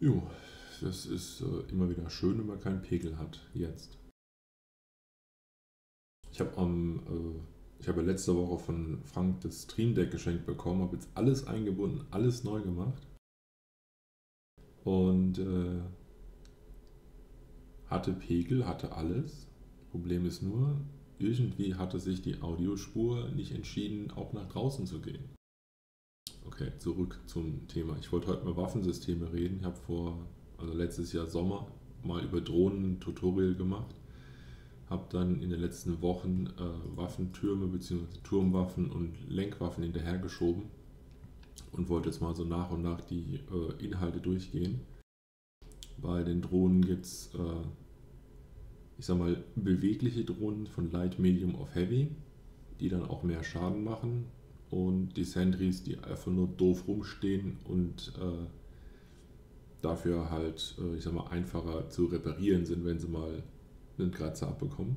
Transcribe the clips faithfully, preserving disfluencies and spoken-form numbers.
Jo, das ist äh, immer wieder schön, wenn man keinen Pegel hat jetzt. Ich habe am, äh, ich habe ja letzte Woche von Frank das Stream Deck geschenkt bekommen, habe jetzt alles eingebunden, alles neu gemacht und äh, hatte Pegel, hatte alles. Problem ist nur, irgendwie hatte sich die Audiospur nicht entschieden, auch nach draußen zu gehen. Okay, zurück zum Thema. Ich wollte heute mal Waffensysteme reden. Ich habe vor, also letztes Jahr Sommer, mal über Drohnen ein Tutorial gemacht. Habe dann in den letzten Wochen äh, Waffentürme bzw. Turmwaffen und Lenkwaffen hinterhergeschoben und wollte jetzt mal so nach und nach die äh, Inhalte durchgehen. Bei den Drohnen gibt es, äh, ich sag mal, bewegliche Drohnen von Light, Medium auf Heavy, die dann auch mehr Schaden machen, und die Sentries, die einfach nur doof rumstehen und äh, dafür halt, äh, ich sag mal, einfacher zu reparieren sind, wenn sie mal einen Kratzer abbekommen.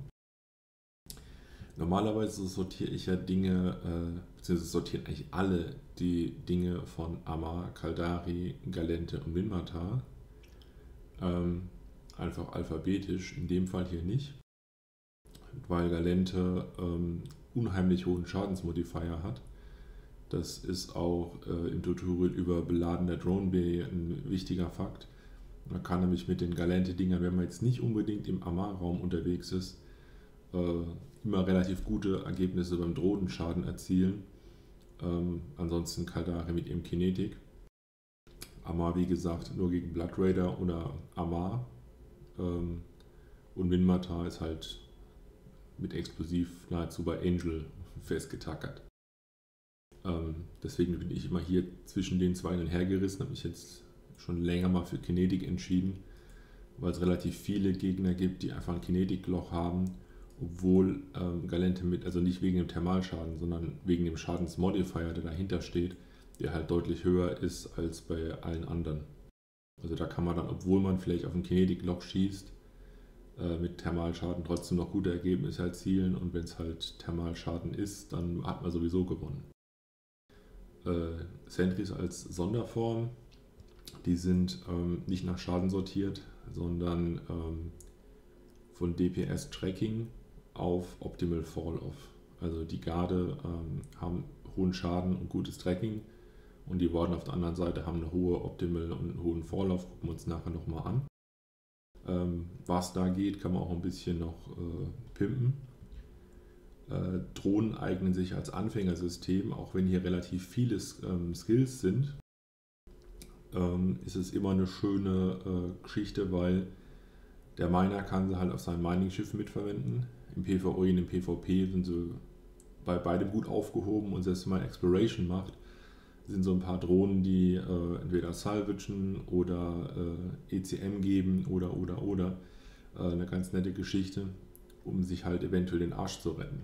Normalerweise sortiere ich ja Dinge, äh, beziehungsweise sortieren eigentlich alle die Dinge von Amarr, Caldari, Gallente und Minmatar. Ähm, einfach alphabetisch, in dem Fall hier nicht, weil Gallente ähm, unheimlich hohen Schadensmodifier hat. Das ist auch äh, im Tutorial über Beladen der Drone Bay ein wichtiger Fakt. Man kann nämlich mit den Gallente-Dingern, wenn man jetzt nicht unbedingt im Amarr-Raum unterwegs ist, äh, immer relativ gute Ergebnisse beim Drohnenschaden erzielen. Ähm, ansonsten Caldari mit ihrem Kinetik. Amarr, wie gesagt, nur gegen Blood Raider oder Amarr. Ähm, und Minmatar ist halt mit Explosiv nahezu bei Angel festgetackert. Ähm, deswegen bin ich immer hier zwischen den zwei hergerissen, habe mich jetzt schon länger mal für Kinetik entschieden, weil es relativ viele Gegner gibt, die einfach ein Kinetikloch haben, obwohl ähm, Gallente mit, also nicht wegen dem Thermalschaden, sondern wegen dem Schadensmodifier, der dahinter steht, der halt deutlich höher ist als bei allen anderen. Also da kann man dann, obwohl man vielleicht auf ein Kinetikloch schießt, äh, mit Thermalschaden trotzdem noch gute Ergebnisse erzielen, und wenn es halt Thermalschaden ist, dann hat man sowieso gewonnen. Äh, Sentries als Sonderform, die sind ähm, nicht nach Schaden sortiert, sondern ähm, von D P S-Tracking auf Optimal Fall-Off. Also die Garde ähm, haben hohen Schaden und gutes Tracking, und die Warden auf der anderen Seite haben eine hohe Optimal und einen hohen Fall-Off. Gucken wir uns nachher nochmal an. Ähm, was da geht, kann man auch ein bisschen noch äh, pimpen. Äh, Drohnen eignen sich als Anfängersystem, auch wenn hier relativ viele ähm, Skills sind, ähm, ist es immer eine schöne äh, Geschichte, weil der Miner kann sie halt auf seinem Mining-Schiff mitverwenden. Im PvE und im PvP sind sie bei beidem gut aufgehoben, und selbst wenn man Exploration macht, sind so ein paar Drohnen, die äh, entweder salvagen oder äh, E C M geben oder oder oder äh, eine ganz nette Geschichte, um sich halt eventuell den Arsch zu retten.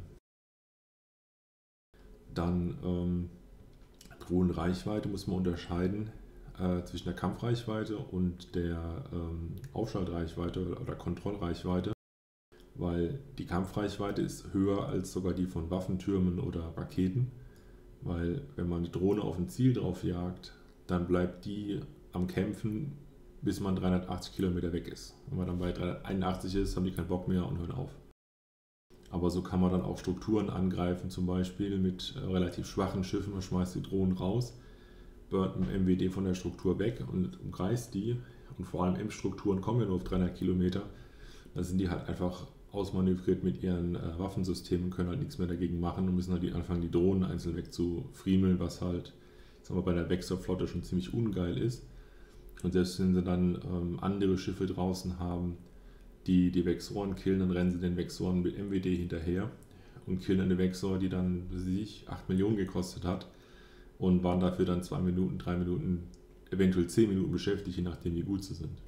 Dann ähm, Drohnenreichweite muss man unterscheiden äh, zwischen der Kampfreichweite und der ähm, Aufschaltreichweite oder Kontrollreichweite, weil die Kampfreichweite ist höher als sogar die von Waffentürmen oder Raketen, weil wenn man eine Drohne auf ein Ziel drauf jagt, dann bleibt die am Kämpfen, bis man dreihundertachtzig Kilometer weg ist. Wenn man dann bei dreihunderteinundachtzig ist, haben die keinen Bock mehr und hören auf. Aber so kann man dann auch Strukturen angreifen, zum Beispiel mit äh, relativ schwachen Schiffen. Man schmeißt die Drohnen raus, burnt mit dem M W D von der Struktur weg und umkreist die. Und vor allem M-Strukturen kommen ja nur auf dreihundert Kilometer. Da sind die halt einfach ausmanövriert mit ihren äh, Waffensystemen, können halt nichts mehr dagegen machen und müssen halt die, anfangen, die Drohnen einzeln wegzufriemeln, was halt, sagen wir, bei der Vexor-Flotte schon ziemlich ungeil ist. Und selbst wenn sie dann ähm, andere Schiffe draußen haben, die die Vexoren killen, dann rennen sie den Vexoren mit M W D hinterher und killen eine Vexor, die dann sich acht Millionen gekostet hat, und waren dafür dann zwei Minuten, drei Minuten, eventuell zehn Minuten beschäftigt, je nachdem wie gut sie sind.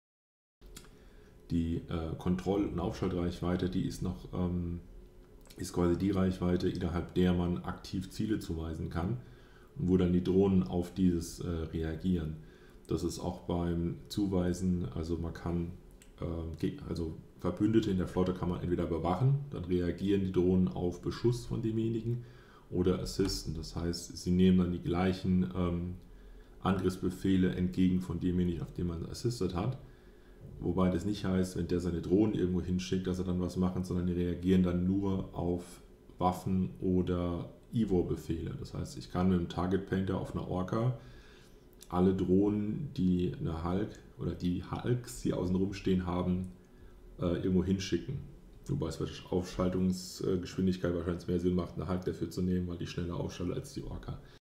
Die äh, Kontroll- und Aufschaltreichweite, die ist noch ähm, ist quasi die Reichweite, innerhalb der man aktiv Ziele zuweisen kann und wo dann die Drohnen auf dieses äh, reagieren. Das ist auch beim Zuweisen, also man kann also Verbündete in der Flotte kann man entweder bewachen, dann reagieren die Drohnen auf Beschuss von demjenigen, oder assisten. Das heißt, sie nehmen dann die gleichen ähm, Angriffsbefehle entgegen von demjenigen, auf den man assisted hat. Wobei das nicht heißt, wenn der seine Drohnen irgendwo hinschickt, dass er dann was macht, sondern die reagieren dann nur auf Waffen oder I V O-Befehle. Das heißt, ich kann mit dem Target Painter auf einer Orca alle Drohnen, die eine Hulk oder die Hulks, die außen rumstehen haben, äh, irgendwo hinschicken. Wobei es bei der Aufschaltungsgeschwindigkeit wahrscheinlich mehr Sinn macht, eine Hulk dafür zu nehmen, weil die schneller aufschaltet als die Orca.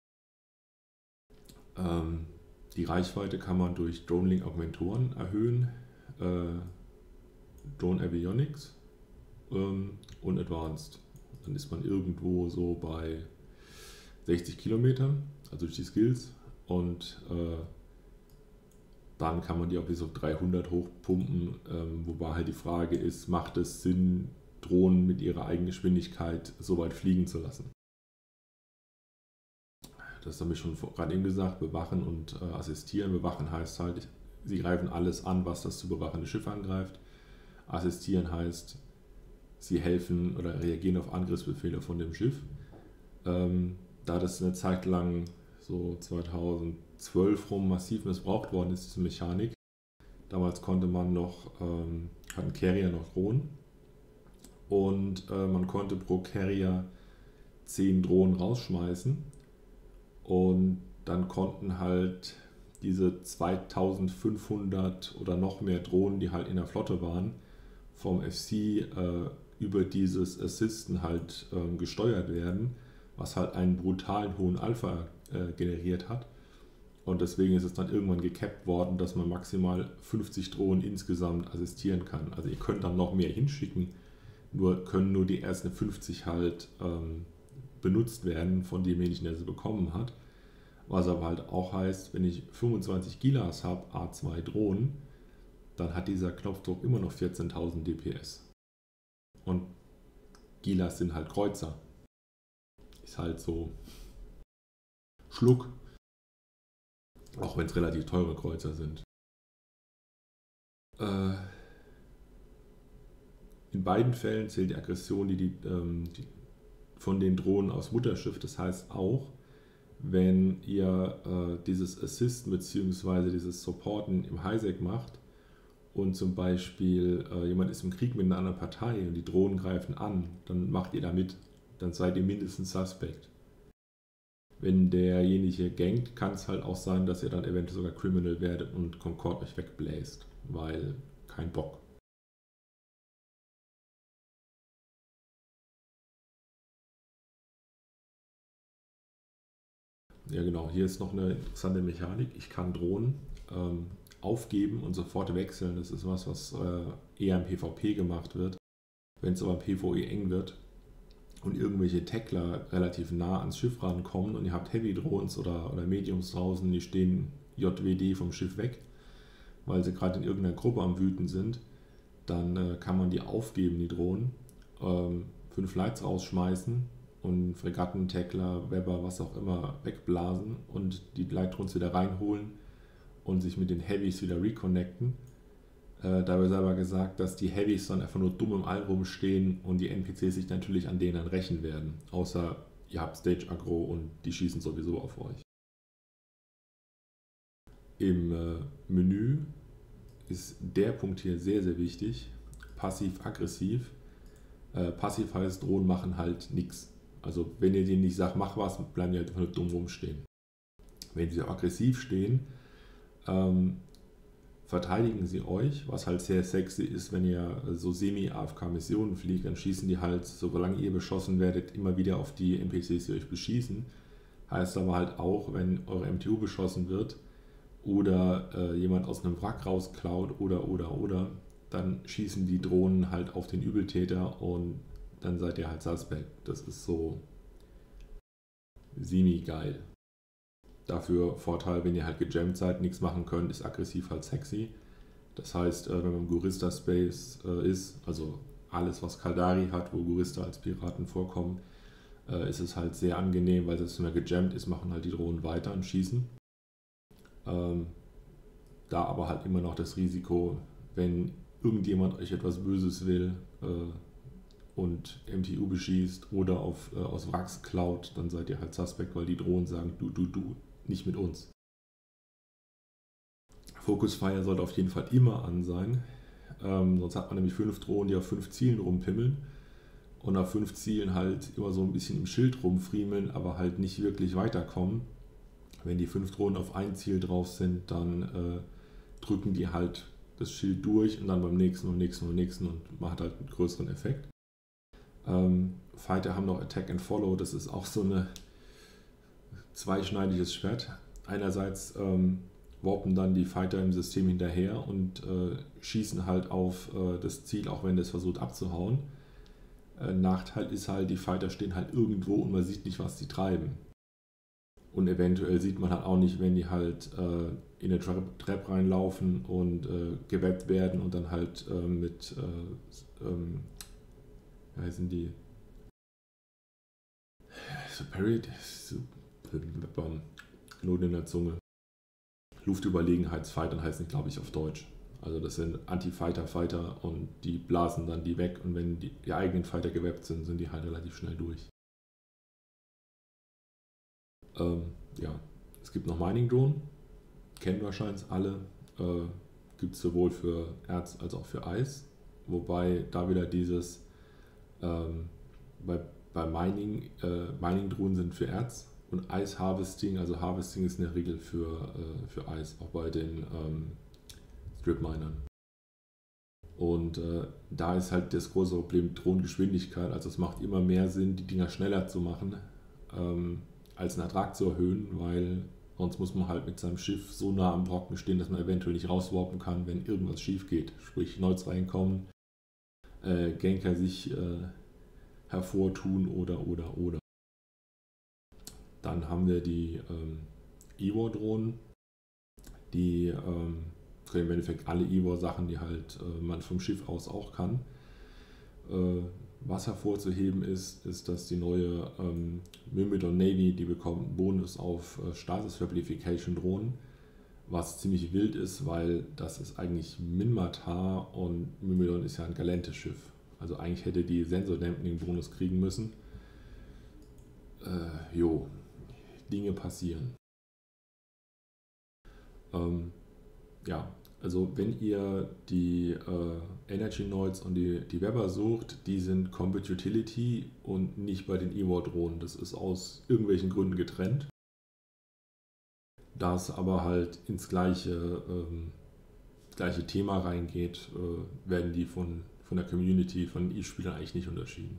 Ähm, die Reichweite kann man durch Drone-Link-Augmentoren erhöhen, äh, Drone Avionics ähm, und Advanced. Dann ist man irgendwo so bei sechzig Kilometern, also durch die Skills. Und äh, dann kann man die auch bis auf dreihundert hochpumpen, ähm, wobei halt die Frage ist, macht es Sinn, Drohnen mit ihrer eigenen Geschwindigkeit so weit fliegen zu lassen? Das habe ich schon gerade eben gesagt, bewachen und äh, assistieren. Bewachen heißt halt, sie greifen alles an, was das zu bewachende Schiff angreift. Assistieren heißt, sie helfen oder reagieren auf Angriffsbefehle von dem Schiff. Ähm, da das eine Zeit lang, so zweitausendzwölf rum, massiv missbraucht worden ist, diese Mechanik. Damals konnte man noch, ähm, hatten Carrier noch Drohnen und äh, man konnte pro Carrier zehn Drohnen rausschmeißen und dann konnten halt diese zweitausendfünfhundert oder noch mehr Drohnen, die halt in der Flotte waren, vom F C äh, über dieses Assisten halt äh, gesteuert werden, was halt einen brutalen hohen Alpha äh, generiert hat. Und deswegen ist es dann irgendwann gekappt worden, dass man maximal fünfzig Drohnen insgesamt assistieren kann. Also ihr könnt dann noch mehr hinschicken, nur können nur die ersten fünfzig halt ähm, benutzt werden von demjenigen, der sie bekommen hat. Was aber halt auch heißt, wenn ich fünfundzwanzig Gilas habe, A zwei Drohnen, dann hat dieser Knopfdruck immer noch vierzehntausend D P S. Und Gilas sind halt Kreuzer. Ist halt so Schluck. Auch wenn es relativ teure Kreuzer sind. Äh, in beiden Fällen zählt die Aggression die, die, ähm, die von den Drohnen aus Mutterschiff. Das heißt auch, wenn ihr äh, dieses Assisten bzw. dieses Supporten im Highsec macht und zum Beispiel äh, jemand ist im Krieg mit einer anderen Partei und die Drohnen greifen an, dann macht ihr da mit. Dann seid ihr mindestens Suspect. Wenn derjenige gankt, kann es halt auch sein, dass ihr dann eventuell sogar Criminal werdet und Concorde euch wegbläst, weil kein Bock. Ja genau, hier ist noch eine interessante Mechanik. Ich kann Drohnen ähm, aufgeben und sofort wechseln. Das ist was, was äh, eher im PvP gemacht wird. Wenn es aber im PvE eng wird und irgendwelche Tackler relativ nah ans Schiff rankommen und ihr habt Heavy Drones oder, oder Mediums draußen, die stehen J W D vom Schiff weg, weil sie gerade in irgendeiner Gruppe am Wüten sind, dann äh, kann man die aufgeben, die Drohnen, ähm, fünf Lights rausschmeißen und Fregatten, Tackler, Webber, was auch immer wegblasen und die Light Drones wieder reinholen und sich mit den Heavys wieder reconnecten. Äh, da wird selber gesagt, dass die Heavys dann einfach nur dumm im All rumstehen und die N P Cs sich natürlich an denen dann rächen werden. Außer ihr habt Stage Aggro und die schießen sowieso auf euch. Im äh, Menü ist der Punkt hier sehr, sehr wichtig. Passiv-aggressiv. Äh, passiv heißt, Drohnen machen halt nichts. Also wenn ihr denen nicht sagt, mach was, bleiben die halt einfach nur dumm rumstehen. Wenn sie aggressiv stehen, ähm, verteidigen sie euch, was halt sehr sexy ist, wenn ihr so semi-A F K-Missionen fliegt, dann schießen die halt, solange ihr beschossen werdet, immer wieder auf die N P Cs, die euch beschießen. Heißt aber halt auch, wenn eure M T U beschossen wird oder äh, jemand aus einem Wrack rausklaut oder, oder, oder, dann schießen die Drohnen halt auf den Übeltäter und dann seid ihr halt Suspect. Das ist so semi-geil. Dafür Vorteil, wenn ihr halt gejammt seid, nichts machen könnt, ist aggressiv halt sexy. Das heißt, wenn man im Gurista Space ist, also alles was Caldari hat, wo Gurista als Piraten vorkommen, ist es halt sehr angenehm, weil selbst wenn man gejammt ist, machen halt die Drohnen weiter und schießen. Ähm, da aber halt immer noch das Risiko, wenn irgendjemand euch etwas Böses will äh, und M T U beschießt oder auf, äh, aus Wracks klaut, dann seid ihr halt Suspect, weil die Drohnen sagen, du, du, du, nicht mit uns. Focus Fire sollte auf jeden Fall immer an sein. Ähm, sonst hat man nämlich fünf Drohnen, die auf fünf Zielen rumpimmeln und auf fünf Zielen halt immer so ein bisschen im Schild rumfriemeln, aber halt nicht wirklich weiterkommen. Wenn die fünf Drohnen auf ein Ziel drauf sind, dann äh, drücken die halt das Schild durch und dann beim nächsten und nächsten und nächsten und macht halt einen größeren Effekt. Ähm, Fighter haben noch Attack and Follow, das ist auch so ein zweischneidiges Schwert. Einerseits ähm, warpen dann die Fighter im System hinterher und äh, schießen halt auf äh, das Ziel, auch wenn das versucht abzuhauen. Äh, Nachteil ist halt, die Fighter stehen halt irgendwo und man sieht nicht, was sie treiben. Und eventuell sieht man halt auch nicht, wenn die halt äh, in eine Trap, Trap reinlaufen und äh, gewappt werden und dann halt äh, mit, äh, ähm, wie heißen die? Superiority, Not in der Zunge. Luftüberlegenheitsfightern heißen, glaube ich, auf Deutsch. Also das sind Anti-Fighter-Fighter und die blasen dann die weg und wenn die, die eigenen Fighter gewappt sind, sind die halt relativ schnell durch. Ähm, ja, es gibt noch Mining Drone, kennen wahrscheinlich alle. Äh, gibt es sowohl für Erz als auch für Eis. Wobei da wieder dieses, ähm, bei, bei Mining, äh, Mining-Drohnen sind für Erz und Eis-Harvesting, also Harvesting ist in der Regel für, äh, für Eis, auch bei den ähm, Strip-Minern. Und äh, da ist halt das große Problem Drohnengeschwindigkeit, also es macht immer mehr Sinn, die Dinger schneller zu machen, ähm, als einen Ertrag zu erhöhen, weil sonst muss man halt mit seinem Schiff so nah am Brocken stehen, dass man eventuell nicht rauswarpen kann, wenn irgendwas schief geht. Sprich, Neuts reinkommen, äh, Ganker sich äh, hervortun oder, oder, oder. Dann haben wir die ähm, E W A-Drohnen, die ähm, können im Endeffekt alle E W A-Sachen, die halt äh, man vom Schiff aus auch kann. Äh, was hervorzuheben ist, ist, dass die neue ähm, Myrmidon Navy, die bekommt einen Bonus auf äh, Stasis Replication Drohnen, was ziemlich wild ist, weil das ist eigentlich Minmatar und Myrmidon ist ja ein Galente-Schiff. Also eigentlich hätte die Sensor-Dampening-Bonus kriegen müssen. Äh, jo, Dinge passieren. Ähm, ja, also wenn ihr die äh, Energy Noids und die, die Weber sucht, die sind Combat Utility und nicht bei den E W A-Drohnen. Das ist aus irgendwelchen Gründen getrennt. Da es aber halt ins gleiche, ähm, gleiche Thema reingeht, äh, werden die von, von der Community, von E-Spielern eigentlich nicht unterschieden.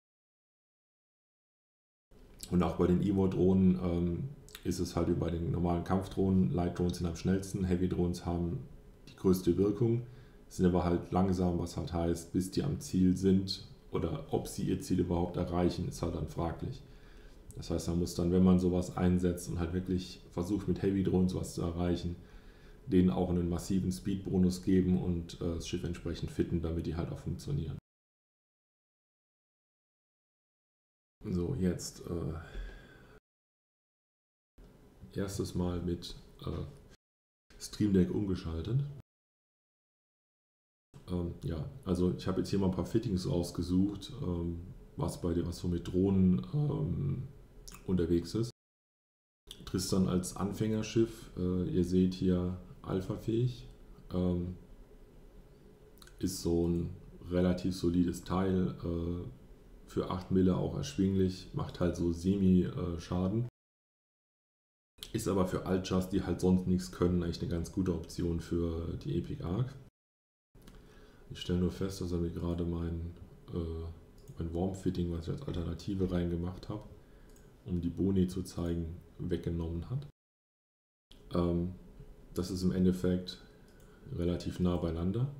Und auch bei den E W A-Drohnen ähm, ist es halt wie bei den normalen Kampfdrohnen. Light Drones sind am schnellsten, Heavy Drohnes haben die größte Wirkung, sind aber halt langsam, was halt heißt, bis die am Ziel sind oder ob sie ihr Ziel überhaupt erreichen, ist halt dann fraglich. Das heißt, man muss dann, wenn man sowas einsetzt und halt wirklich versucht mit Heavy Drohnen sowas zu erreichen, denen auch einen massiven Speed-Bonus geben und äh, das Schiff entsprechend fitten, damit die halt auch funktionieren. So, jetzt äh, erstes Mal mit äh, Stream Deck umgeschaltet. Ähm, ja, also ich habe jetzt hier mal ein paar Fittings rausgesucht, ähm, was bei dir, was so mit Drohnen ähm, unterwegs ist. Tristan als Anfängerschiff, äh, ihr seht hier Alpha-fähig, ähm, ist so ein relativ solides Teil, äh, für acht Mille auch erschwinglich, macht halt so Semi-Schaden. Ist aber für Altjust, die halt sonst nichts können, eigentlich eine ganz gute Option für die Epic Arc. Ich stelle nur fest, dass er mir gerade mein, äh, mein Warm-Fitting, was ich als Alternative reingemacht habe, um die Boni zu zeigen, weggenommen hat. Ähm, das ist im Endeffekt relativ nah beieinander.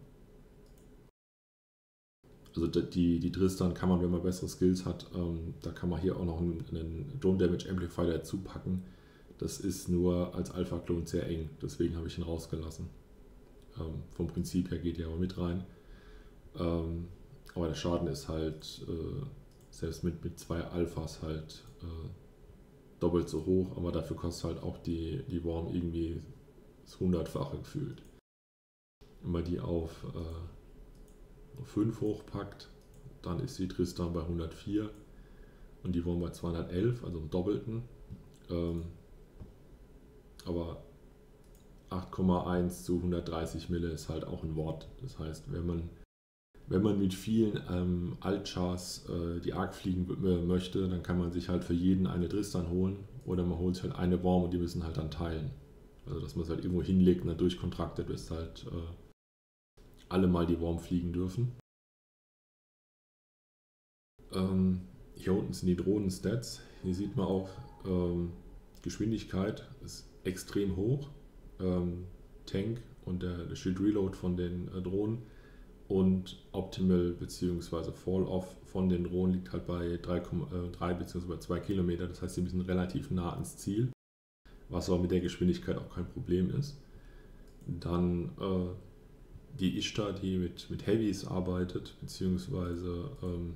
Also die, die Tristan kann man, wenn man bessere Skills hat, ähm, da kann man hier auch noch einen, einen Drone Damage Amplifier dazu packen. Das ist nur als Alpha-Klon sehr eng, deswegen habe ich ihn rausgelassen. Ähm, vom Prinzip her geht er aber mit rein. Ähm, aber der Schaden ist halt, äh, selbst mit, mit zwei Alphas halt äh, doppelt so hoch, aber dafür kostet halt auch die, die Worm irgendwie das hundertfache gefühlt. Wenn man die auf äh, fünf hochpackt, dann ist die Tristan bei hundertvier und die Worm bei zweihundertelf, also im Doppelten. Ähm, aber acht Komma eins zu hundertdreißig Mille ist halt auch ein Wort. Das heißt, wenn man, wenn man mit vielen ähm, Altchars äh, die Arc fliegen äh, möchte, dann kann man sich halt für jeden eine Tristan holen oder man holt sich halt eine Worm und die müssen halt dann teilen. Also dass man es halt irgendwo hinlegt und dann durchkontraktet, bis halt äh, alle mal die Worm fliegen dürfen. Ähm, hier unten sind die Drohnen-Stats. Hier sieht man auch, ähm, Geschwindigkeit ist extrem hoch. Ähm, Tank und der, der Shield Reload von den äh, Drohnen und Optimal bzw. Fall-Off von den Drohnen liegt halt bei drei Komma drei bzw. zwei Kilometer. Das heißt, sie sind relativ nah ans Ziel, was aber mit der Geschwindigkeit auch kein Problem ist. Dann äh, die Ishtar, die mit, mit Heavies arbeitet, beziehungsweise ähm,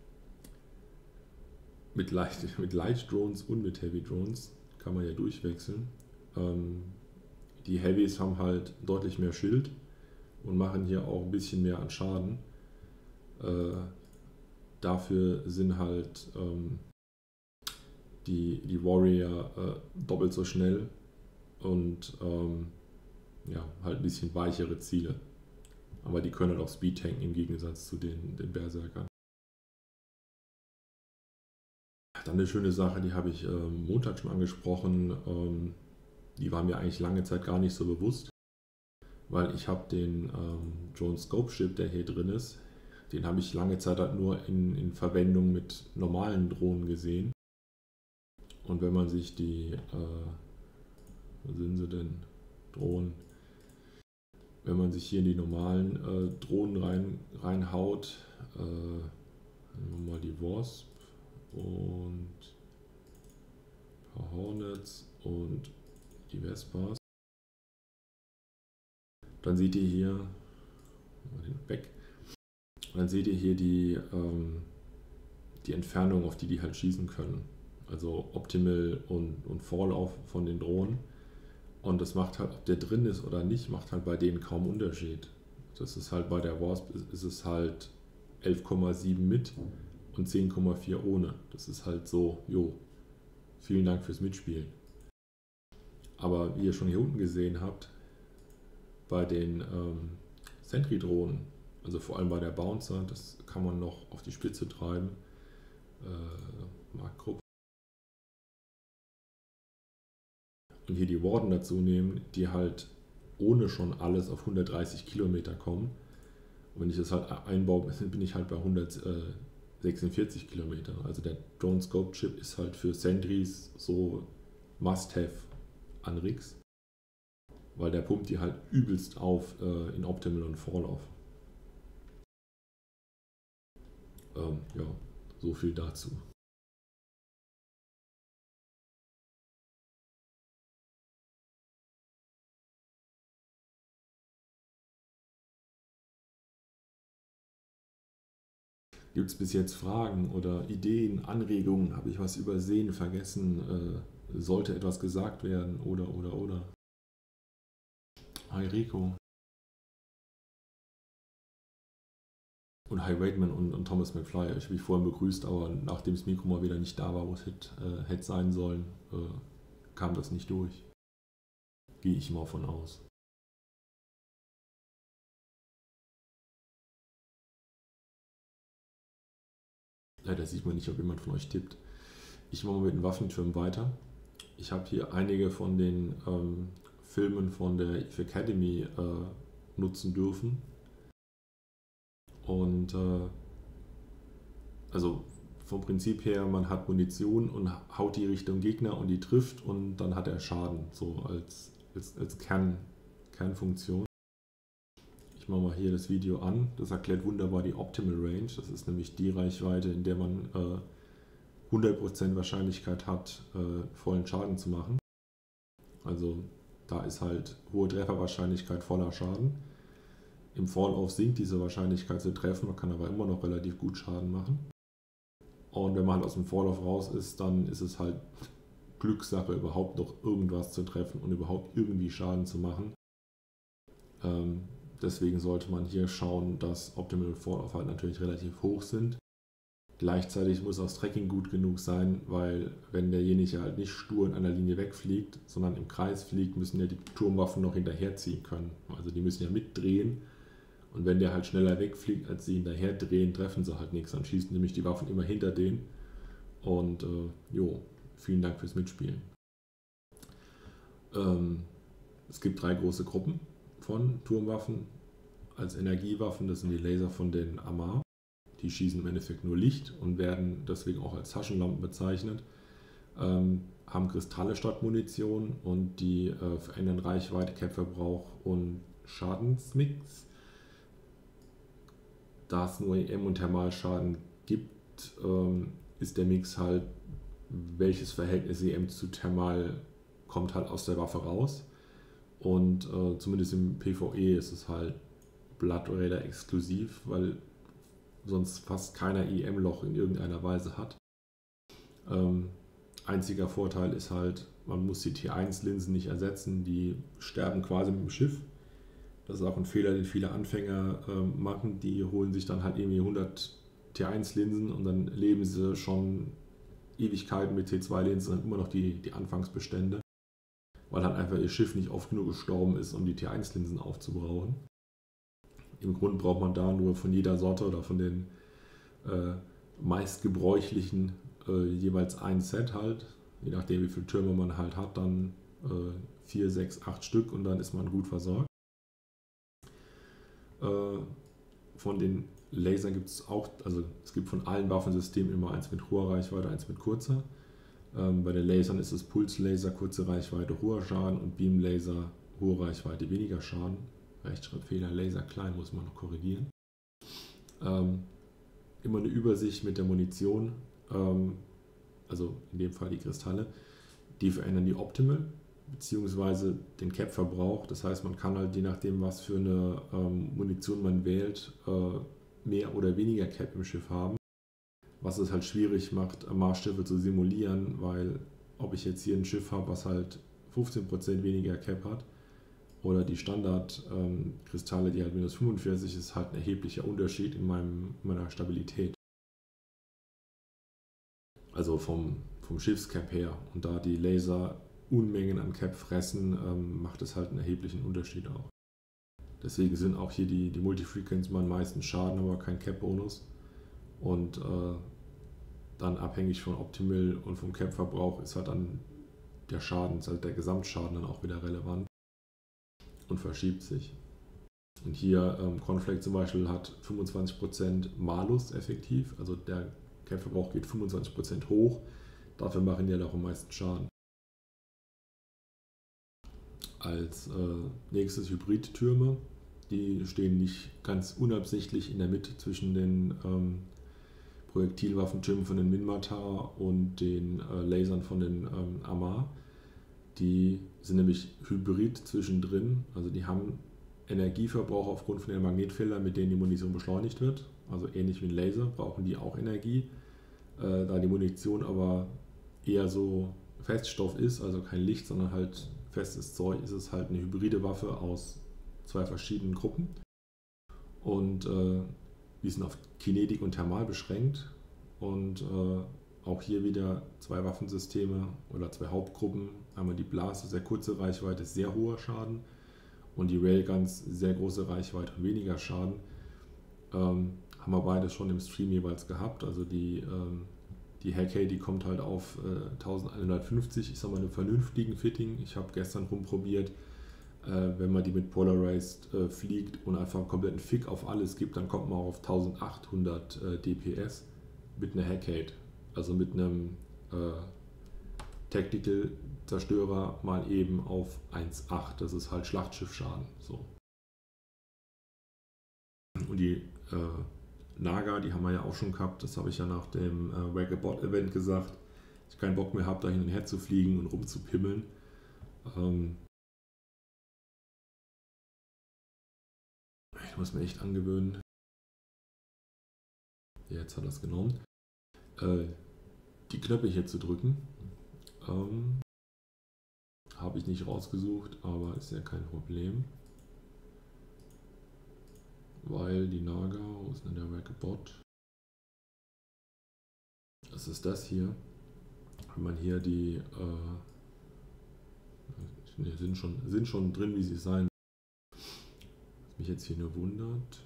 mit, Light, mit Light Drones und mit Heavy Drones kann man ja durchwechseln. Ähm, die Heavies haben halt deutlich mehr Schild und machen hier auch ein bisschen mehr an Schaden. Äh, dafür sind halt ähm, die, die Warrior äh, doppelt so schnell und ähm, ja, halt ein bisschen weichere Ziele. Aber die können halt auch Speed tanken im Gegensatz zu den, den Berserkern. Dann eine schöne Sache, die habe ich ähm, Montag schon angesprochen. Ähm, die war mir eigentlich lange Zeit gar nicht so bewusst, weil ich habe den ähm, Drone Scope Ship, der hier drin ist, den habe ich lange Zeit halt nur in, in Verwendung mit normalen Drohnen gesehen. Und wenn man sich die, äh, wo sind sie denn, Drohnen, wenn man sich hier in die normalen äh, Drohnen rein, reinhaut, äh, nehmen wir mal die Wasp und ein paar Hornets und die Vespas, dann seht ihr hier, mal den weg, dann seht ihr hier die, ähm, die Entfernung, auf die die halt schießen können. Also Optimal und, und Fall-Off von den Drohnen. Und das macht halt, ob der drin ist oder nicht, macht halt bei denen kaum Unterschied. Das ist halt bei der Wasp, ist es halt elf Komma sieben mit und zehn Komma vier ohne. Das ist halt so, jo, vielen Dank fürs Mitspielen. Aber wie ihr schon hier unten gesehen habt, bei den ähm, Sentry-Drohnen, also vor allem bei der Bouncer, das kann man noch auf die Spitze treiben. Äh, Makro. Und hier die Warden dazu nehmen, die halt ohne schon alles auf hundertdreißig Kilometer kommen. Und wenn ich das halt einbaue, bin ich halt bei hundertsechsundvierzig Kilometer. Also der Drone Scope Chip ist halt für Sentries so Must-Have an Rigs, weil der pumpt die halt übelst auf äh, in Optimal und Fall-Off. Ähm, ja, so viel dazu. Gibt es bis jetzt Fragen oder Ideen, Anregungen? Habe ich was übersehen, vergessen? Äh, sollte etwas gesagt werden? Oder, oder, oder? Hi Rico. Und hi Waitman und, und Thomas McFly. Ich habe mich vorhin begrüßt, aber nachdem das Mikro mal wieder nicht da war, wo es hätte, äh, hätte sein sollen, äh, kam das nicht durch. Gehe ich mal von aus. Leider sieht man nicht, ob jemand von euch tippt. Ich mache mal mit den Waffentürmen weiter. Ich habe hier einige von den ähm, Filmen von der Eve Academy äh, nutzen dürfen. Und äh, also vom Prinzip her, man hat Munition und haut die Richtung Gegner und die trifft und dann hat er Schaden, so als, als, als Kern, Kernfunktion. Ich mache mal hier das Video an, das erklärt wunderbar die Optimal Range. Das ist nämlich die Reichweite, in der man äh, hundert Prozent Wahrscheinlichkeit hat, äh, vollen Schaden zu machen. Also da ist halt hohe Trefferwahrscheinlichkeit, voller Schaden. Im Fall-Off sinkt diese Wahrscheinlichkeit zu treffen, man kann aber immer noch relativ gut Schaden machen. Und wenn man halt aus dem Fall-Off raus ist, dann ist es halt Glückssache, überhaupt noch irgendwas zu treffen und überhaupt irgendwie Schaden zu machen. Ähm, deswegen sollte man hier schauen, dass Optimal Fall-Off halt natürlich relativ hoch sind. Gleichzeitig muss auch das Tracking gut genug sein, weil wenn derjenige halt nicht stur in einer Linie wegfliegt, sondern im Kreis fliegt, müssen ja die Turmwaffen noch hinterherziehen können. Also die müssen ja mitdrehen. Und wenn der halt schneller wegfliegt, als sie hinterher drehen, treffen sie halt nichts. Dann schießen nämlich die Waffen immer hinter denen. Und äh, jo, vielen Dank fürs Mitspielen. Ähm, es gibt drei große Gruppen von Turmwaffen als Energiewaffen. Das sind die Laser von den Amarr. Die schießen im Endeffekt nur Licht und werden deswegen auch als Taschenlampen bezeichnet. Ähm, haben Kristalle statt Munition und die äh, verändern Reichweite, Cap-Verbrauch und Schadensmix. Da es nur E M und Thermalschaden gibt, ähm, ist der Mix halt, welches Verhältnis E M zu Thermal kommt halt aus der Waffe raus. Und äh, zumindest im PvE ist es halt Blood Raider exklusiv, weil sonst fast keiner E M-Loch in irgendeiner Weise hat. Ähm, einziger Vorteil ist halt, man muss die T eins Linsen nicht ersetzen, die sterben quasi mit dem Schiff. Das ist auch ein Fehler, den viele Anfänger ähm, machen. Die holen sich dann halt irgendwie hundert T eins Linsen und dann leben sie schon Ewigkeiten mit T zwei Linsen und immer noch die, die Anfangsbestände, weil halt einfach ihr Schiff nicht oft genug gestorben ist, um die T eins Linsen aufzubrauchen. Im Grunde braucht man da nur von jeder Sorte oder von den äh, meistgebräuchlichen äh, jeweils ein Set halt, je nachdem wie viele Türme man halt hat, dann äh, vier, sechs, acht Stück und dann ist man gut versorgt. Äh, von den Lasern gibt es auch, also es gibt von allen Waffensystemen immer eins mit hoher Reichweite, eins mit kurzer. Ähm, bei den Lasern ist es Pulslaser, kurze Reichweite, hoher Schaden und Beamlaser, hohe Reichweite, weniger Schaden. Rechtschreibfehler, Laser klein, muss man noch korrigieren. Ähm, immer eine Übersicht mit der Munition, ähm, also in dem Fall die Kristalle, die verändern die Optimal, beziehungsweise den Cap-Verbrauch. Das heißt, man kann halt je nachdem, was für eine ähm, Munition man wählt, äh, mehr oder weniger Cap im Schiff haben. Was es halt schwierig macht, Maßstäbe zu simulieren, weil ob ich jetzt hier ein Schiff habe, was halt fünfzehn Prozent weniger Cap hat, oder die Standardkristalle, ähm, die halt minus fünfundvierzig, ist halt ein erheblicher Unterschied in meinem, meiner Stabilität. Also vom, vom Schiffscap her. Und da die Laser Unmengen an Cap fressen, ähm, macht es halt einen erheblichen Unterschied auch. Deswegen sind auch hier die, die Multifrequenzen am meisten Schaden, aber kein Cap-Bonus. Und äh, dann abhängig von Optimal und vom Cap-Verbrauch ist halt dann der Schaden, also der Gesamtschaden dann auch wieder relevant und verschiebt sich. Und hier ähm, Conflict zum Beispiel hat fünfundzwanzig Prozent Malus effektiv, also der Cap-Verbrauch geht fünfundzwanzig Prozent hoch, dafür machen die halt auch am meisten Schaden. Als äh, nächstes Hybrid-Türme, die stehen nicht ganz unabsichtlich in der Mitte zwischen den ähm, Projektilwaffentürmen von den Minmatar und den äh, Lasern von den ähm, Amarr. Die sind nämlich Hybrid zwischendrin, also die haben Energieverbrauch aufgrund von den Magnetfeldern, mit denen die Munition beschleunigt wird. Also ähnlich wie ein Laser brauchen die auch Energie. Äh, da die Munition aber eher so Feststoff ist, also kein Licht, sondern halt festes Zeug, ist es halt eine hybride Waffe aus zwei verschiedenen Gruppen. Und äh, die sind auf Kinetik und Thermal beschränkt. Und äh, auch hier wieder zwei Waffensysteme oder zwei Hauptgruppen. Einmal die Blase, sehr kurze Reichweite, sehr hoher Schaden. Und die Railguns, sehr große Reichweite und weniger Schaden. Ähm, haben wir beides schon im Stream jeweils gehabt. Also die, ähm, die Hackay, die kommt halt auf äh, elfhundertfünfzig, ich sag mal, einem vernünftigen Fitting. Ich habe gestern rumprobiert, äh, wenn man die mit Polarized äh, fliegt und einfach einen kompletten Fick auf alles gibt, dann kommt man auch auf eintausendachthundert äh, D P S mit einer Hackay. Also mit einem äh, Tactical Zerstörer mal eben auf eins Komma acht. Das ist halt Schlachtschiffschaden. So. Und die äh, Naga, die haben wir ja auch schon gehabt. Das habe ich ja nach dem äh, Whack-A-Bot Event gesagt. Ich keinen Bock mehr habe, da hin und her zu fliegen und rumzupimmeln. Ähm ich muss mir echt angewöhnen. Jetzt hat er es genommen. Äh, die Knöpfe hier zu drücken. Ähm habe ich nicht rausgesucht, aber ist ja kein Problem. Weil die Naga, wo ist denn der Whack-A-Bot? das ist das hier. Wenn man hier die, äh, ne, sind, schon, sind schon drin, wie sie sein. Was mich jetzt hier nur wundert.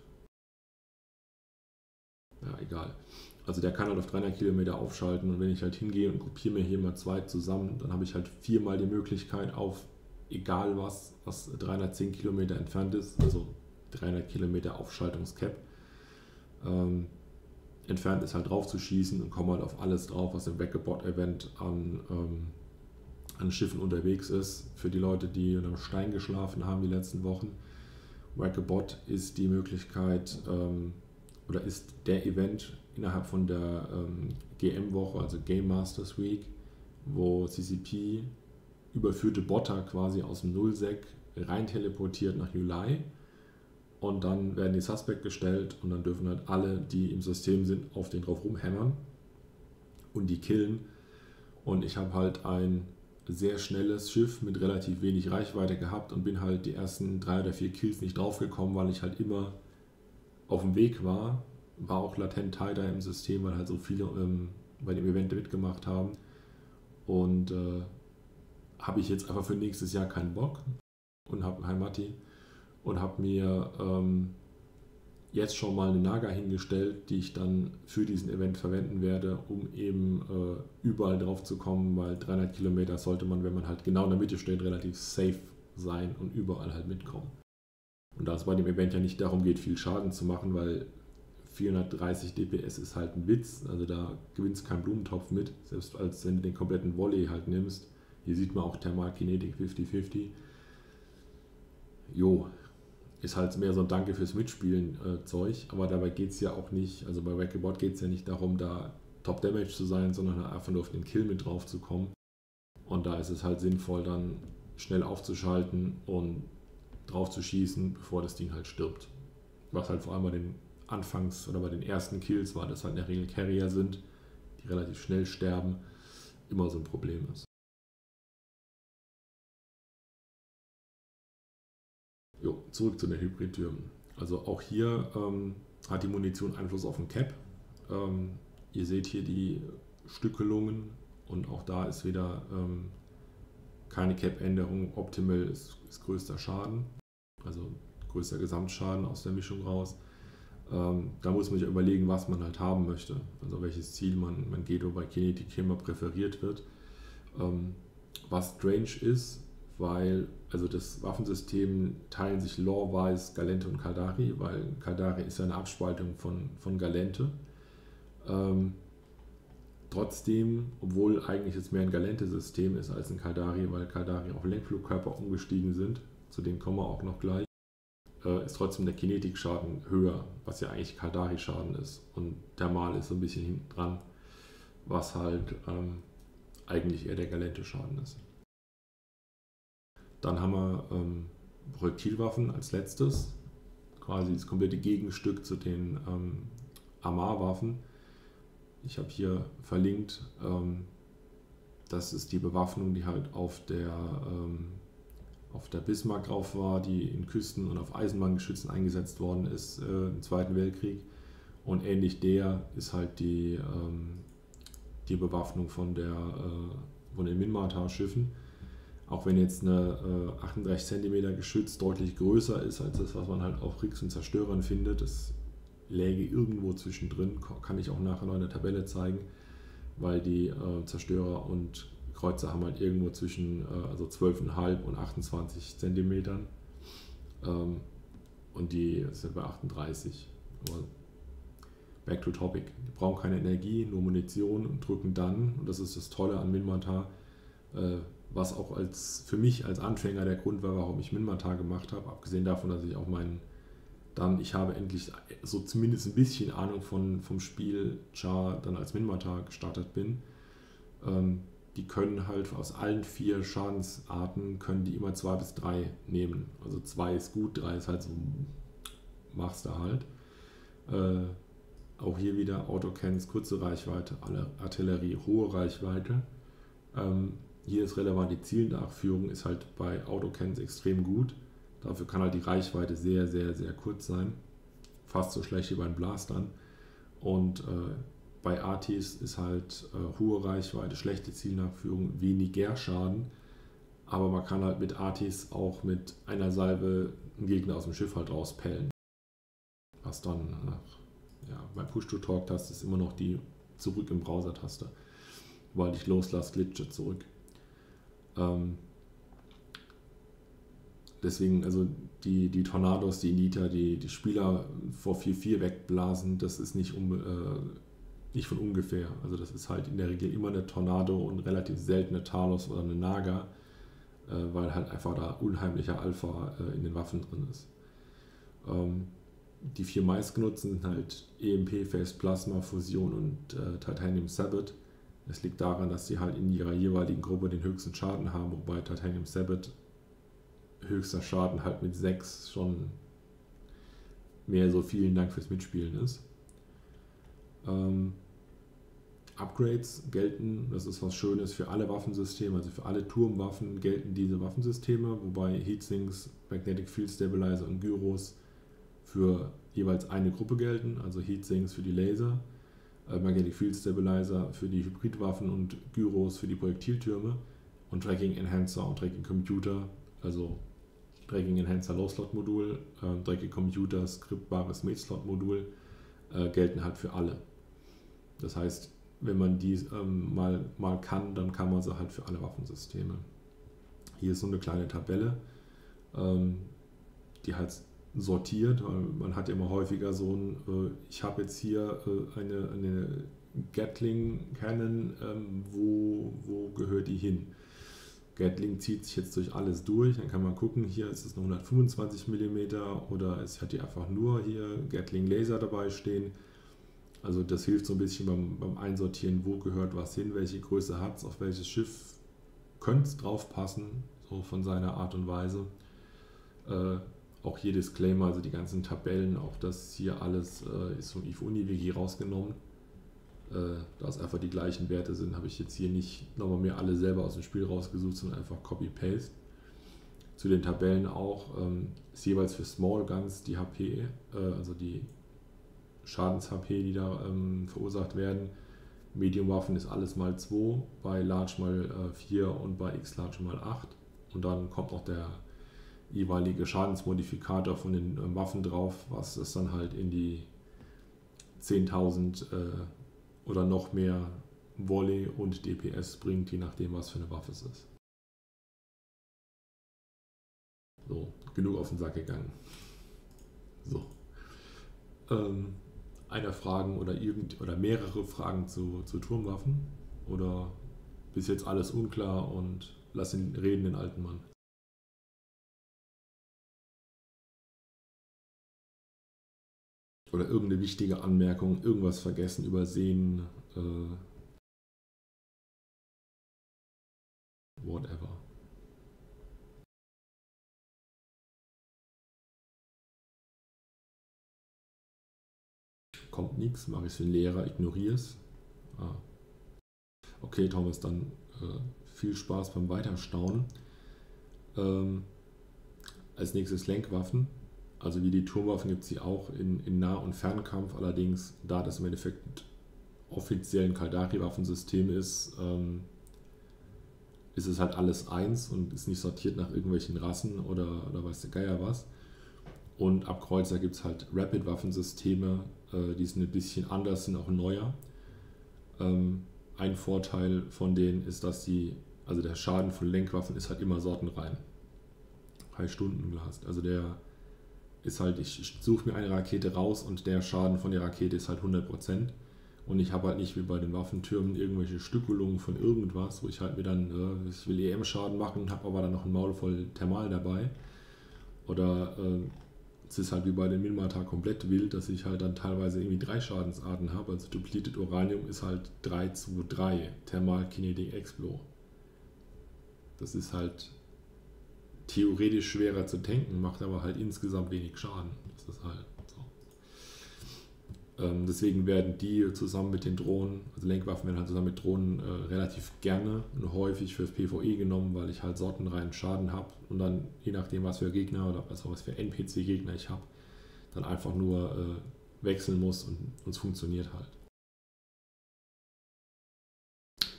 Ja, egal. Also der kann halt auf dreihundert Kilometer aufschalten und wenn ich halt hingehe und kopiere mir hier mal zwei zusammen, dann habe ich halt viermal die Möglichkeit auf egal was, was dreihundertzehn Kilometer entfernt ist, also dreihundert Kilometer Aufschaltungscap, ähm, entfernt ist halt drauf zu schießen und komme halt auf alles drauf, was im Whack-A-Bot-Event an, ähm, an Schiffen unterwegs ist. Für die Leute, die unter dem Stein geschlafen haben die letzten Wochen. Whack-A-Bot ist die Möglichkeit, ähm, oder ist der Event innerhalb von der ähm, G M-Woche, also Game Masters Week, wo C C P überführte Botter quasi aus dem Nullsec rein teleportiert nach Yulai und dann werden die Suspect gestellt und dann dürfen halt alle, die im System sind, auf den drauf rumhämmern und die killen. Und ich habe halt ein sehr schnelles Schiff mit relativ wenig Reichweite gehabt und bin halt die ersten drei oder vier Kills nicht draufgekommen, weil ich halt immer auf dem Weg war. War auch latent Tighter im System, weil halt so viele ähm, bei dem Event mitgemacht haben. Und äh, habe ich jetzt einfach für nächstes Jahr keinen Bock und habe Heimati und habe mir ähm, jetzt schon mal eine Naga hingestellt, die ich dann für diesen Event verwenden werde, um eben äh, überall drauf zu kommen, weil dreihundert Kilometer sollte man, wenn man halt genau in der Mitte steht, relativ safe sein und überall halt mitkommen. Und da es bei dem Event ja nicht darum geht, viel Schaden zu machen, weil vierhundertdreißig D P S ist halt ein Witz, also da gewinnst kein Blumentopf mit, selbst als wenn du den kompletten Volley halt nimmst. Hier sieht man auch Thermalkinetik fünfzig fünfzig. Jo, ist halt mehr so ein Danke fürs Mitspielen äh, Zeug, aber dabei geht es ja auch nicht, also bei Whack-A-Bot geht es ja nicht darum, da Top Damage zu sein, sondern einfach nur auf den Kill mit drauf zu kommen. Und da ist es halt sinnvoll, dann schnell aufzuschalten und drauf zu schießen, bevor das Ding halt stirbt. Was halt vor allem bei den Anfangs- oder bei den ersten Kills war, dass halt in der Regel Carrier sind, die relativ schnell sterben, immer so ein Problem ist. Jo, zurück zu den Hybridtürmen. Also auch hier ähm, hat die Munition Einfluss auf den Cap. Ähm, ihr seht hier die Stückelungen und auch da ist wieder ähm, keine Cap-Änderung. Optimal ist, ist größter Schaden, also größter Gesamtschaden aus der Mischung raus. Ähm, da muss man sich überlegen, was man halt haben möchte, also welches Ziel man, man geht, wobei Kinetik immer präferiert wird. Ähm, was strange ist, weil also das Waffensystem teilen sich lore-wise Gallente und Caldari, weil Caldari ist ja eine Abspaltung von, von Gallente. Ähm, trotzdem, obwohl eigentlich jetzt mehr ein Gallente-System ist als ein Caldari, weil Caldari auf Lenkflugkörper umgestiegen sind, zu denen kommen wir auch noch gleich, äh, ist trotzdem der Kinetikschaden höher, was ja eigentlich Caldari-Schaden ist. Und Thermal ist so ein bisschen hinten dran, was halt ähm, eigentlich eher der Gallente-Schaden ist. Dann haben wir ähm, Projektilwaffen als letztes, quasi das komplette Gegenstück zu den ähm, Amar-Waffen. Ich habe hier verlinkt, ähm, das ist die Bewaffnung, die halt auf der, ähm, auf der Bismarck drauf war, die in Küsten- und auf Eisenbahngeschützen eingesetzt worden ist äh, im Zweiten Weltkrieg. Und ähnlich der ist halt die, ähm, die Bewaffnung von, der, äh, von den Minmatar-Schiffen. Auch wenn jetzt eine äh, achtunddreißig Zentimeter Geschütz deutlich größer ist als das, was man halt auf Rigs und Zerstörern findet, das läge irgendwo zwischendrin, kann ich auch nachher noch in der Tabelle zeigen, weil die äh, Zerstörer und Kreuzer haben halt irgendwo zwischen äh, also zwölf Komma fünf und achtundzwanzig Zentimetern ähm, und die sind bei achtunddreißig. Aber back to topic. Die brauchen keine Energie, nur Munition und drücken dann, und das ist das Tolle an Minmatar, äh, was auch als für mich als Anfänger der Grund war, warum ich Minmatar gemacht habe, abgesehen davon, dass ich auch meinen, dann, ich habe endlich so zumindest ein bisschen Ahnung von, vom Spiel Char dann als Minmatar gestartet bin. Ähm, die können halt aus allen vier Schadensarten, können die immer zwei bis drei nehmen. Also zwei ist gut, drei ist halt so, machst du halt. Äh, auch hier wieder Autocans, kurze Reichweite, Artillerie, hohe Reichweite. Ähm, Hier ist relevant, die Zielnachführung ist halt bei Autocans extrem gut. Dafür kann halt die Reichweite sehr, sehr, sehr kurz sein. Fast so schlecht wie bei den Blastern. Und äh, bei Artis ist halt äh, hohe Reichweite, schlechte Zielnachführung, weniger Schaden. Aber man kann halt mit Artis auch mit einer Salve einen Gegner aus dem Schiff halt rauspellen. Was dann äh, ja, bei Push-to-Talk-Taste ist immer noch die zurück im Browser-Taste. Weil ich loslasse, glitsche zurück. Ähm, deswegen, also die, die Tornados, die Nita, die, die Spieler vor vier vier wegblasen, das ist nicht, um, äh, nicht von ungefähr. Also das ist halt in der Regel immer eine Tornado und relativ seltene Talos oder eine Naga, äh, weil halt einfach da unheimlicher Alpha äh, in den Waffen drin ist. Ähm, die vier meistgenutzten sind halt E M P, Phase Plasma, Fusion und äh, Titanium Sabot. Es liegt daran, dass sie halt in ihrer jeweiligen Gruppe den höchsten Schaden haben, wobei Titanium Sabot höchster Schaden halt mit sechs schon mehr so vielen Dank fürs Mitspielen ist. Ähm, Upgrades gelten, das ist was Schönes für alle Waffensysteme, also für alle Turmwaffen gelten diese Waffensysteme, wobei Heatsinks, Magnetic Field Stabilizer und Gyros für jeweils eine Gruppe gelten, also Heatsinks für die Laser, äh, Magnetic Field Stabilizer für die Hybridwaffen und Gyros für die Projektiltürme und Tracking Enhancer und Tracking Computer, also Tracking Enhancer Low-Slot-Modul, äh, Tracking Computer, skriptbares Mid-Slot-Modul äh, gelten halt für alle. Das heißt, wenn man die ähm, mal, mal kann, dann kann man sie halt für alle Waffensysteme. Hier ist so eine kleine Tabelle, ähm, die halt sortiert, weil man hat ja immer häufiger so ein, äh, ich habe jetzt hier äh, eine, eine Gatling Cannon, ähm, wo, wo gehört die hin? Gatling zieht sich jetzt durch alles durch, dann kann man gucken, hier ist es eine hundertfünfundzwanzig Millimeter oder es hat hier einfach nur hier Gatling Laser dabei stehen. Also das hilft so ein bisschen beim, beim Einsortieren, wo gehört was hin, welche Größe hat es, auf welches Schiff könnte es drauf passen, so von seiner Art und Weise. Äh, auch hier Disclaimer, also die ganzen Tabellen, auch das hier alles äh, ist vom I F Uni-Wiki rausgenommen. Äh, da es einfach die gleichen Werte sind, habe ich jetzt hier nicht nochmal mir alle selber aus dem Spiel rausgesucht, sondern einfach Copy-Paste. Zu den Tabellen auch ähm, ist jeweils für Small Guns die H P, äh, also die Schadens-H P, die da ähm, verursacht werden. Medium-Waffen ist alles mal zwei, bei Large mal vier und bei X-Large mal acht. Und dann kommt noch der jeweilige Schadensmodifikator von den äh, Waffen drauf, was es dann halt in die zehntausend äh, oder noch mehr Volley und D P S bringt, je nachdem, was für eine Waffe es ist. So, genug auf den Sack gegangen. So. Ähm, einer Fragen oder irgend oder mehrere Fragen zu, zu Turmwaffen? Oder bis jetzt alles unklar und lass ihn reden, den alten Mann. Oder irgendeine wichtige Anmerkung, irgendwas vergessen, übersehen, äh, whatever. Kommt nichts, mache ich es für den Lehrer, ignoriere es. Ah. Okay, Thomas, dann äh, viel Spaß beim Weiterstaunen. Ähm, als nächstes Lenkwaffen. Also wie die Turmwaffen gibt es sie auch in, in Nah- und Fernkampf, allerdings da das im Endeffekt offiziell ein Kaldari-Waffensystem ist, ähm, ist es halt alles eins und ist nicht sortiert nach irgendwelchen Rassen oder, oder weiß der Geier was. Und ab Kreuzer gibt es halt Rapid-Waffensysteme, äh, die sind ein bisschen anders, sind auch neuer. Ähm, ein Vorteil von denen ist, dass die, also der Schaden von Lenkwaffen ist halt immer sortenrein. Drei Stundenglas. Also der ist halt, ich suche mir eine Rakete raus und der Schaden von der Rakete ist halt hundert Prozent. Und ich habe halt nicht wie bei den Waffentürmen irgendwelche Stückelungen von irgendwas, wo ich halt mir dann, äh, ich will E M-Schaden machen, habe aber dann noch ein Maul voll Thermal dabei. Oder äh, es ist halt wie bei den Minmatar komplett wild, dass ich halt dann teilweise irgendwie drei Schadensarten habe. Also Depleted Uranium ist halt drei zu drei, Thermal Kinetic Explo. Das ist halt theoretisch schwerer zu tanken, macht aber halt insgesamt wenig Schaden. Das ist halt so. Ähm, deswegen werden die zusammen mit den Drohnen, also Lenkwaffen werden halt zusammen mit Drohnen äh, relativ gerne und häufig fürs PvE genommen, weil ich halt sortenreinen Schaden habe und dann, je nachdem was für Gegner oder also was für N P C-Gegner ich habe, dann einfach nur äh, wechseln muss und es funktioniert halt.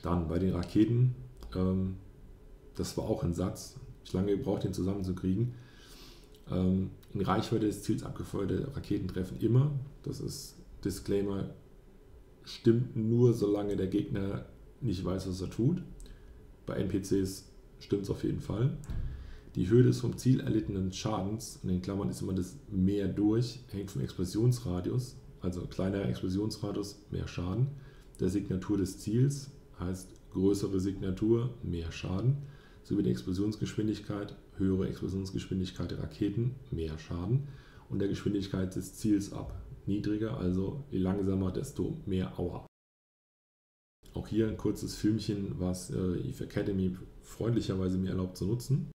Dann bei den Raketen, ähm, das war auch ein Satz, ich lange gebraucht, den zusammenzukriegen. Ähm, in Reichweite des Ziels abgefeuerte Raketen treffen immer. Das ist Disclaimer, stimmt nur, solange der Gegner nicht weiß, was er tut. Bei N P Cs stimmt es auf jeden Fall. Die Höhe des vom Ziel erlittenen Schadens, in den Klammern ist immer das mehr durch, hängt vom Explosionsradius, also kleiner Explosionsradius, mehr Schaden, der Signatur des Ziels, heißt größere Signatur, mehr Schaden, sowie der Explosionsgeschwindigkeit, höhere Explosionsgeschwindigkeit der Raketen, mehr Schaden und der Geschwindigkeit des Ziels ab. Niedriger, also je langsamer, desto mehr Aua. Auch hier ein kurzes Filmchen, was äh, Eve Academy freundlicherweise mir erlaubt zu nutzen.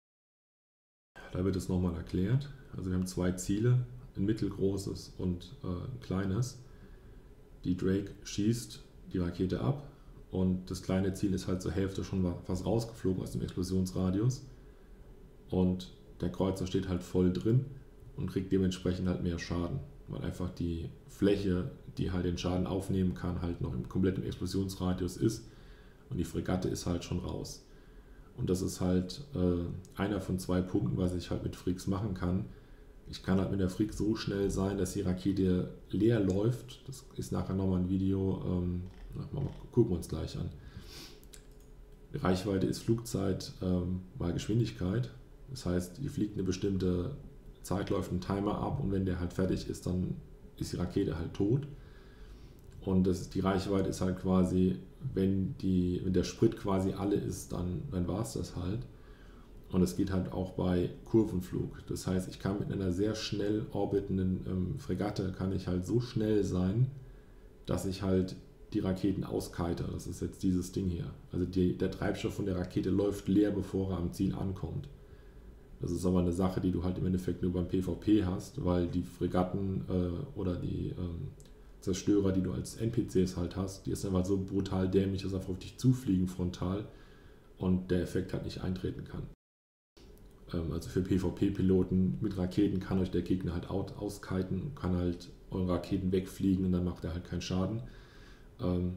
Da wird es nochmal erklärt. Also wir haben zwei Ziele, ein mittelgroßes und äh, ein kleines. Die Drake schießt die Rakete ab und das kleine Ziel ist halt zur Hälfte schon fast rausgeflogen aus dem Explosionsradius. Und der Kreuzer steht halt voll drin und kriegt dementsprechend halt mehr Schaden, weil einfach die Fläche, die halt den Schaden aufnehmen kann, halt noch im kompletten Explosionsradius ist und die Fregatte ist halt schon raus. Und das ist halt äh, einer von zwei Punkten, was ich halt mit Freaks machen kann. Ich kann halt mit der Freak so schnell sein, dass die Rakete leer läuft. Das ist nachher nochmal ein Video, ähm, mal, gucken wir uns gleich an. Reichweite ist Flugzeit ähm, mal Geschwindigkeit. Das heißt, die fliegt eine bestimmte Zeit, läuft ein Timer ab und wenn der halt fertig ist, dann ist die Rakete halt tot. Und das ist, die Reichweite ist halt quasi, wenn, die, wenn der Sprit quasi alle ist, dann, dann war es das halt. Und es geht halt auch bei Kurvenflug. Das heißt, ich kann mit einer sehr schnell orbitenden ähm, Fregatte, kann ich halt so schnell sein, dass ich halt die Raketen auskite. Das ist jetzt dieses Ding hier. Also die, der Treibstoff von der Rakete läuft leer, bevor er am Ziel ankommt. Das ist aber eine Sache, die du halt im Endeffekt nur beim PvP hast, weil die Fregatten äh, oder die ähm, Zerstörer, die du als N P Cs halt hast, die ist einfach so brutal dämlich, dass sie einfach auf dich zufliegen frontal und der Effekt halt nicht eintreten kann. Ähm, also für PvP-Piloten mit Raketen kann euch der Gegner halt auskiten, kann halt eure Raketen wegfliegen und dann macht er halt keinen Schaden. Ähm,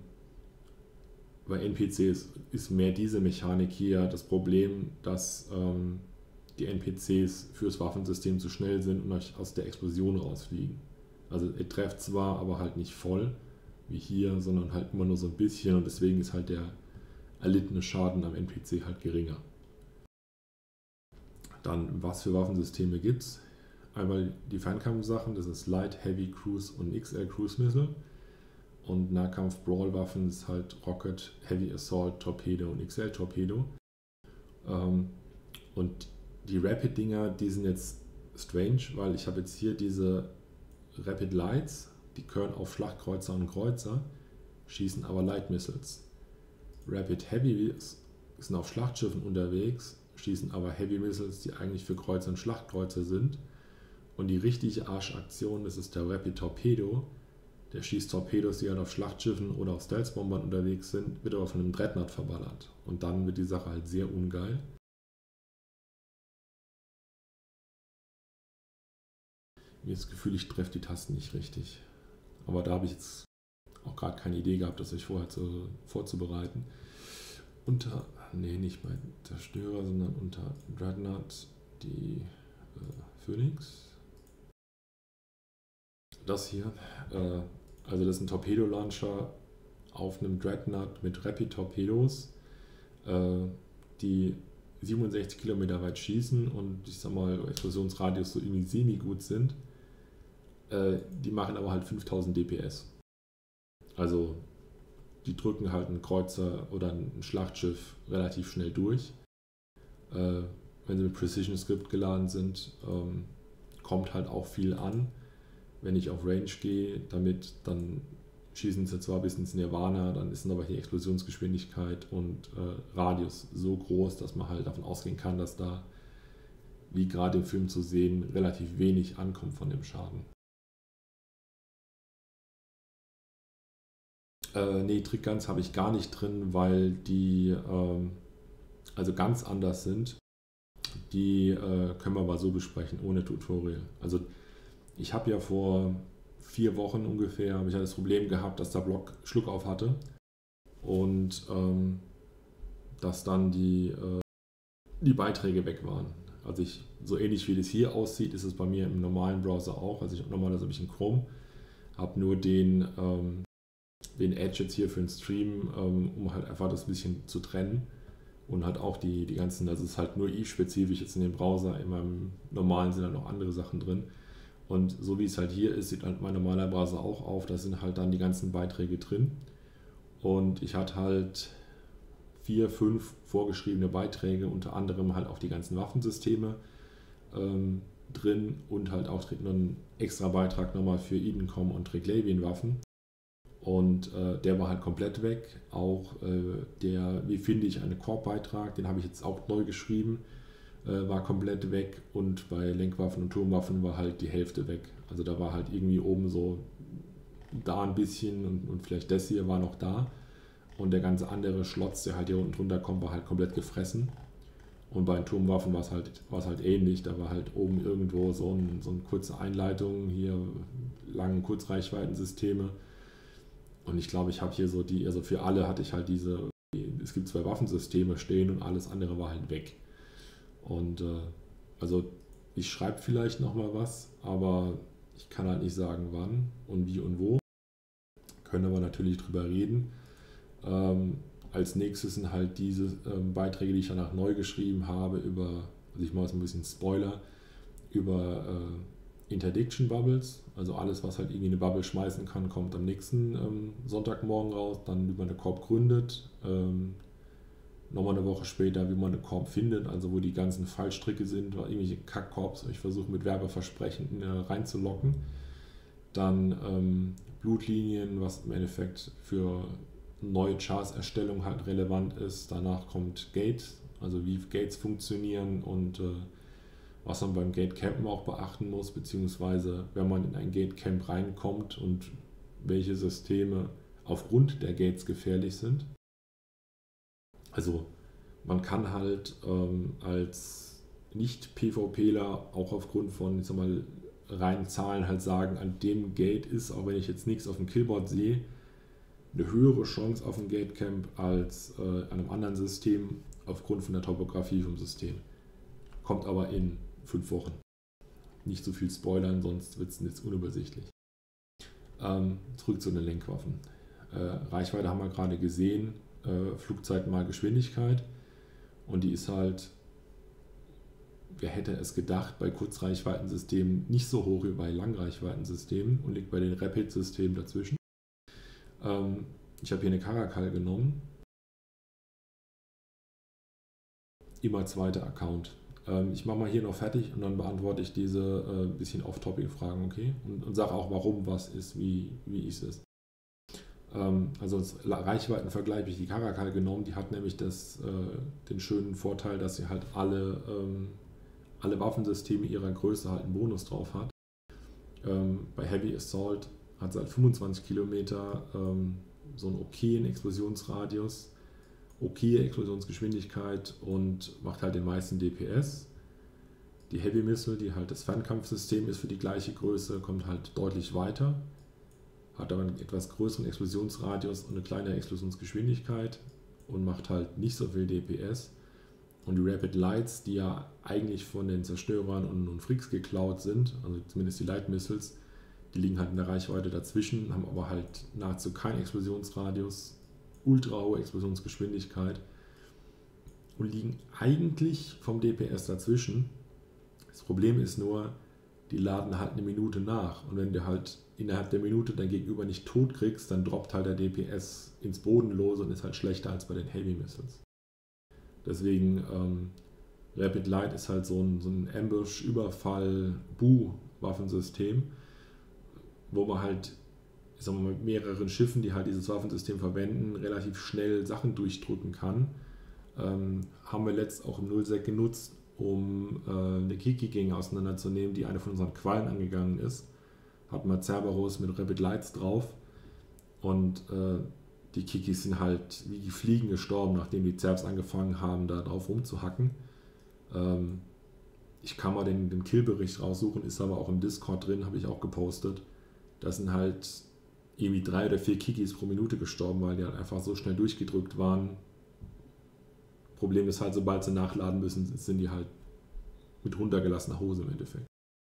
bei N P Cs ist mehr diese Mechanik hier das Problem, dass ähm, die N P Cs fürs Waffensystem zu schnell sind und euch aus der Explosion rausfliegen. Also ihr trefft zwar, aber halt nicht voll, wie hier, sondern halt immer nur so ein bisschen und deswegen ist halt der erlittene Schaden am N P C halt geringer. Dann, was für Waffensysteme gibt es? Einmal die Fernkampfsachen, das ist Light, Heavy, Cruise und X L Cruise Missile. Und Nahkampf-Brawl-Waffen ist halt Rocket, Heavy Assault, Torpedo und X L Torpedo. Ähm, und die Rapid-Dinger, die sind jetzt strange, weil ich habe jetzt hier diese Rapid Lights, die können auf Schlachtkreuzer und Kreuzer, schießen aber Light Missiles. Rapid Heavy sind auf Schlachtschiffen unterwegs, schießen aber Heavy Missiles, die eigentlich für Kreuzer und Schlachtkreuzer sind. Und die richtige Arschaktion, das ist der Rapid Torpedo, der schießt Torpedos, die halt auf Schlachtschiffen oder auf Stealth-Bombern unterwegs sind, wird aber von einem Dreadnought verballert. Und dann wird die Sache halt sehr ungeil. Mir ist das Gefühl, ich treffe die Tasten nicht richtig. Aber da habe ich jetzt auch gerade keine Idee gehabt, das euch vorher zu, vorzubereiten. Unter, nee, nicht bei Zerstörer, sondern unter Dreadnought die äh, Phoenix. Das hier, äh, also das ist ein Torpedo-Launcher auf einem Dreadnought mit Rapid-Torpedos, äh, die siebenundsechzig Kilometer weit schießen und ich sag mal, Explosionsradius so irgendwie semi-gut sind. Die machen aber halt fünftausend D P S. Also die drücken halt einen Kreuzer oder ein Schlachtschiff relativ schnell durch. Äh, wenn sie mit Precision Script geladen sind, ähm, kommt halt auch viel an. Wenn ich auf Range gehe, damit dann schießen sie zwar bis ins Nirvana, dann ist aber die Explosionsgeschwindigkeit und äh, Radius so groß, dass man halt davon ausgehen kann, dass da, wie gerade im Film zu sehen, relativ wenig ankommt von dem Schaden. Äh, nee, Trickguns habe ich gar nicht drin, weil die ähm, also ganz anders sind. Die äh, können wir aber so besprechen, ohne Tutorial. Also ich habe ja vor vier Wochen ungefähr, habe ich ja das Problem gehabt, dass der Block Schluck auf hatte. und ähm, dass dann die, äh, die Beiträge weg waren. Also ich, so ähnlich wie das hier aussieht, ist es bei mir im normalen Browser auch. Also ich habe normalerweise ein bisschen Chrome, habe nur den, ähm, den Edge jetzt hier für den Stream, ähm, um halt einfach das ein bisschen zu trennen. Und halt auch die, die ganzen, also es ist halt nur i-spezifisch jetzt in dem Browser, in meinem normalen sind halt noch andere Sachen drin. Und so wie es halt hier ist, sieht halt mein normaler Browser auch auf, da sind halt dann die ganzen Beiträge drin. Und ich hatte halt vier, fünf vorgeschriebene Beiträge, unter anderem halt auch die ganzen Waffensysteme ähm, drin und halt auch noch einen extra Beitrag nochmal für Edencom und Triglavian Waffen. Und äh, der war halt komplett weg. Auch äh, der, wie finde ich, eine Korb-Beitrag, den habe ich jetzt auch neu geschrieben, äh, war komplett weg. Und bei Lenkwaffen und Turmwaffen war halt die Hälfte weg. Also da war halt irgendwie oben so da ein bisschen und, und vielleicht das hier war noch da. Und der ganze andere Schlotz, der halt hier unten drunter kommt, war halt komplett gefressen. Und bei den Turmwaffen war es halt, war es halt ähnlich. Da war halt oben irgendwo so, ein, so eine kurze Einleitung, hier lange Kurzreichweitensysteme. Und ich glaube, ich habe hier so die, also für alle hatte ich halt diese, es gibt zwei Waffensysteme stehen und alles andere war halt weg. Und äh, also ich schreibe vielleicht nochmal was, aber ich kann halt nicht sagen, wann und wie und wo. Können aber natürlich drüber reden. Ähm, als nächstes sind halt diese ähm, Beiträge, die ich danach neu geschrieben habe, über, also ich mache jetzt ein bisschen Spoiler, über äh, Interdiction Bubbles, also alles, was halt irgendwie eine Bubble schmeißen kann, kommt am nächsten ähm, Sonntagmorgen raus, dann wie man eine Korb gründet, ähm, nochmal eine Woche später, wie man eine Korb findet, also wo die ganzen Fallstricke sind, oder irgendwelche Kackkorbs, ich versuche mit Werbeversprechen äh, reinzulocken. Dann ähm, Blutlinien, was im Endeffekt für neue Charts-Erstellung halt relevant ist. Danach kommt Gate, also wie Gates funktionieren und äh, was man beim Gate-Campen auch beachten muss, beziehungsweise wenn man in ein Gate-Camp reinkommt und welche Systeme aufgrund der Gates gefährlich sind. Also man kann halt ähm, als Nicht-PvPler auch aufgrund von, ich sag mal, reinen Zahlen halt sagen, an dem Gate ist, auch wenn ich jetzt nichts auf dem Killboard sehe, eine höhere Chance auf ein Gate-Camp als äh, an einem anderen System aufgrund von der Topografie vom System. Kommt aber in fünf Wochen. Nicht so viel spoilern, sonst wird es jetzt unübersichtlich. Ähm, zurück zu den Lenkwaffen. Äh, Reichweite haben wir gerade gesehen, äh, Flugzeit mal Geschwindigkeit und die ist halt, wer hätte es gedacht, bei Kurzreichweitensystemen nicht so hoch wie bei Langreichweitensystemen und liegt bei den Rapid-Systemen dazwischen. Ähm, ich habe hier eine Caracal genommen. Immer zweiter Account. Ähm, ich mache mal hier noch fertig und dann beantworte ich diese äh, bisschen Off-Topic-Fragen, okay? Und, und sage auch, warum was ist, wie, wie ist es. Ähm, also als Reichweitenvergleich habe ich die Caracal genommen. Die hat nämlich das, äh, den schönen Vorteil, dass sie halt alle, ähm, alle Waffensysteme ihrer Größe halt einen Bonus drauf hat. Ähm, bei Heavy Assault hat sie halt fünfundzwanzig Kilometer, ähm, so einen okayen Explosionsradius, okaye Explosionsgeschwindigkeit und macht halt den meisten D P S. Die Heavy Missile, die halt das Fernkampfsystem ist für die gleiche Größe, kommt halt deutlich weiter, hat aber einen etwas größeren Explosionsradius und eine kleinere Explosionsgeschwindigkeit und macht halt nicht so viel D P S. Und die Rapid Lights, die ja eigentlich von den Zerstörern und, und Freaks geklaut sind, also zumindest die Light Missiles, die liegen halt in der Reichweite dazwischen, haben aber halt nahezu keinen Explosionsradius, ultra hohe Explosionsgeschwindigkeit und liegen eigentlich vom D P S dazwischen. Das Problem ist nur, die laden halt eine Minute nach und wenn du halt innerhalb der Minute dein Gegenüber nicht tot kriegst, dann droppt halt der D P S ins Bodenlose und ist halt schlechter als bei den Heavy Missiles. Deswegen ähm, Rapid Light ist halt so ein, so ein Ambush-Überfall-Bu-Waffensystem, wo man halt, ich sag mal, mit mehreren Schiffen, die halt dieses Waffensystem verwenden, relativ schnell Sachen durchdrücken kann. Ähm, haben wir letzt auch im Nullsec genutzt, um äh, eine Kiki gegen auseinanderzunehmen, die eine von unseren Quallen angegangen ist. Hatten wir Cerberus mit Rapid Lights drauf und äh, die Kikis sind halt wie die Fliegen gestorben, nachdem die Zerbs angefangen haben, da drauf rumzuhacken. Ähm, ich kann mal den, den Killbericht raussuchen, ist aber auch im Discord drin, habe ich auch gepostet. Das sind halt irgendwie drei oder vier Kikis pro Minute gestorben, weil die halt einfach so schnell durchgedrückt waren. Problem ist halt, sobald sie nachladen müssen, sind die halt mit runtergelassener Hose im Endeffekt.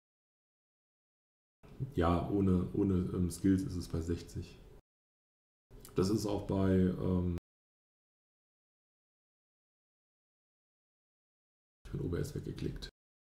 Ja, ohne, ohne ähm, Skills ist es bei sechzig. Das ist auch bei ähm, ich bin O B S weggeklickt.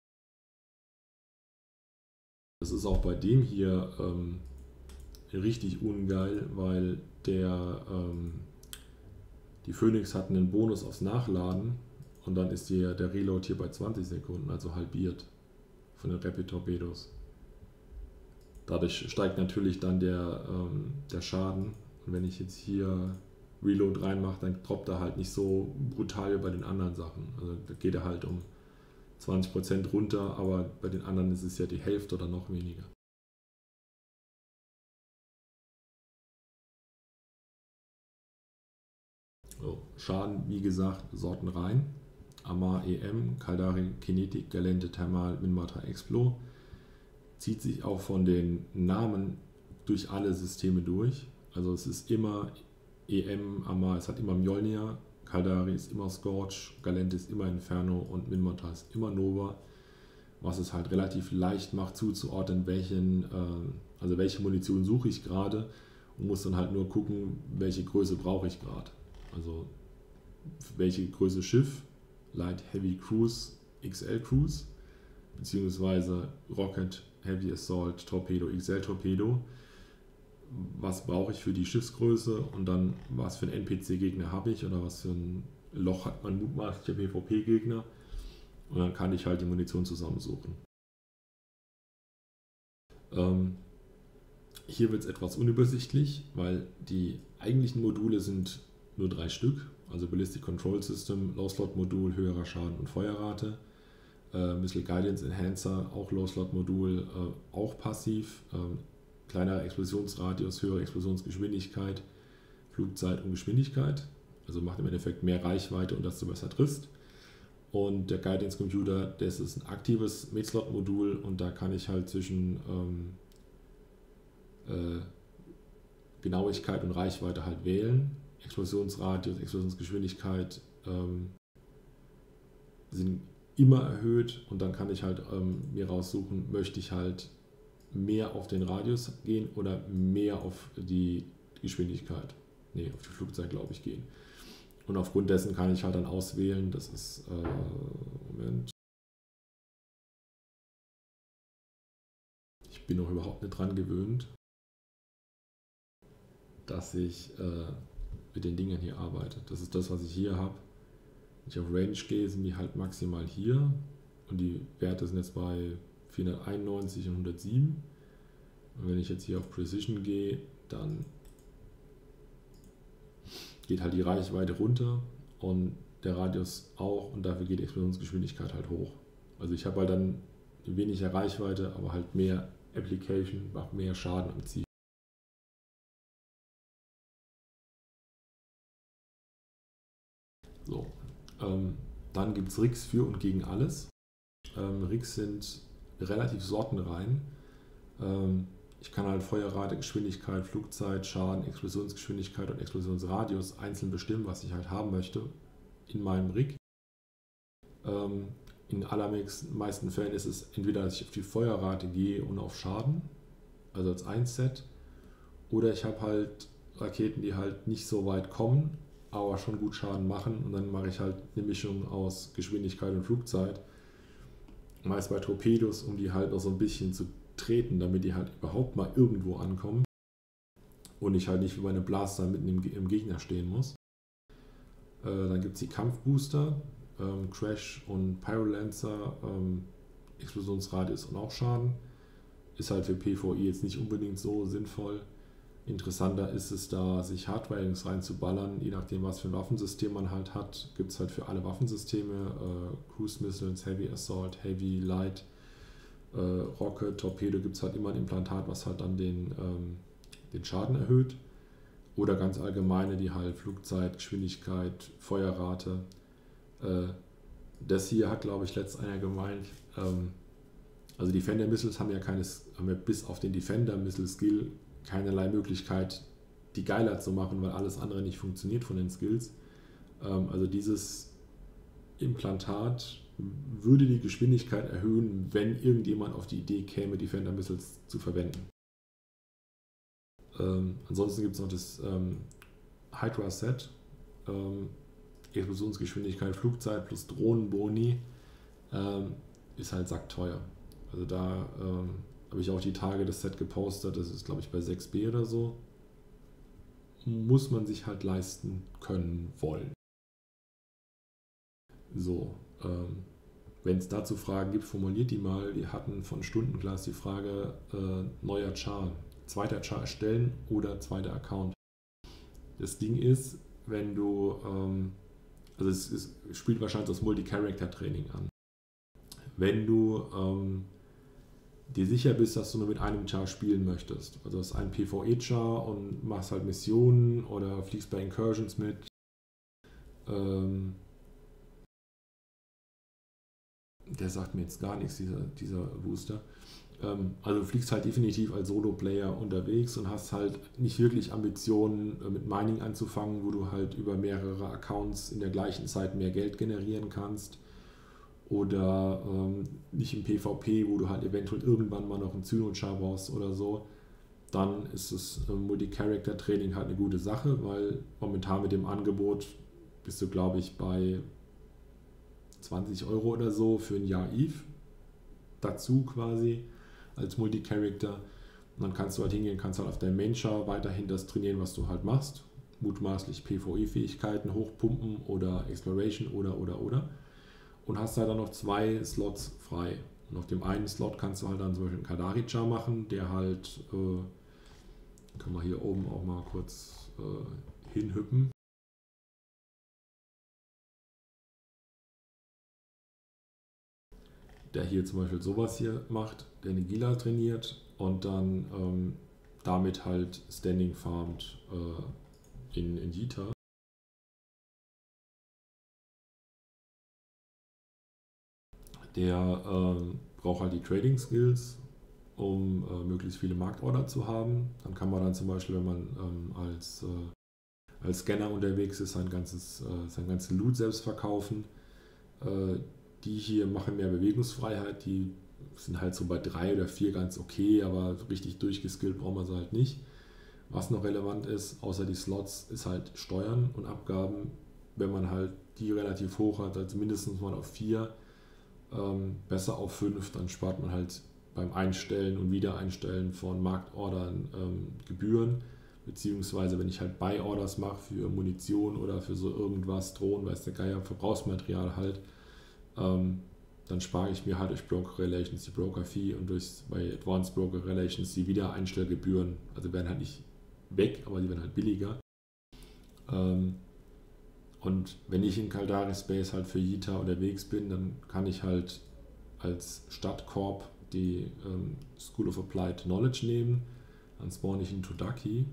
Das ist auch bei dem hier ähm, richtig ungeil, weil der ähm, die Phoenix hat einen Bonus aufs Nachladen und dann ist die, der Reload hier bei zwanzig Sekunden, also halbiert von den Rapid Torpedos. Dadurch steigt natürlich dann der, ähm, der Schaden. Und wenn ich jetzt hier Reload reinmache, dann droppt er halt nicht so brutal wie bei den anderen Sachen. Also da geht er halt um zwanzig Prozent runter, aber bei den anderen ist es ja die Hälfte oder noch weniger. So, Schaden, wie gesagt, Sorten rein. Amarr E M, Caldari Kinetic, Gallente Thermal, Minmatar Explo. Zieht sich auch von den Namen durch alle Systeme durch. Also es ist immer E M, Amarr, es hat immer Mjolnir, Caldari ist immer Scorch, Gallente ist immer Inferno und Minmatar ist immer Nova, was es halt relativ leicht macht zuzuordnen, welchen, äh, also welche Munition suche ich gerade und muss dann halt nur gucken, welche Größe brauche ich gerade. Also welche Größe Schiff, Light Heavy Cruise, X L Cruise, beziehungsweise Rocket Heavy Assault Torpedo, X L Torpedo. Was brauche ich für die Schiffsgröße und dann was für einen N P C-Gegner habe ich oder was für ein Loch hat mein mutmaßlicher PvP-Gegner und dann kann ich halt die Munition zusammensuchen. Ähm, hier wird es etwas unübersichtlich, weil die eigentlichen Module sind nur drei Stück, also Ballistic Control System, Low-Slot-Modul, höherer Schaden und Feuerrate. Äh, Missile Guidance Enhancer, auch Low-Slot-Modul, äh, auch passiv. Ähm, kleinerer Explosionsradius, höhere Explosionsgeschwindigkeit, Flugzeit und Geschwindigkeit. Also macht im Endeffekt mehr Reichweite und dass du besser triffst. Und der Guidance Computer, das ist ein aktives Mid-Slot-Modul und da kann ich halt zwischen ähm, äh, Genauigkeit und Reichweite halt wählen. Explosionsradius, Explosionsgeschwindigkeit ähm, sind immer erhöht und dann kann ich halt ähm, mir raussuchen, möchte ich halt mehr auf den Radius gehen oder mehr auf die Geschwindigkeit, nee, auf die Flugzeit glaube ich gehen. Und aufgrund dessen kann ich halt dann auswählen, das ist, äh, Moment, ich bin noch überhaupt nicht dran gewöhnt, dass ich äh, mit den Dingen hier arbeite. Das ist das, was ich hier habe. Wenn ich auf Range gehe, sind die halt maximal hier und die Werte sind jetzt bei vierhunderteinundneunzig und hundertsieben. Und wenn ich jetzt hier auf Precision gehe, dann geht halt die Reichweite runter und der Radius auch und dafür geht die Explosionsgeschwindigkeit halt hoch. Also ich habe halt dann weniger Reichweite, aber halt mehr Application, macht mehr Schaden am Ziel. So, ähm, dann gibt es Rigs für und gegen alles. Ähm, Rigs sind relativ sortenrein. Ähm, ich kann halt Feuerrate, Geschwindigkeit, Flugzeit, Schaden, Explosionsgeschwindigkeit und Explosionsradius einzeln bestimmen, was ich halt haben möchte in meinem Rig. Ähm, in allermeisten Fällen ist es entweder, dass ich auf die Feuerrate gehe und auf Schaden, also als ein Set, oder ich habe halt Raketen, die halt nicht so weit kommen, aber schon gut Schaden machen und dann mache ich halt eine Mischung aus Geschwindigkeit und Flugzeit. Meist bei Torpedos, um die halt noch so ein bisschen zu treten, damit die halt überhaupt mal irgendwo ankommen und ich halt nicht wie bei einem Blaster mitten im, im Gegner stehen muss. Äh, dann gibt es die Kampfbooster, ähm, Crash und Pyrolancer, ähm, Explosionsradius und auch Schaden. Ist halt für PvE jetzt nicht unbedingt so sinnvoll. Interessanter ist es da, sich Hardwirings reinzuballern, je nachdem was für ein Waffensystem man halt hat. Gibt es halt für alle Waffensysteme, äh, Cruise Missiles, Heavy Assault, Heavy, Light, äh, Rocket, Torpedo, gibt es halt immer ein Implantat, was halt dann den, ähm, den Schaden erhöht. Oder ganz allgemeine, die halt Flugzeit, Geschwindigkeit, Feuerrate. Äh, das hier hat, glaube ich, letzt einer gemeint, ähm, also Defender Missiles haben ja keines, haben ja bis auf den Defender Missile Skill keinerlei Möglichkeit, die geiler zu machen, weil alles andere nicht funktioniert von den Skills. Ähm, also dieses Implantat würde die Geschwindigkeit erhöhen, wenn irgendjemand auf die Idee käme, Defender Missiles zu verwenden. Ähm, ansonsten gibt es noch das ähm, Hydra-Set. Ähm, Explosionsgeschwindigkeit, Flugzeit plus Drohnenboni ähm, ist halt sackteuer. Also da ähm, habe ich auch die Tage das Set gepostet, das ist glaube ich bei sechs B oder so. Muss man sich halt leisten können wollen. So, ähm, wenn es dazu Fragen gibt, formuliert die mal. Wir hatten von Stundenclass die Frage, äh, neuer Char, zweiter Char erstellen oder zweiter Account. Das Ding ist, wenn du, ähm, also es, es spielt wahrscheinlich das Multi-Character-Training an. Wenn du ähm, dir sicher bist, dass du nur mit einem Char spielen möchtest, also das ist ein PvE-Char und machst halt Missionen oder fliegst bei Incursions mit, ähm, der sagt mir jetzt gar nichts, dieser, dieser Booster. Ähm, also du fliegst halt definitiv als Solo-Player unterwegs und hast halt nicht wirklich Ambitionen, äh, mit Mining anzufangen, wo du halt über mehrere Accounts in der gleichen Zeit mehr Geld generieren kannst. Oder ähm, nicht im PvP, wo du halt eventuell irgendwann mal noch einen Zyno-Char brauchst oder so. Dann ist das äh, Multi-Character-Training halt eine gute Sache, weil momentan mit dem Angebot bist du, glaube ich, bei zwanzig Euro oder so für ein Jahr Eve dazu quasi als Multi-Character. Und dann kannst du halt hingehen, kannst halt auf deinem Main-Char weiterhin das trainieren, was du halt machst. Mutmaßlich PvE-Fähigkeiten hochpumpen oder Exploration oder oder oder. Und hast halt dann noch zwei Slots frei. Und auf dem einen Slot kannst du halt dann zum Beispiel einen Kaldari-Char machen, der halt, äh, kann man hier oben auch mal kurz äh, hinhüppen. Der hier zum Beispiel sowas hier macht, der eine Gila trainiert und dann ähm, damit halt Standing farmt äh, in, in Yita. Der äh, braucht halt die Trading Skills, um äh, möglichst viele Marktorder zu haben. Dann kann man dann zum Beispiel, wenn man ähm, als, äh, als Scanner unterwegs ist, sein ganzes, äh, sein ganzes Loot selbst verkaufen. Äh, die hier machen mehr Bewegungsfreiheit, die sind halt so bei drei oder vier ganz okay, aber richtig durchgeskillt braucht man sie halt nicht. Was noch relevant ist, außer die Slots, ist halt Steuern und Abgaben. Wenn man halt die relativ hoch hat, also mindestens mal auf vier, ähm, besser auf fünf, dann spart man halt beim Einstellen und Wiedereinstellen von Marktordern ähm, Gebühren. Beziehungsweise wenn ich halt Buy-Orders mache für Munition oder für so irgendwas, Drohnen, weiß der Geier, Verbrauchsmaterial halt, ähm, dann spare ich mir halt durch Broker Relations die Broker-Fee und durch bei Advanced Broker Relations die Wiedereinstellgebühren. Also werden halt nicht weg, aber die werden halt billiger. Ähm, und wenn ich in Caldari Space halt für Yita unterwegs bin, dann kann ich halt als Stadtkorb die ähm, School of Applied Knowledge nehmen. Dann spawn ich in Todaki.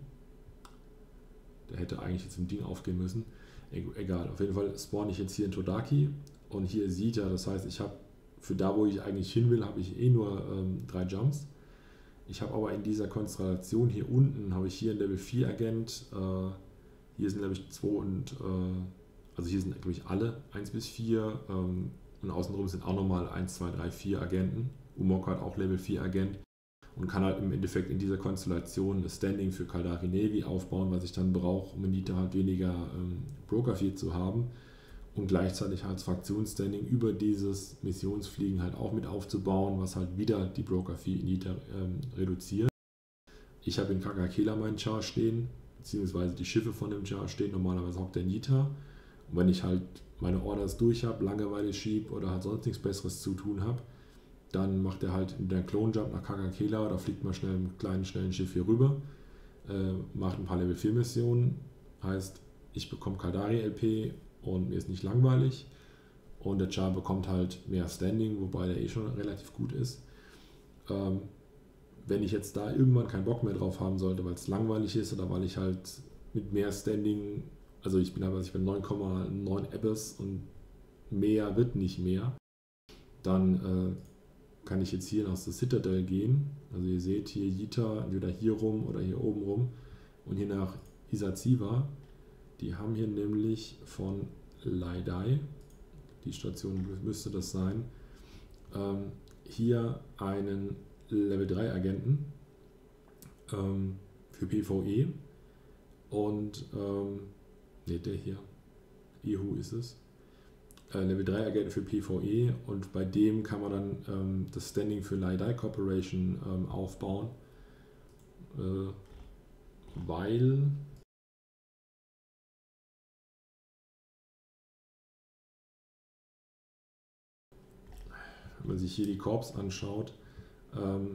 Der hätte eigentlich jetzt im Ding aufgehen müssen. E egal, auf jeden Fall spawn ich jetzt hier in Todaki. Und hier ist Yita, das heißt, ich habe für da, wo ich eigentlich hin will, habe ich eh nur ähm, drei Jumps. Ich habe aber in dieser Konstellation hier unten, habe ich hier einen Level vier Agent, äh, hier sind Level zwei und, äh, also hier sind glaube ich alle eins bis vier ähm, und außenrum sind auch nochmal eins, zwei, drei, vier Agenten. Umok hat auch Level vier Agent und kann halt im Endeffekt in dieser Konstellation das Standing für Caldari Navy aufbauen, was ich dann brauche, um in Yita halt weniger ähm, Broker-Fee zu haben. Und gleichzeitig als Fraktionsstanding über dieses Missionsfliegen halt auch mit aufzubauen, was halt wieder die Broker-Fee in Yita ähm, reduziert. Ich habe in Kakakela meinen Char stehen, beziehungsweise die Schiffe von dem Char stehen, normalerweise hockt der in Yita. Und wenn ich halt meine Orders durch habe, Langeweile schieb oder halt sonst nichts Besseres zu tun habe, dann macht er halt in der Clone-Jump nach Kakakela oder fliegt mal schnell mit einem kleinen, schnellen Schiff hier rüber, äh, macht ein paar Level vier Missionen, heißt, ich bekomme Caldari L P und mir ist nicht langweilig und der Char bekommt halt mehr Standing, wobei der eh schon relativ gut ist. Ähm, wenn ich jetzt da irgendwann keinen Bock mehr drauf haben sollte, weil es langweilig ist oder weil ich halt mit mehr Standing, also ich bin aber ich bin neun Komma neun Abyss und mehr wird nicht mehr, dann kann ich jetzt hier aus der Citadel gehen. Also ihr seht hier Jita entweder hier rum oder hier oben rum und hier nach Isaziva. Die haben hier nämlich von Laidai, die Station müsste das sein, ähm, hier einen Level drei Agenten ähm, für PvE und ähm, ne, der hier, Ihu ist es, äh, Level drei Agenten für PvE und bei dem kann man dann ähm, das Standing für Laidai Corporation ähm, aufbauen, äh, weil wenn man sich hier die Corps anschaut, ähm,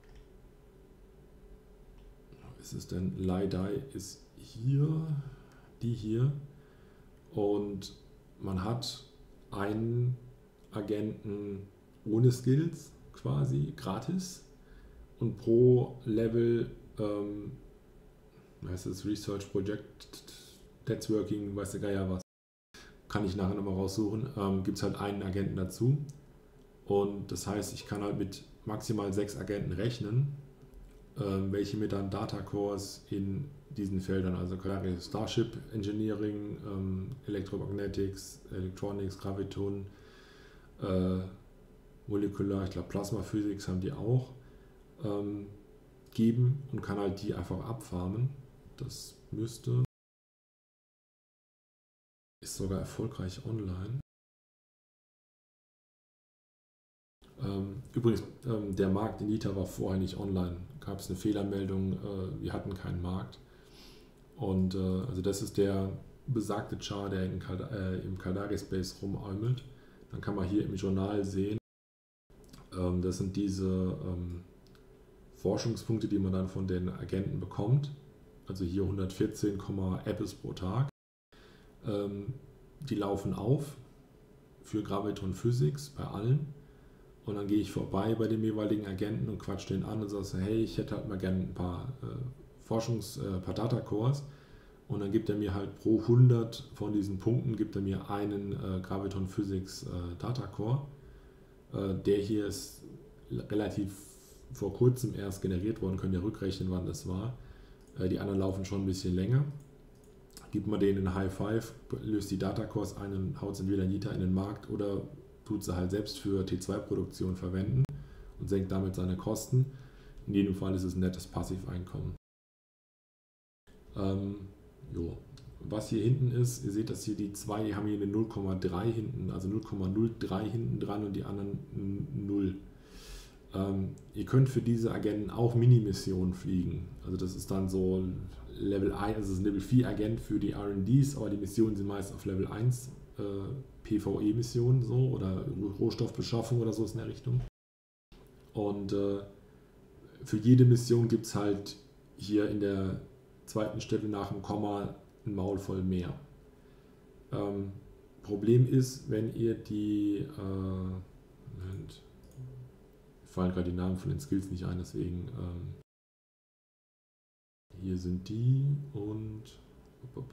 ist es denn, Laidai ist hier, die hier, und man hat einen Agenten ohne Skills quasi gratis und pro Level, ähm, heißt es Research Project Networking, weiß der Geier was, kann ich nachher nochmal raussuchen, ähm, gibt es halt einen Agenten dazu. Und das heißt, ich kann halt mit maximal sechs Agenten rechnen, ähm, welche mir dann Data Cores in diesen Feldern, also Starship Engineering, ähm, Electromagnetics, Electronics, Graviton, äh, Molekular, ich glaube Plasma Physics haben die auch, ähm, geben und kann halt die einfach abfarmen. Das müsste, ist sogar erfolgreich online. Ähm, übrigens, ähm, der Markt in Jita war vorher nicht online. Gab es eine Fehlermeldung, äh, wir hatten keinen Markt. Und äh, also das ist der besagte Char, der in Kald äh, im Caldari Space rumäumelt. Dann kann man hier im Journal sehen, ähm, das sind diese ähm, Forschungspunkte, die man dann von den Agenten bekommt. Also hier hundertvierzehn Apples pro Tag. Ähm, die laufen auf für Graviton Physics bei allen. Und dann gehe ich vorbei bei dem jeweiligen Agenten und quatsche den an und sage, hey, ich hätte halt mal gerne ein paar äh, Forschungs-, äh, paar Data Cores. Und dann gibt er mir halt pro hundert von diesen Punkten gibt er mir einen äh, Graviton Physics äh, Data Core. Äh, der hier ist relativ vor kurzem erst generiert worden, könnt ihr rückrechnen, wann das war. Äh, die anderen laufen schon ein bisschen länger. Gibt man denen einen High Five, löst die Data Cores ein und haut es entweder in Jita in den Markt oder tut sie halt selbst für T zwei Produktion verwenden und senkt damit seine Kosten. In jedem Fall ist es ein nettes Passiveinkommen. Ähm, jo. Was hier hinten ist, ihr seht, dass hier die zwei, die haben hier eine null Komma drei hinten, also null Komma null drei hinten dran und die anderen null. Ähm, ihr könnt für diese Agenten auch Mini-Missionen fliegen. Also das ist dann so Level eins, also das ist ein Level vier Agent für die R und Ds, aber die Missionen sind meist auf Level eins. Äh, PvE-Missionen so oder Rohstoffbeschaffung oder so in der Richtung. Und äh, für jede Mission gibt es halt hier in der zweiten Stelle nach dem Komma ein Maul voll mehr. Ähm, Problem ist, wenn ihr die, äh, Moment, mir fallen gerade die Namen von den Skills nicht ein, deswegen ähm, hier sind die und was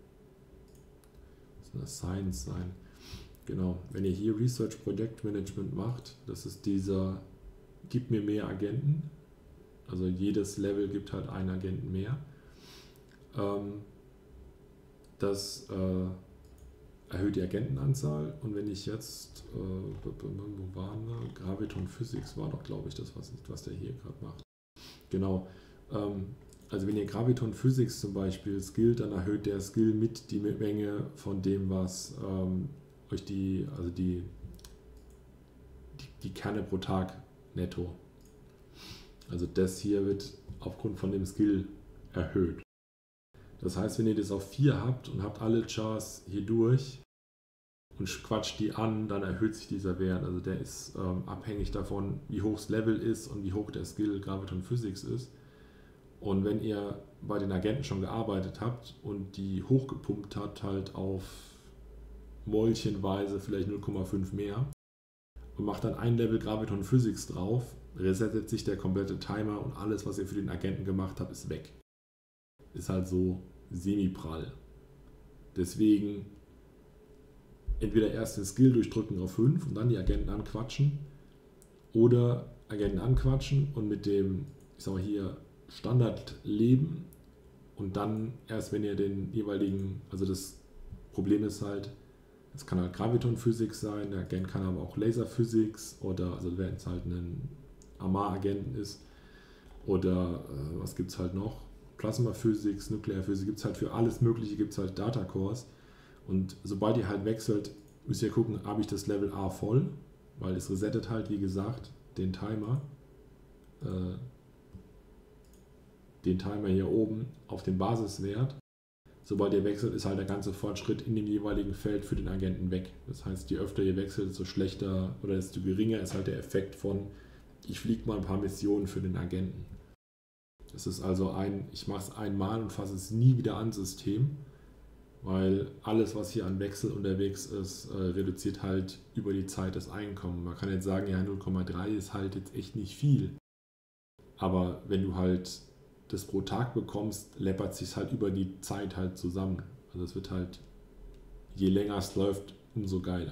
soll das Science sein? Genau, wenn ihr hier Research Project Management macht, das ist dieser, gib mir mehr Agenten, also jedes Level gibt halt einen Agenten mehr. Ähm, das äh, erhöht die Agentenanzahl und wenn ich jetzt, äh, wo waren wir? Graviton Physics war doch, glaube ich, das, was, was der hier gerade macht. Genau, ähm, also wenn ihr Graviton Physics zum Beispiel skillt, dann erhöht der Skill mit die Menge von dem, was ähm, euch die, also die, die, die Kerne pro Tag netto. Also das hier wird aufgrund von dem Skill erhöht. Das heißt, wenn ihr das auf vier habt und habt alle Chars hier durch und quatscht die an, dann erhöht sich dieser Wert. Also der ist ähm, abhängig davon, wie hoch das Level ist und wie hoch der Skill Graviton Physics ist. Und wenn ihr bei den Agenten schon gearbeitet habt und die hochgepumpt habt halt auf Mäulchenweise vielleicht null Komma fünf mehr und macht dann ein Level Graviton Physics drauf, resettet sich der komplette Timer und alles, was ihr für den Agenten gemacht habt, ist weg. Ist halt so semi-prall. Deswegen entweder erst den Skill durchdrücken auf fünf und dann die Agenten anquatschen Oder Agenten anquatschen und mit dem, ich sag mal hier, Standard leben und dann erst, wenn ihr den jeweiligen, also das Problem ist halt, es kann halt Graviton-Physik sein, der Agent kann aber auch Laser-Physics oder, also wenn es halt ein Amarr-Agenten ist, oder äh, was gibt es halt noch? Plasma-Physics, Nuklearphysik, gibt es halt für alles Mögliche, gibt es halt Data-Cores. Und sobald ihr halt wechselt, müsst ihr gucken, habe ich das Level A voll, weil es resettet halt, wie gesagt, den Timer, äh, den Timer hier oben auf den Basiswert. Sobald ihr wechselt, ist halt der ganze Fortschritt in dem jeweiligen Feld für den Agenten weg. Das heißt, je öfter ihr wechselt, desto schlechter oder desto geringer ist halt der Effekt von, ich fliege mal ein paar Missionen für den Agenten. Das ist also ein, ich mache es einmal und fasse es nie wieder an System, weil alles, was hier an Wechsel unterwegs ist, äh, reduziert halt über die Zeit das Einkommen. Man kann jetzt sagen, ja, null Komma drei ist halt jetzt echt nicht viel. Aber wenn du halt das pro Tag bekommst, läppert sich halt über die Zeit halt zusammen. Also es wird halt, je länger es läuft, umso geiler.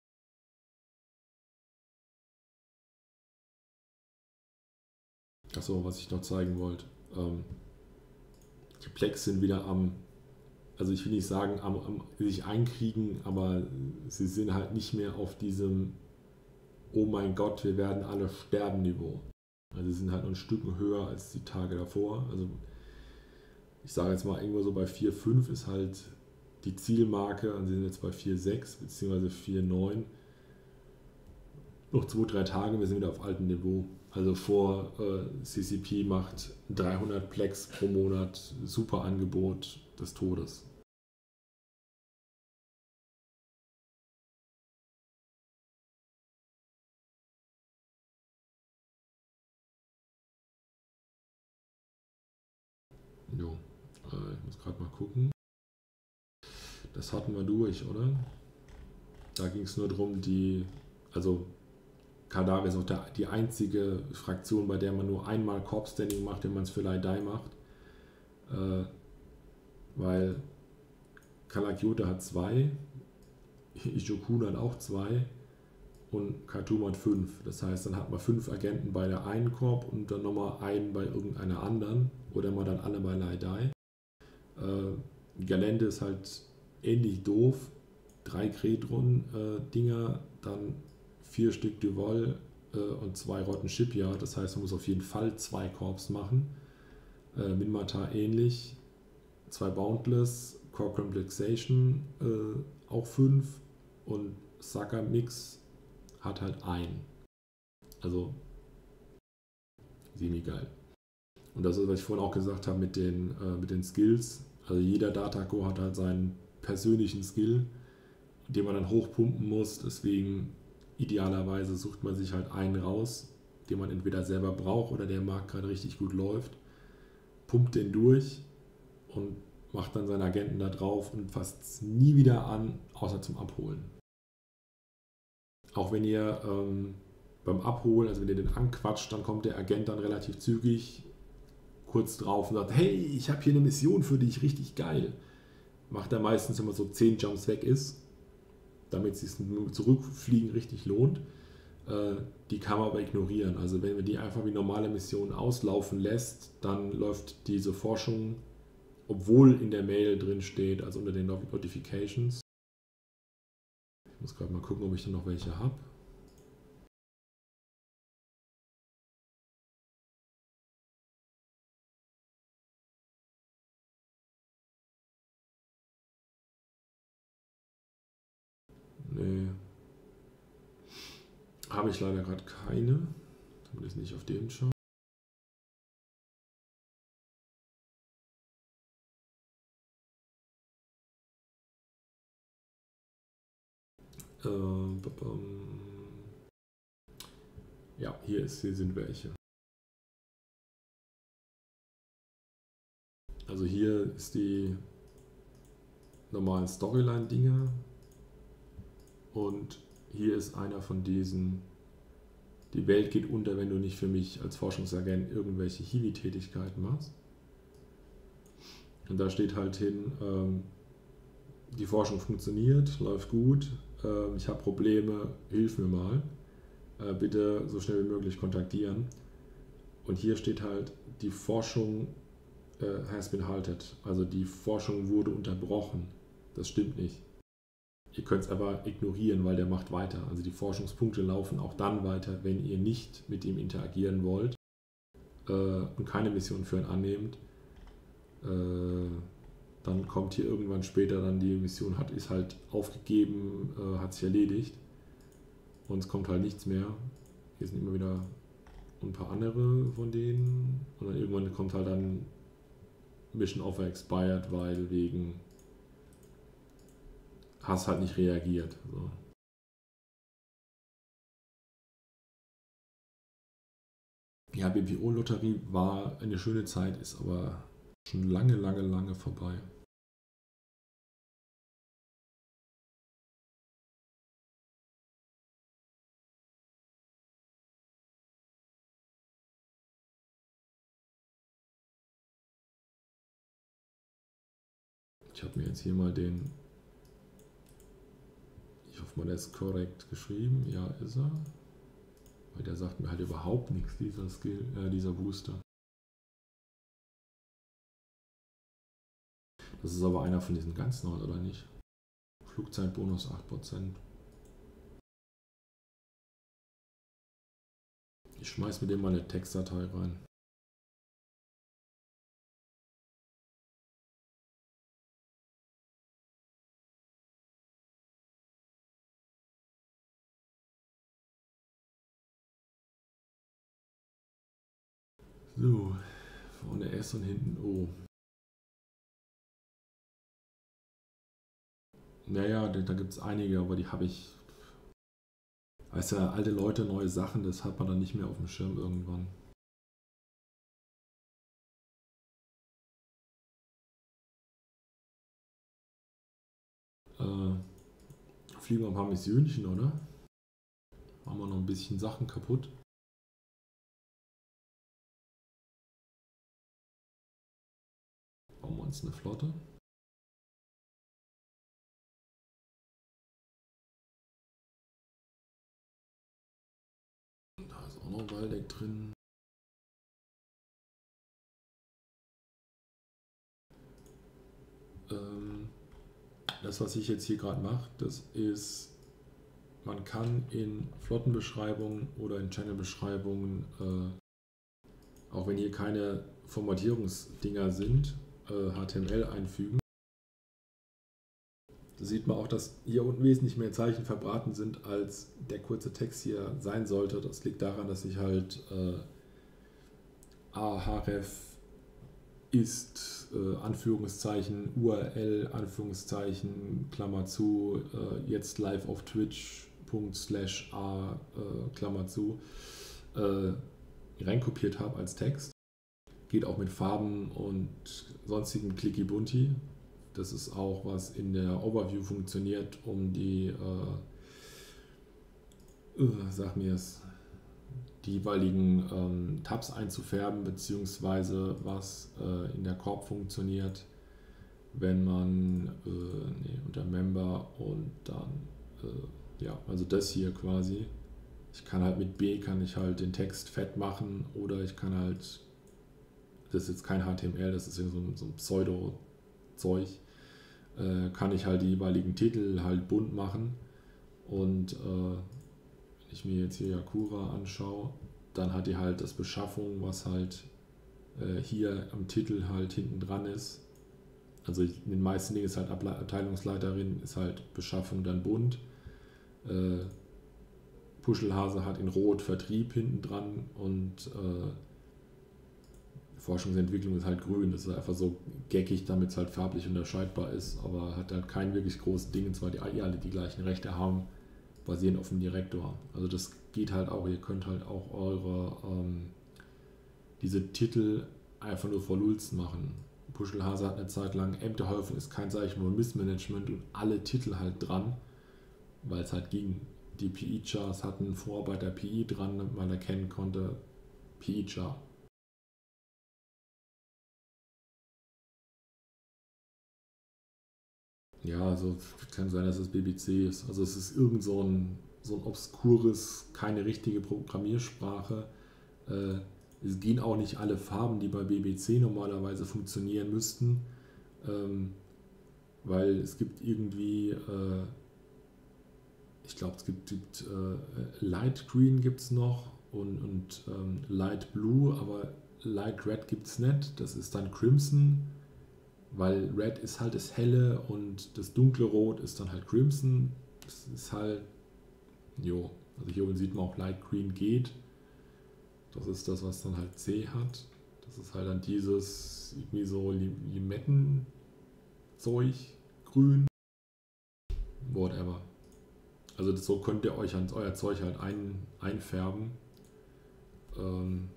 Achso, was ich noch zeigen wollte. Ähm, die Plex sind wieder am, also ich will nicht sagen, am, am sich einkriegen, aber sie sind halt nicht mehr auf diesem, oh mein Gott, wir werden alle sterben Niveau. Also sie sind halt noch ein Stück höher als die Tage davor. Also ich sage jetzt mal, irgendwo so bei vier Komma fünf ist halt die Zielmarke und sie sind jetzt bei vier Komma sechs bzw. vier Komma neun. Noch zwei, drei Tage, wir sind wieder auf altem Niveau. Also vor äh, C C P macht dreihundert Plex pro Monat, super Angebot des Todes. Jo, äh, ich muss gerade mal gucken. Das hatten wir durch, oder? Da ging es nur darum, die, also Kaldari ist auch der, die einzige Fraktion, bei der man nur einmal Corp-Standing macht, wenn man es für Lai-Dai macht. Äh, weil Kalakyota hat zwei, Ishokun hat auch zwei und Khartoum hat fünf. Das heißt, dann hat man fünf Agenten bei der einen Corp und dann nochmal einen bei irgendeiner anderen oder mal dann alle bei Lai-Dai. Äh, Galente ist halt ähnlich doof. Drei Kredron-Dinger, äh, dann vier Stück Duval äh, und zwei Rotten Shipyard. Das heißt, man muss auf jeden Fall zwei Corps machen. Äh, Minmatar ähnlich. Zwei Boundless, Core Complexation äh, auch fünf und Sucker Mix hat halt ein. Also semi-geil. Und das ist, was ich vorhin auch gesagt habe mit den, äh, mit den Skills. Also jeder Datacore hat halt seinen persönlichen Skill, den man dann hochpumpen muss. Deswegen idealerweise sucht man sich halt einen raus, den man entweder selber braucht oder der im Markt gerade richtig gut läuft, pumpt den durch und macht dann seinen Agenten da drauf und fasst es nie wieder an, außer zum Abholen. Auch wenn ihr ähm, beim Abholen, also wenn ihr den anquatscht, dann kommt der Agent dann relativ zügig kurz drauf und sagt, hey, ich habe hier eine Mission für dich, richtig geil. Macht er meistens, wenn man so zehn Jumps weg ist, damit es sich zurückfliegen richtig lohnt. Äh, die kann man aber ignorieren. Also wenn man die einfach wie normale Missionen auslaufen lässt, dann läuft diese Forschung, obwohl in der Mail drin steht, also unter den Notifications. Ich muss gerade mal gucken, ob ich da noch welche habe. Nee. Habe ich leider gerade keine. Zumindest nicht auf dem Chart. Äh, ja, hier, ist, hier sind welche. Also hier ist die normalen Storyline-Dinger und hier ist einer von diesen, die Welt geht unter, wenn du nicht für mich als Forschungsagent irgendwelche Hiwi-Tätigkeiten machst. Und da steht halt hin, ähm, die Forschung funktioniert, läuft gut, ähm, ich habe Probleme, hilf mir mal. äh, bitte so schnell wie möglich kontaktieren. Und hier steht halt, die Forschung äh, has been halted. Also die Forschung wurde unterbrochen. Das stimmt nicht. Ihr könnt es aber ignorieren, weil der macht weiter. Also die Forschungspunkte laufen auch dann weiter, wenn ihr nicht mit ihm interagieren wollt äh, und keine Mission für ihn annehmt. Äh, dann kommt hier irgendwann später dann die Mission, hat ist halt aufgegeben, äh, hat sich erledigt und es kommt halt nichts mehr. Hier sind immer wieder ein paar andere von denen und dann irgendwann kommt halt dann Mission Offer expired, weil wegen hast halt nicht reagiert. So. Ja, B P O-Lotterie war eine schöne Zeit, ist aber schon lange, lange, lange vorbei. Ich habe mir jetzt hier mal den, ich hoffe mal, der ist korrekt geschrieben. Ja, ist er. Weil der sagt mir halt überhaupt nichts, dieser Skill, äh, dieser Booster. Das ist aber einer von diesen ganz neuen, oder nicht? Flugzeitbonus acht Prozent. Ich schmeiß mir dem mal eine Textdatei rein. So, vorne S und hinten O. Naja, da gibt es einige, aber die habe ich. Weißt du, alte Leute, neue Sachen, das hat man dann nicht mehr auf dem Schirm irgendwann. Äh, fliegen wir ein paar Missionchen, oder? Machen wir noch ein bisschen Sachen kaputt. Bauen wir uns eine Flotte. Da ist auch noch Waldeck drin. Ähm, das, was ich jetzt hier gerade mache, das ist, man kann in Flottenbeschreibungen oder in Channelbeschreibungen, äh, auch wenn hier keine Formatierungsdinger sind, äh, H T M L einfügen. Da sieht man auch, dass hier unten wesentlich mehr Zeichen verbraten sind, als der kurze Text hier sein sollte. Das liegt daran, dass ich halt äh, ahref ist, äh, Anführungszeichen, U R L, Anführungszeichen, Klammer zu, äh, jetzt live auf Twitch, Punkt slash a, äh, Klammer zu, äh, reinkopiert habe als Text. Geht auch mit Farben und sonstigen Clicky Bunti. Das ist auch, was in der Overview funktioniert, um die, äh, uh, sag mir es, die jeweiligen ähm, Tabs einzufärben, beziehungsweise was äh, in der Korb funktioniert, wenn man äh, nee, unter Member und dann, äh, ja, also das hier quasi. Ich kann halt mit B, kann ich halt den Text fett machen oder ich kann halt, das ist jetzt kein H T M L, das ist so ein, so ein Pseudo-Zeug, äh, kann ich halt die jeweiligen Titel halt bunt machen und äh, wenn ich mir jetzt hier Yakura anschaue, dann hat die halt das Beschaffung, was halt äh, hier am Titel halt hinten dran ist. Also in den meisten Dingen ist halt Abteilungsleiterin, ist halt Beschaffung dann bunt. Äh, Puschelhase hat in Rot Vertrieb hinten dran und äh, Forschungsentwicklung ist halt grün. Das ist einfach so geckig, damit es halt farblich unterscheidbar ist, aber hat halt kein wirklich großes Ding, und zwar die alle die gleichen Rechte haben, basierend auf dem Direktor. Also das geht halt auch, ihr könnt halt auch eure ähm, diese Titel einfach nur vor Lulz machen. Puschelhase hat eine Zeit lang, Ämterhäufung ist kein Zeichen von Missmanagement und alle Titel halt dran, weil es halt ging. Die P I-Chars hatten Vorarbeiter P I dran, damit man erkennen konnte, P I-Char. Ja, also kann sein, dass es B B C ist. Also es ist irgend so ein so ein obskures, keine richtige Programmiersprache. Äh, es gehen auch nicht alle Farben, die bei B B C normalerweise funktionieren müssten, ähm, weil es gibt irgendwie, äh, ich glaube, es gibt, gibt äh, Light Green gibt es noch und, und ähm, Light Blue, aber Light Red gibt es nicht. Das ist dann Crimson, weil Red ist halt das helle und das dunkle Rot ist dann halt Crimson. Das ist halt, jo, also hier oben sieht man auch Light Green geht. Das ist das, was dann halt C hat. Das ist halt dann dieses irgendwie so Limettenzeug, grün, whatever. Also das, so könnt ihr euch an euer Zeug halt ein, einfärben. Ähm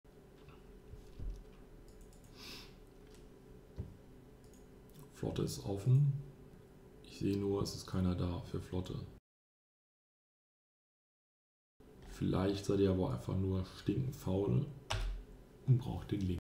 Flotte ist offen. Ich sehe nur, es ist keiner da für Flotte. Vielleicht seid ihr aber einfach nur stinkend faul und braucht den Link.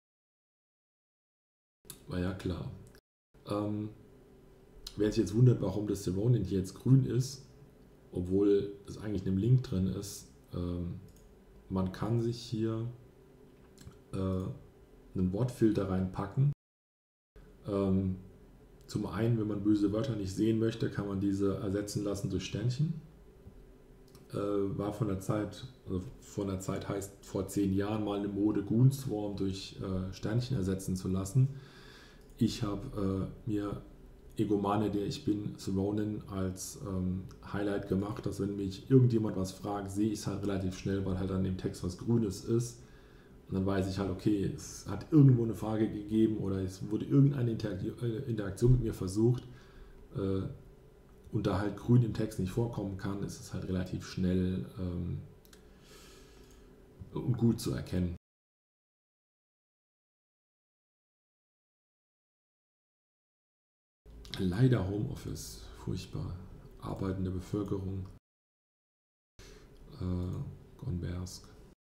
War ja klar. Ähm, wer sich jetzt wundert, warum das Seronin hier jetzt grün ist, obwohl es eigentlich in einem Link drin ist, ähm, man kann sich hier äh, einen Wortfilter reinpacken. Ähm, zum einen, wenn man böse Wörter nicht sehen möchte, kann man diese ersetzen lassen durch Sternchen. Äh, war von der Zeit, also von der Zeit heißt vor zehn Jahren mal eine Mode, Goonswarm durch äh, Sternchen ersetzen zu lassen. Ich habe äh, mir Egomane, der ich bin, Seronin als ähm, Highlight gemacht, dass wenn mich irgendjemand was fragt, sehe ich es halt relativ schnell, weil halt an dem Text was Grünes ist. Und dann weiß ich halt, okay, es hat irgendwo eine Frage gegeben oder es wurde irgendeine Interaktion mit mir versucht. Äh, und da halt grün im Text nicht vorkommen kann, ist es halt relativ schnell ähm, und gut zu erkennen. Leider Homeoffice, furchtbar. Arbeitende Bevölkerung. Äh, Gonbersk.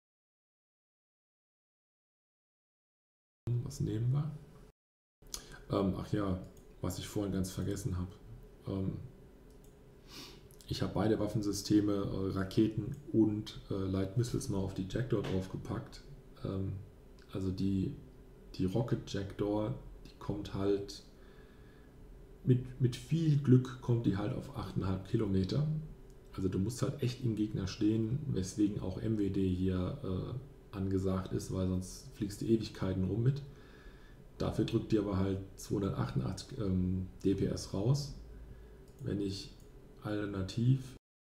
Was nehmen wir? Ähm, ach ja, was ich vorhin ganz vergessen habe. Ähm, ich habe beide Waffensysteme, äh, Raketen und äh, Light Missiles mal auf die Jackdaw draufgepackt. Ähm, also die, die Rocket Jackdaw, die kommt halt mit, mit viel Glück kommt die halt auf acht Komma fünf Kilometer. Also du musst halt echt im Gegner stehen, weswegen auch M W D hier äh, angesagt ist, weil sonst fliegst du Ewigkeiten rum mit. Dafür drückt die aber halt zweihundertachtundachtzig ähm, D P S raus. Wenn ich alternativ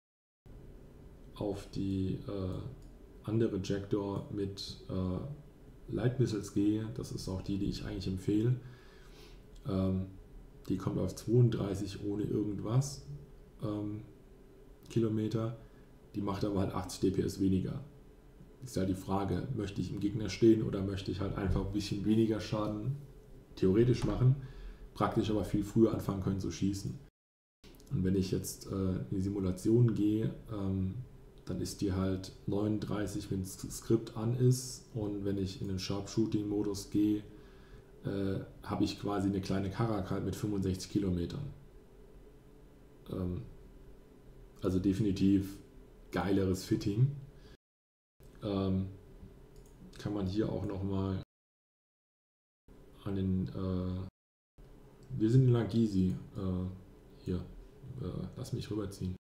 auf die äh, andere Jackdaw mit äh, Light Missiles gehe, das ist auch die, die ich eigentlich empfehle, ähm, die kommt auf zweiunddreißig ohne irgendwas ähm, Kilometer, die macht aber halt achtzig D P S weniger. Ist ja die Frage, möchte ich im Gegner stehen oder möchte ich halt einfach ein bisschen weniger Schaden theoretisch machen, praktisch aber viel früher anfangen können zu schießen. Und wenn ich jetzt äh, in die Simulation gehe, ähm, dann ist die halt neununddreißig, wenn das Skript an ist, und wenn ich in den Sharpshooting-Modus gehe, äh, habe ich quasi eine kleine Karak mit fünfundsechzig Kilometern. Ähm, also definitiv geileres Fitting. Ähm, kann man hier auch nochmal an den, äh, wir sind in Lagisi, äh, hier, äh, lass mich rüberziehen.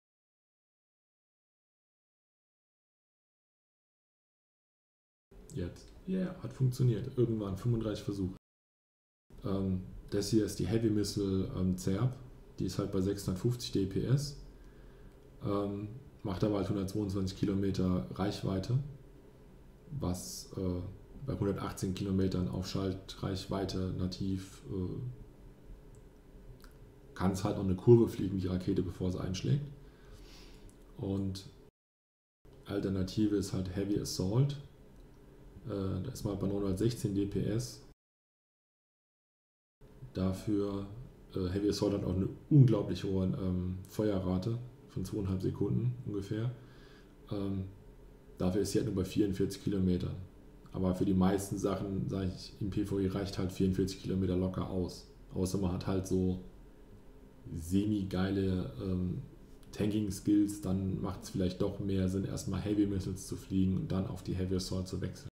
Jetzt, ja, yeah, hat funktioniert, irgendwann, fünfunddreißig Versuche. Ähm, das hier ist die Heavy Missile ähm, Zerb, die ist halt bei sechshundertfünfzig D P S, ähm, macht aber halt hundertzweiundzwanzig Kilometer Reichweite, was äh, bei hundertachtzehn Kilometern auf Schaltreichweite nativ äh, kann es halt noch eine Kurve fliegen, die Rakete, bevor sie einschlägt. Und Alternative ist halt Heavy Assault. Äh, da ist man bei neunhundertsechzehn D P S. Dafür äh, Heavy Assault hat auch eine unglaublich hohe ähm, Feuerrate von zweieinhalb Sekunden ungefähr. Ähm, dafür ist sie halt nur bei vierundvierzig Kilometern. Aber für die meisten Sachen, sage ich, im P V E reicht halt vierundvierzig Kilometer locker aus. Außer man hat halt so semi-geile ähm, Tanking-Skills, dann macht es vielleicht doch mehr Sinn, erstmal Heavy Missiles zu fliegen und dann auf die Heavy Assault zu wechseln.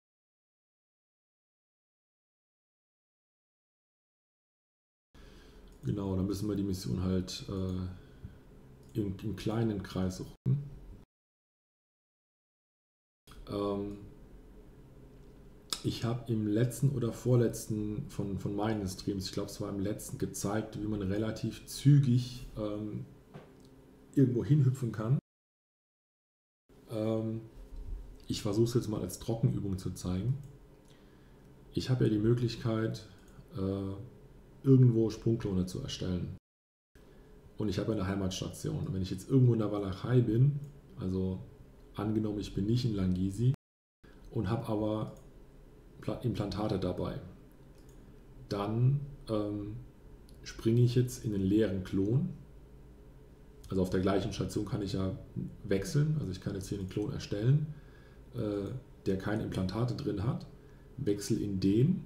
Genau, dann müssen wir die Mission halt äh, im, im kleinen Kreis suchen. Ähm, ich habe im letzten oder vorletzten von, von meinen Streams, ich glaube es war im letzten, gezeigt, wie man relativ zügig ähm, irgendwo hinhüpfen kann. Ähm, ich versuche es jetzt mal als Trockenübung zu zeigen. Ich habe ja die Möglichkeit, äh, irgendwo Sprungklone zu erstellen. Und ich habe eine Heimatstation. Und wenn ich jetzt irgendwo in der Walachei bin, also angenommen, ich bin nicht in Langisi und habe aber Implantate dabei, dann ähm, springe ich jetzt in den leeren Klon. Also auf der gleichen Station kann ich ja wechseln. Also ich kann jetzt hier einen Klon erstellen, äh, der keine Implantate drin hat. Wechsel in den.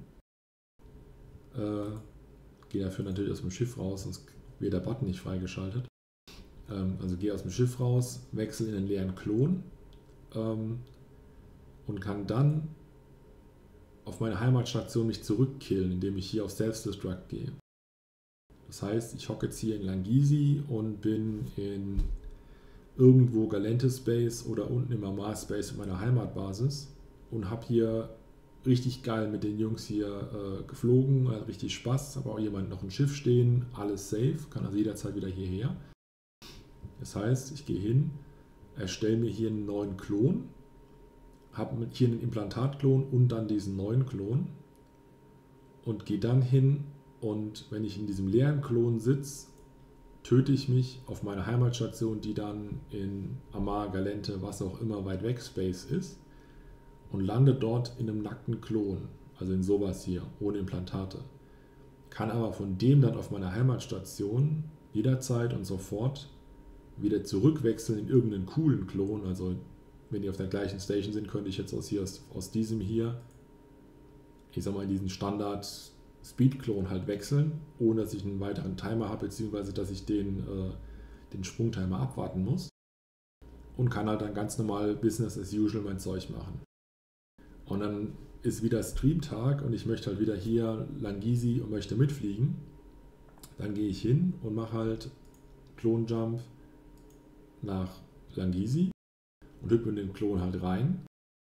Äh, gehe dafür natürlich aus dem Schiff raus, sonst wird der Button nicht freigeschaltet. Ähm, also gehe aus dem Schiff raus, wechsle in den leeren Klon ähm, und kann dann auf meine Heimatstation mich zurückkillen, indem ich hier auf Self-Destruct gehe. Das heißt, ich hocke jetzt hier in Langisi und bin in irgendwo Galente Space oder unten im Amar Space in meiner Heimatbasis und habe hier richtig geil mit den Jungs hier äh, geflogen, hat richtig Spaß, habe auch jemand noch ein Schiff stehen, alles safe, kann also jederzeit wieder hierher. Das heißt, ich gehe hin, erstelle mir hier einen neuen Klon, habe hier einen Implantatklon und dann diesen neuen Klon und gehe dann hin und wenn ich in diesem leeren Klon sitze, töte ich mich auf meine Heimatstation, die dann in Amar, Galente, was auch immer weit weg Space ist und lande dort in einem nackten Klon, also in sowas hier, ohne Implantate. Kann aber von dem dann auf meine Heimatstation jederzeit und sofort wieder zurückwechseln in irgendeinen coolen Klon. Also wenn die auf der gleichen Station sind, könnte ich jetzt aus, hier, aus, aus diesem hier, ich sag mal, in diesen Standard Speed-Klon halt wechseln, ohne dass ich einen weiteren Timer habe, beziehungsweise dass ich den, äh, den Sprungtimer abwarten muss. Und kann halt dann ganz normal Business as usual mein Zeug machen. Und dann ist wieder Streamtag und ich möchte halt wieder hier Langisi und möchte mitfliegen. Dann gehe ich hin und mache halt Klonjump nach Langisi und hüpfe in den Klon halt rein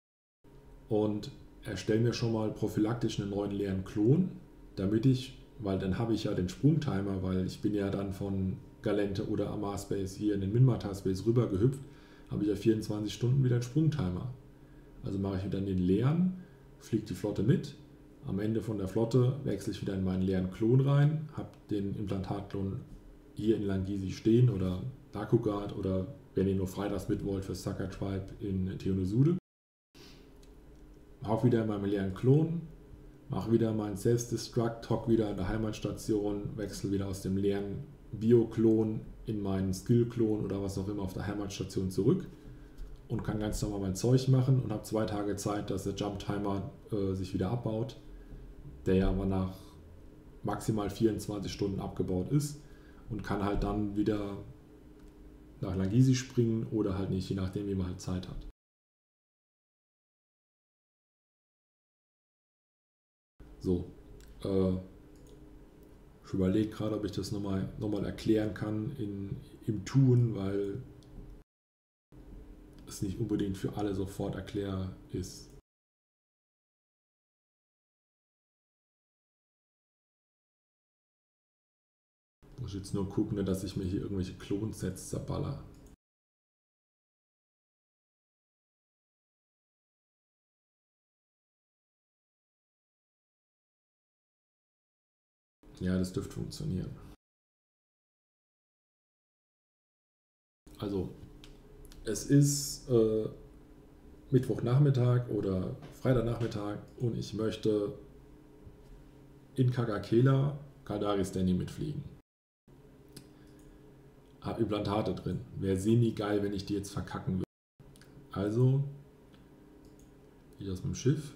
und erstelle mir schon mal prophylaktisch einen neuen leeren Klon, damit ich, weil dann habe ich ja den Sprungtimer, weil ich bin ja dann von Galente oder Amar Space hier in den Minmatar Space rüber gehüpft, habe ich ja vierundzwanzig Stunden wieder einen Sprungtimer. Also mache ich wieder den leeren, fliegt die Flotte mit. Am Ende von der Flotte wechsle ich wieder in meinen leeren Klon rein, habe den Implantatklon hier in Langisi stehen oder Dakugard oder wenn ihr nur freitags mit wollt für Sucker Tribe in Teonosude. Hau wieder in meinem leeren Klon, mache wieder meinen Self-Destruct, hock wieder in der Heimatstation, wechsle wieder aus dem leeren Bio-Klon in meinen Skill-Klon oder was auch immer auf der Heimatstation zurück und kann ganz normal mein Zeug machen und habe zwei Tage Zeit, dass der Jump-Timer äh, sich wieder abbaut, der ja aber nach maximal vierundzwanzig Stunden abgebaut ist und kann halt dann wieder nach Langisi springen oder halt nicht, je nachdem, wie man halt Zeit hat. So, äh, ich überlege gerade, ob ich das nochmal noch mal erklären kann in, im Tun, weil es nicht unbedingt für alle sofort erklärbar ist. Muss jetzt nur gucken, dass ich mir hier irgendwelche Klonsets zerballer. Ja, das dürfte funktionieren. Also, es ist äh, Mittwochnachmittag oder Freitagnachmittag und ich möchte in Kagakela Caldari Danny mitfliegen. Hab Implantate drin. Wäre semi-geil, wenn ich die jetzt verkacken würde. Also, hier aus dem Schiff.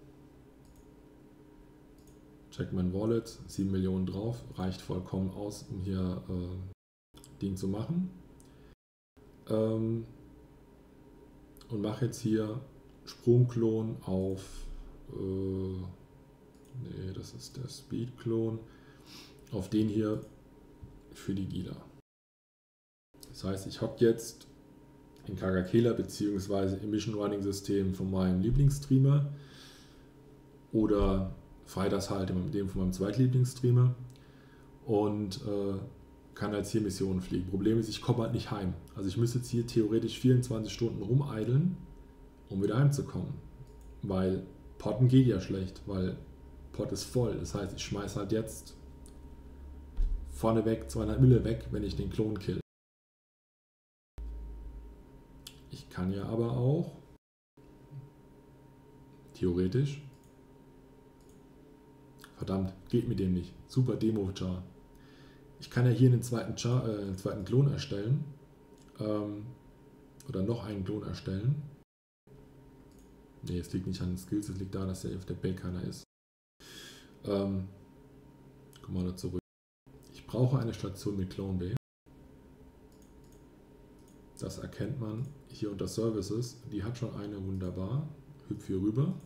Check mein Wallet, sieben Millionen drauf, reicht vollkommen aus, um hier äh, Ding zu machen. ähm, und mache jetzt hier Sprungklon auf, äh, nee, das ist der Speed-Klon, auf den hier für die Gila. Das heißt, ich hocke jetzt in Kagakela bzw. im Mission Running System von meinem Lieblingsstreamer oder freitags halt in dem von meinem Zweitlieblingsstreamer und äh, kann jetzt hier Missionen fliegen. Problem ist, ich komme halt nicht heim. Also ich müsste jetzt hier theoretisch vierundzwanzig Stunden rumeideln, um wieder heimzukommen. Weil Potten geht ja schlecht, weil Pott ist voll. Das heißt, ich schmeiße halt jetzt vorneweg zweihundert Mille weg, wenn ich den Klon kill. Ich kann ja aber auch theoretisch, verdammt, geht mit dem nicht. Super Demo-Char. Ich kann ja hier einen zweiten, Char, äh, einen zweiten Klon erstellen. Ähm, oder noch einen Klon erstellen. Ne, es liegt nicht an den Skills, es liegt daran, dass der auf der Bay keiner ist. Ähm, kommen wir da zurück. Ich brauche eine Station mit Clone Bay. Das erkennt man hier unter Services. Die hat schon eine, wunderbar. Hüpf hier rüber.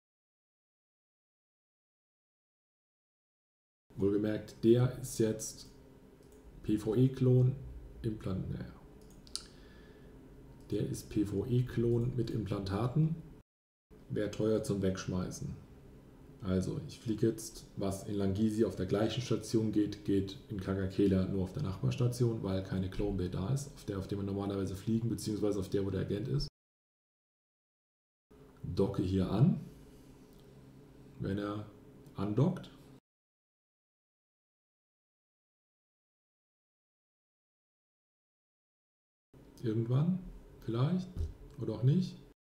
Wohlgemerkt, der ist jetzt P V E-Klon Implant. Naja. Der ist P V E-Klon mit Implantaten. Wäre teuer zum Wegschmeißen. Also, ich fliege jetzt, was in Langisi auf der gleichen Station geht, geht in Kagakela nur auf der Nachbarstation, weil keine Clone Bay da ist, auf der, auf der wir normalerweise fliegen, beziehungsweise auf der, wo der Agent ist. Docke hier an. Wenn er andockt. Irgendwann, vielleicht, oder auch nicht.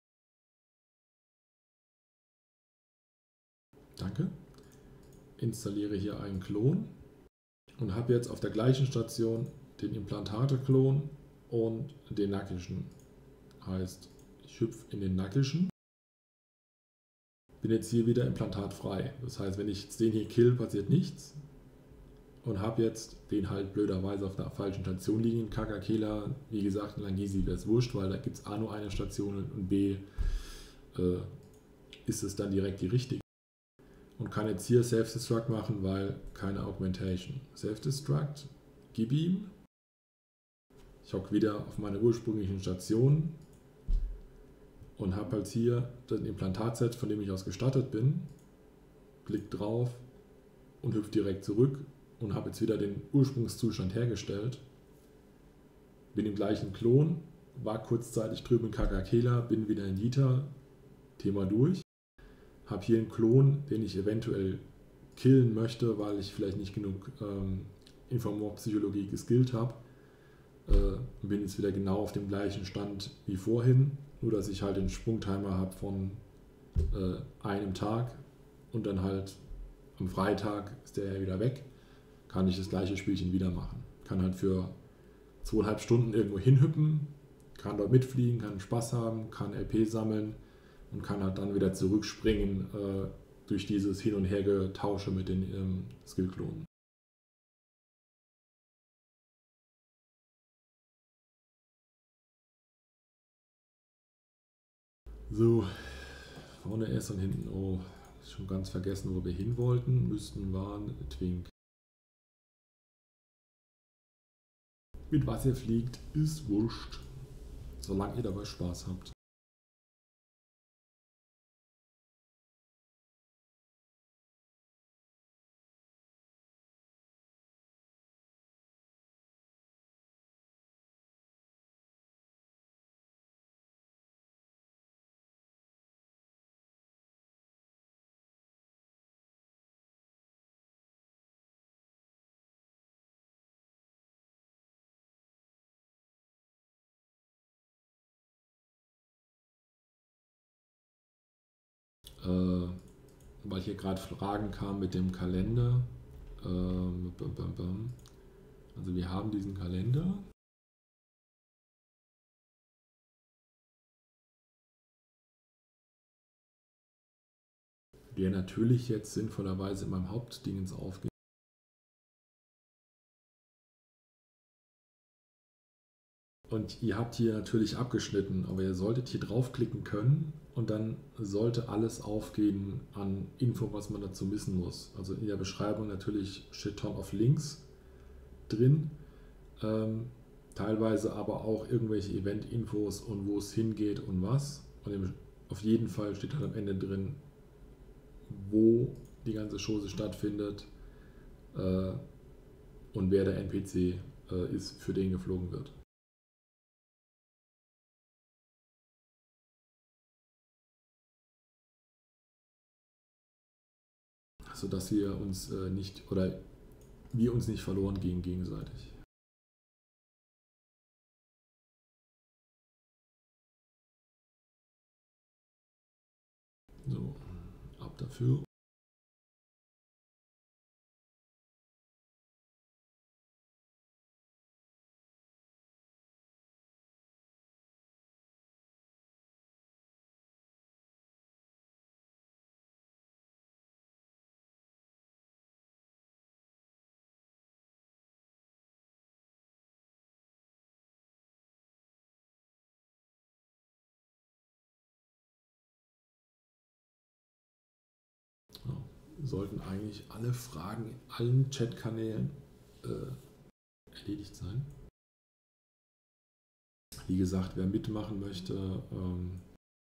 Danke. Installiere hier einen Klon und habe jetzt auf der gleichen Station den Implantate-Klon und den nackischen. Heißt, ich hüpfe in den nackischen. Bin jetzt hier wieder implantatfrei. Das heißt, wenn ich jetzt den hier kill, passiert nichts. Und habe jetzt den halt blöderweise auf der falschen Station liegen in Kagakela. Wie gesagt, in Langisi wäre es wurscht, weil da gibt es A nur eine Station und B äh, ist es dann direkt die richtige. Und kann jetzt hier Self-Destruct machen, weil keine Augmentation. Self-Destruct, gib ihm. Ich hocke wieder auf meine ursprünglichen Stationen und habe halt hier das Implantatset, von dem ich aus gestartet bin. Klick drauf und hüpfe direkt zurück und habe jetzt wieder den Ursprungszustand hergestellt. Bin im gleichen Klon, war kurzzeitig drüben in Kagakela, bin wieder in Yita, Thema durch. Habe hier einen Klon, den ich eventuell killen möchte, weil ich vielleicht nicht genug ähm, Informorpsychologie geskillt habe. Äh, bin jetzt wieder genau auf dem gleichen Stand wie vorhin, nur dass ich halt den Sprungtimer habe von äh, einem Tag und dann halt am Freitag ist der ja wieder weg, kann ich das gleiche Spielchen wieder machen. Kann halt für zweieinhalb Stunden irgendwo hinhüppen, kann dort mitfliegen, kann Spaß haben, kann L P sammeln und kann halt dann wieder zurückspringen äh, durch dieses Hin- und Hergetausche mit den ähm, Skillklonen. So, vorne S und hinten O. Schon ganz vergessen, wo wir hin wollten. Müssten waren Twink. Mit was ihr fliegt, ist wurscht. Solange ihr dabei Spaß habt. Äh, weil hier gerade Fragen kamen mit dem Kalender. Ähm, bum, bum, bum. Also wir haben diesen Kalender. Der natürlich jetzt sinnvollerweise in meinem Hauptdingens aufgeht. Und ihr habt hier natürlich abgeschnitten, aber ihr solltet hier draufklicken können und dann sollte alles aufgehen an Info, was man dazu wissen muss. Also in der Beschreibung natürlich shit ton of Links drin, ähm, teilweise aber auch irgendwelche Event-Infos und wo es hingeht und was. Und auf jeden Fall steht halt am Ende drin, wo die ganze Chose stattfindet äh, und wer der N P C äh, ist, für den geflogen wird. Sodass wir uns äh, nicht oder wir uns nicht verloren gehen gegenseitig. So, ab dafür. Ja, sollten eigentlich alle Fragen in allen Chatkanälen äh, erledigt sein. Wie gesagt, wer mitmachen möchte, ähm,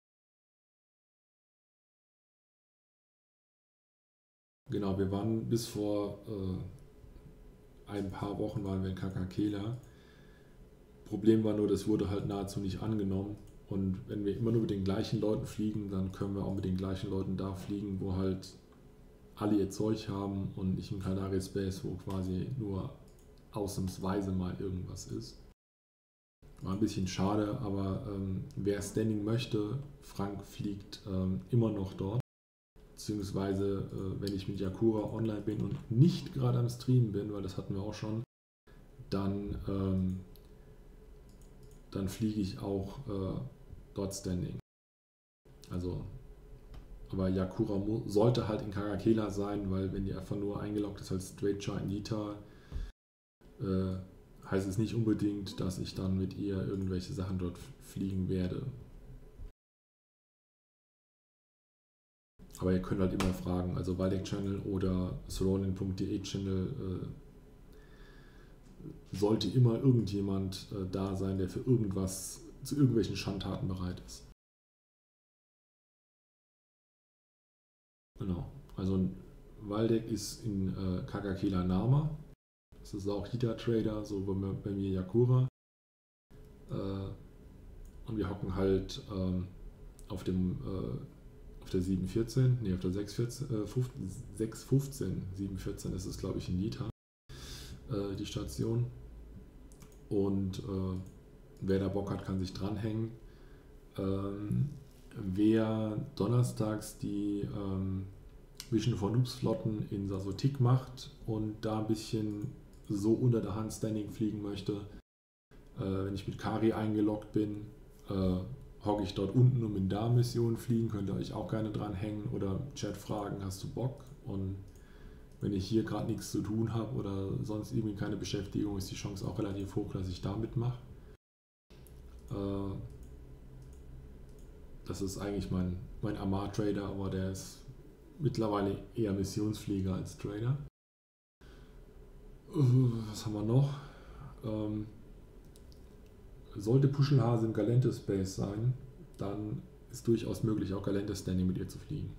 genau, wir waren bis vor äh, ein paar Wochen waren wir in Kakakela. Problem war nur, das wurde halt nahezu nicht angenommen. Und wenn wir immer nur mit den gleichen Leuten fliegen, dann können wir auch mit den gleichen Leuten da fliegen, wo halt alle ihr Zeug haben und nicht im Caldari Space, wo quasi nur ausnahmsweise mal irgendwas ist. War ein bisschen schade, aber ähm, wer Standing möchte, Frank fliegt ähm, immer noch dort. Beziehungsweise, äh, wenn ich mit Yakura online bin und nicht gerade am Streamen bin, weil das hatten wir auch schon, dann, ähm, dann fliege ich auch äh, dort Standing. Also, aber Yakura sollte halt in Kakakela sein, weil wenn die einfach nur eingeloggt ist als Straight Char Nita, äh, heißt es nicht unbedingt, dass ich dann mit ihr irgendwelche Sachen dort fliegen werde. Aber ihr könnt halt immer fragen, also Waldeck Channel oder Soronin punkt de Channel äh, sollte immer irgendjemand äh, da sein, der für irgendwas, zu irgendwelchen Schandtaten bereit ist. Genau, also Waldeck ist in äh, Kakakela Nama. Das ist auch Hita Trader, so bei mir, bei mir Yakura. Äh, und wir hocken halt ähm, auf dem äh, auf der sieben vierzehn, nee, auf der sechs fünfzehn, sieben vierzehn ist es, glaube ich, in Nita, äh, die Station. Und äh, wer da Bock hat, kann sich dranhängen. Ähm, wer donnerstags die ähm, Vision for Noobs Flotten in Sasotik macht und da ein bisschen so unter der Hand Standing fliegen möchte, äh, wenn ich mit Kari eingeloggt bin, äh, hocke ich dort unten und in da Missionen fliegen, könnt ihr euch auch gerne dran hängen oder Chat fragen, hast du Bock? Und wenn ich hier gerade nichts zu tun habe oder sonst irgendwie keine Beschäftigung, ist die Chance auch relativ hoch, dass ich da mitmache. Äh, das ist eigentlich mein, mein Amar-Trader, aber der ist mittlerweile eher Missionsflieger als Trader. Was haben wir noch? Ähm, sollte Puschelhase im Galente Space sein, dann ist durchaus möglich, auch Galente Standing mit ihr zu fliegen.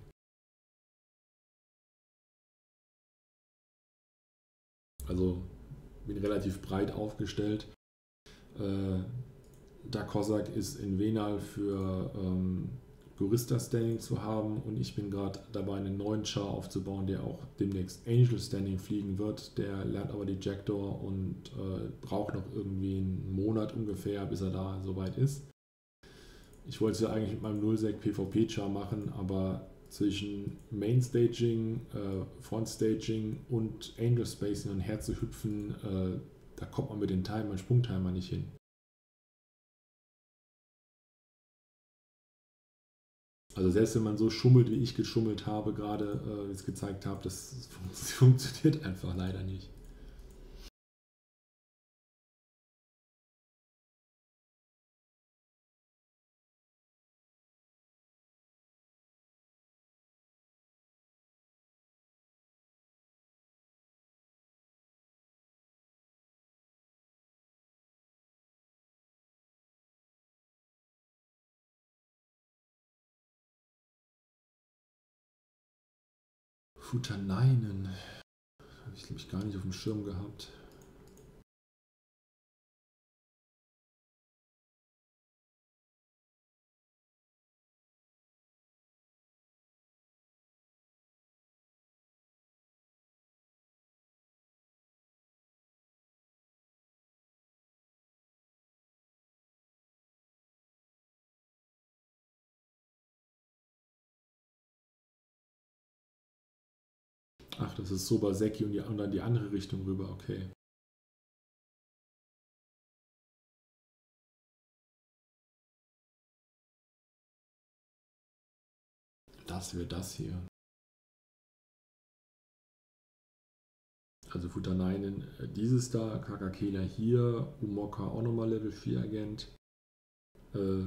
Also bin relativ breit aufgestellt. Äh, Da Cossack ist in Venal für ähm, Gurista-Standing zu haben und ich bin gerade dabei, einen neuen Char aufzubauen, der auch demnächst Angel-Standing fliegen wird. Der lernt aber die Jackdaw und äh, braucht noch irgendwie einen Monat ungefähr, bis er da soweit ist. Ich wollte es ja eigentlich mit meinem Nullsec PvP-Char machen, aber zwischen Main-Staging, äh, Front-Staging und Angel-Space hin und her zu hüpfen, äh, da kommt man mit den Timer, Sprungtimer nicht hin. Also selbst wenn man so schummelt, wie ich geschummelt habe, gerade äh, wie ich es gezeigt habe, das, das funktioniert einfach leider nicht. Futanainen. Habe ich, glaube ich, gar nicht auf dem Schirm gehabt. Ach, das ist Sobaseki und, die, und dann die andere Richtung rüber, okay. Das wäre das hier. Also Futanainen, dieses da, Kakakela hier, Umoka auch nochmal Level vier Agent. Äh,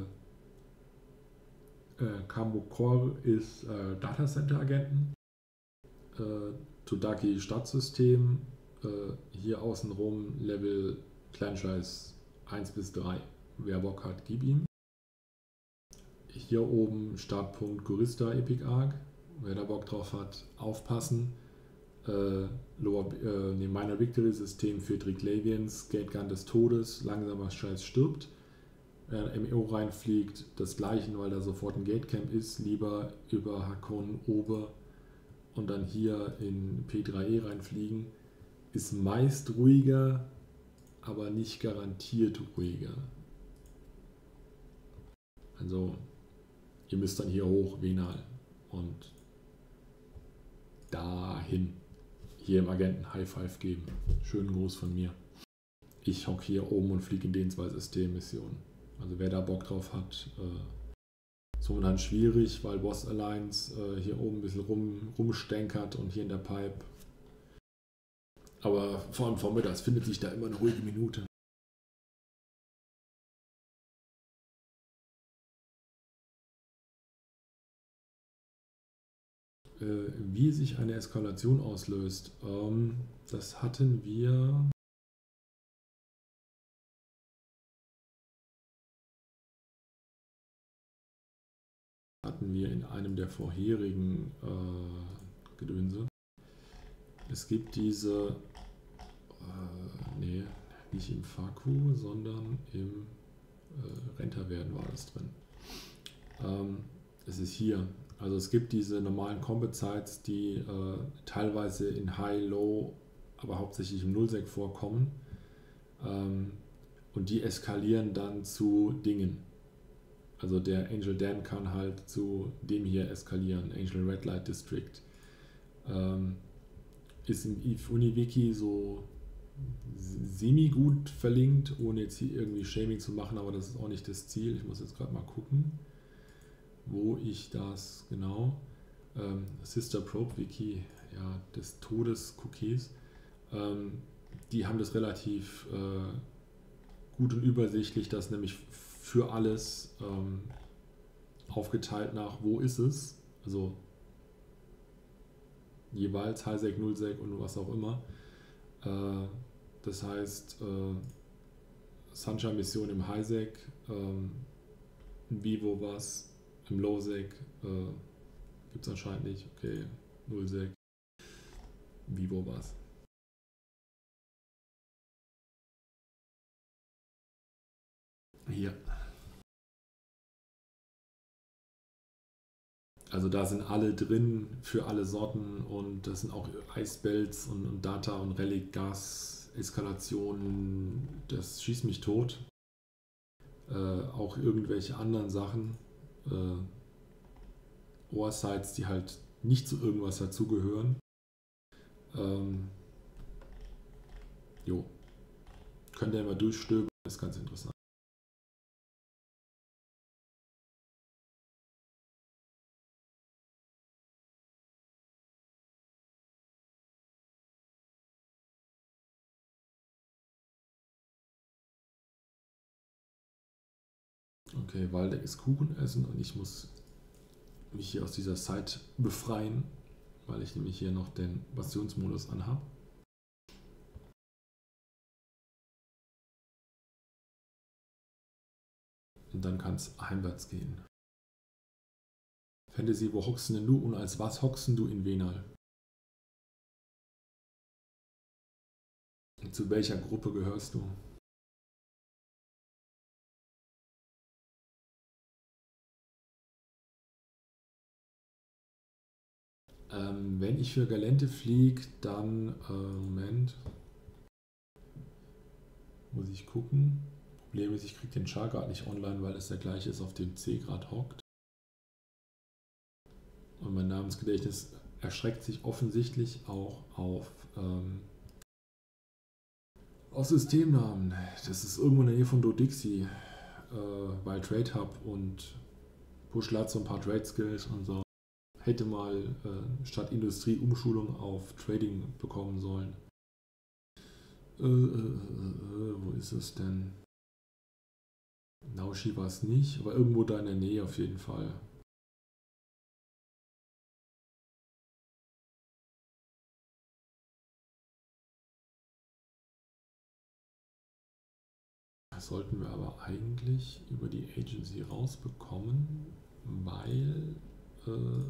äh, Kamokor ist äh, Datacenter Agenten. Äh, Todaki Stadtsystem. Äh, hier außenrum Level Kleinscheiß eins bis drei. Wer Bock hat, gib ihm. Hier oben Startpunkt Gurista Epic Arc. Wer da Bock drauf hat, aufpassen. Äh, Lower, äh, nee, Minor Victory System für Triglavians, Gate Gun des Todes, langsamer Scheiß stirbt. Wer M E O reinfliegt, das gleiche, weil da sofort ein Gatecamp ist, lieber über Hakon Ober und dann hier in P drei E reinfliegen. Ist meist ruhiger, aber nicht garantiert ruhiger. Also, ihr müsst dann hier hoch, Venal, und dahin. Hier im Agenten High Five geben. Schönen Gruß von mir. Ich hocke hier oben und fliege in den zwei Systemmissionen. Also wer da Bock drauf hat, äh, ist momentan schwierig, weil Boss Alliance äh, hier oben ein bisschen rum, rumstenkert und hier in der Pipe. Aber vor allem vormittags findet sich da immer eine ruhige Minute. Äh, wie sich eine Eskalation auslöst, ähm, das hatten wir... hatten wir in einem der vorherigen äh, Gedönse. Es gibt diese, äh, nee, nicht im Faku, sondern im äh, Rentaverden war das drin. Ähm, es ist hier. Also es gibt diese normalen Combat Sites, die äh, teilweise in High, Low, aber hauptsächlich im Nullsec vorkommen. Ähm, und die eskalieren dann zu Dingen. Also der Angel Dan kann halt zu dem hier eskalieren, Angel Red Light District. Ähm, ist im Uniwiki so semi-gut verlinkt, ohne jetzt hier irgendwie Shaming zu machen, aber das ist auch nicht das Ziel. Ich muss jetzt gerade mal gucken, wo ich das genau... Ähm, Sister Probe Wiki, ja, des Todes-Cookies, ähm, die haben das relativ äh, gut und übersichtlich, das nämlich für alles ähm, aufgeteilt nach, wo ist es, also jeweils Highsec, Nullsec und was auch immer. Äh, das heißt, äh, Sunshine-Mission im Highsec, ähm, Vivo was, im Lowsec äh, gibt es anscheinend nicht, okay, Nullsec, Vivo was. Hier. Also da sind alle drin für alle Sorten und das sind auch Icebells und, und Data und Relic, Gas, Eskalationen, das schießt mich tot. Äh, auch irgendwelche anderen Sachen. Äh, Ohrsites, die halt nicht zu irgendwas dazugehören. Ähm, jo. Könnt ihr mal durchstöbern, ist ganz interessant. Okay, Waldeck ist Kuchen essen und ich muss mich hier aus dieser Site befreien, weil ich nämlich hier noch den Bastionsmodus anhabe. Und dann kann es heimwärts gehen. Fantasy, wo hockst denn du und als was hockst du in Venal? Zu welcher Gruppe gehörst du? Ähm, wenn ich für Galente fliege, dann, äh, Moment, muss ich gucken. Problem ist, ich kriege den Char gerade nicht online, weil es der gleiche ist, auf dem C gerade hockt. Und mein Namensgedächtnis erschreckt sich offensichtlich auch auf, ähm, auf Systemnamen. Das ist irgendwo in der Nähe von Dodixie, äh, bei Trade Hub und Pushla hat so ein paar Trade Skills und so. Hätte mal äh, statt Industrie Umschulung auf Trading bekommen sollen. Äh, äh, äh, wo ist es denn? Naoshi war es nicht, aber irgendwo da in der Nähe auf jeden Fall. Das sollten wir aber eigentlich über die Agency rausbekommen, weil äh,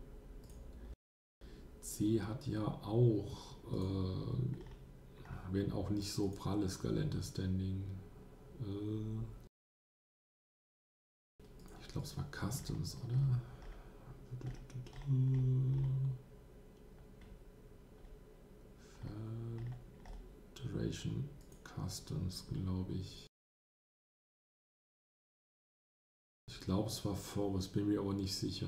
C hat ja auch, äh, wenn auch nicht so pralles Galente Standing. Äh, ich glaube, es war Customs, oder? Federation Customs, glaube ich. Ich glaube, es war Forest, bin mir aber nicht sicher.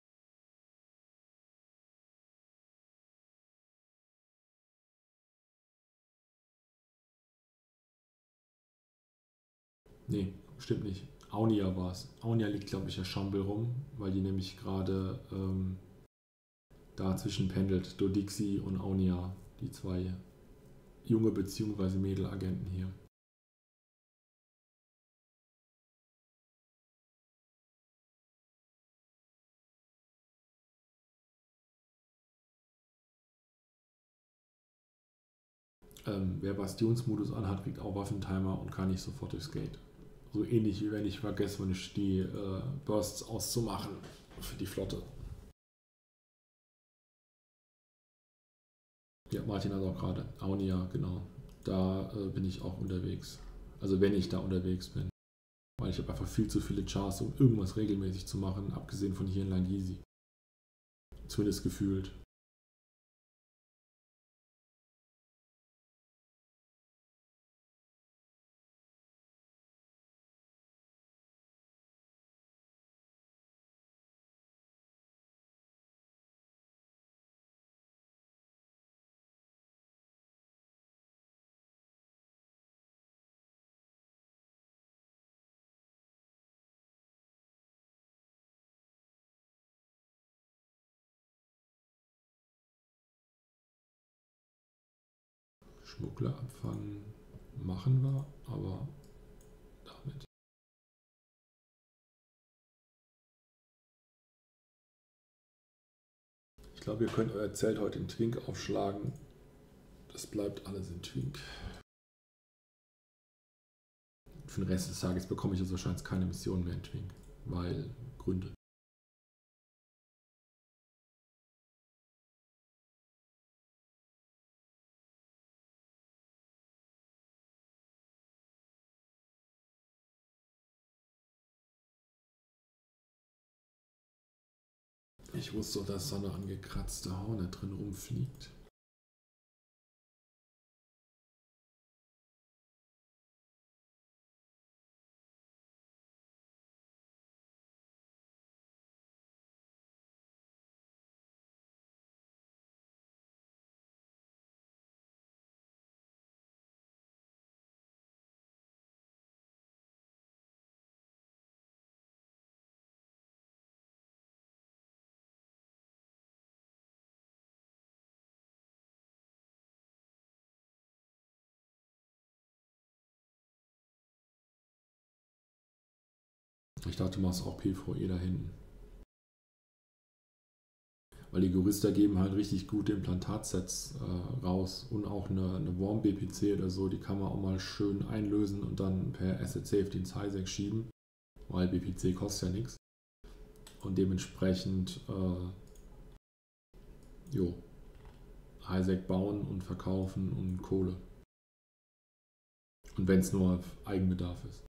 Nee, stimmt nicht. Aunia war es. Aunia liegt, glaube ich, ja Shamble rum, weil die nämlich gerade ähm, dazwischen pendelt. Dodixie und Aunia, die zwei junge bzw. Mädelagenten hier. Ähm, wer Bastionsmodus anhat, kriegt auch Waffentimer und kann nicht sofort durchs Gate. So ähnlich wie wenn ich vergesse, die äh, Bursts auszumachen für die Flotte. Ja, Martin hat auch gerade. Aunia, genau. Da äh, bin ich auch unterwegs. Also wenn ich da unterwegs bin. Weil ich habe einfach viel zu viele Chars, um irgendwas regelmäßig zu machen, abgesehen von hier in Langisi. Zumindest gefühlt. Schmuggler abfangen machen wir, aber damit. Ich glaube, ihr könnt euer Zelt heute in Twink aufschlagen. Das bleibt alles in Twink. Für den Rest des Tages bekomme ich jetzt wahrscheinlich keine Mission mehr in Twink, weil Gründe. Ich wusste doch, dass da eine angekratzte Horne drin rumfliegt. Ich dachte, du machst auch PvE da hinten. Weil die Gurister geben halt richtig gute Implantatsets äh, raus und auch eine, eine Warm-B P C oder so, die kann man auch mal schön einlösen und dann per Asset Safety ins Highsec schieben, weil B P C kostet ja nichts. Und dementsprechend, äh, jo, Highsec bauen und verkaufen und Kohle. Und wenn es nur Eigenbedarf ist.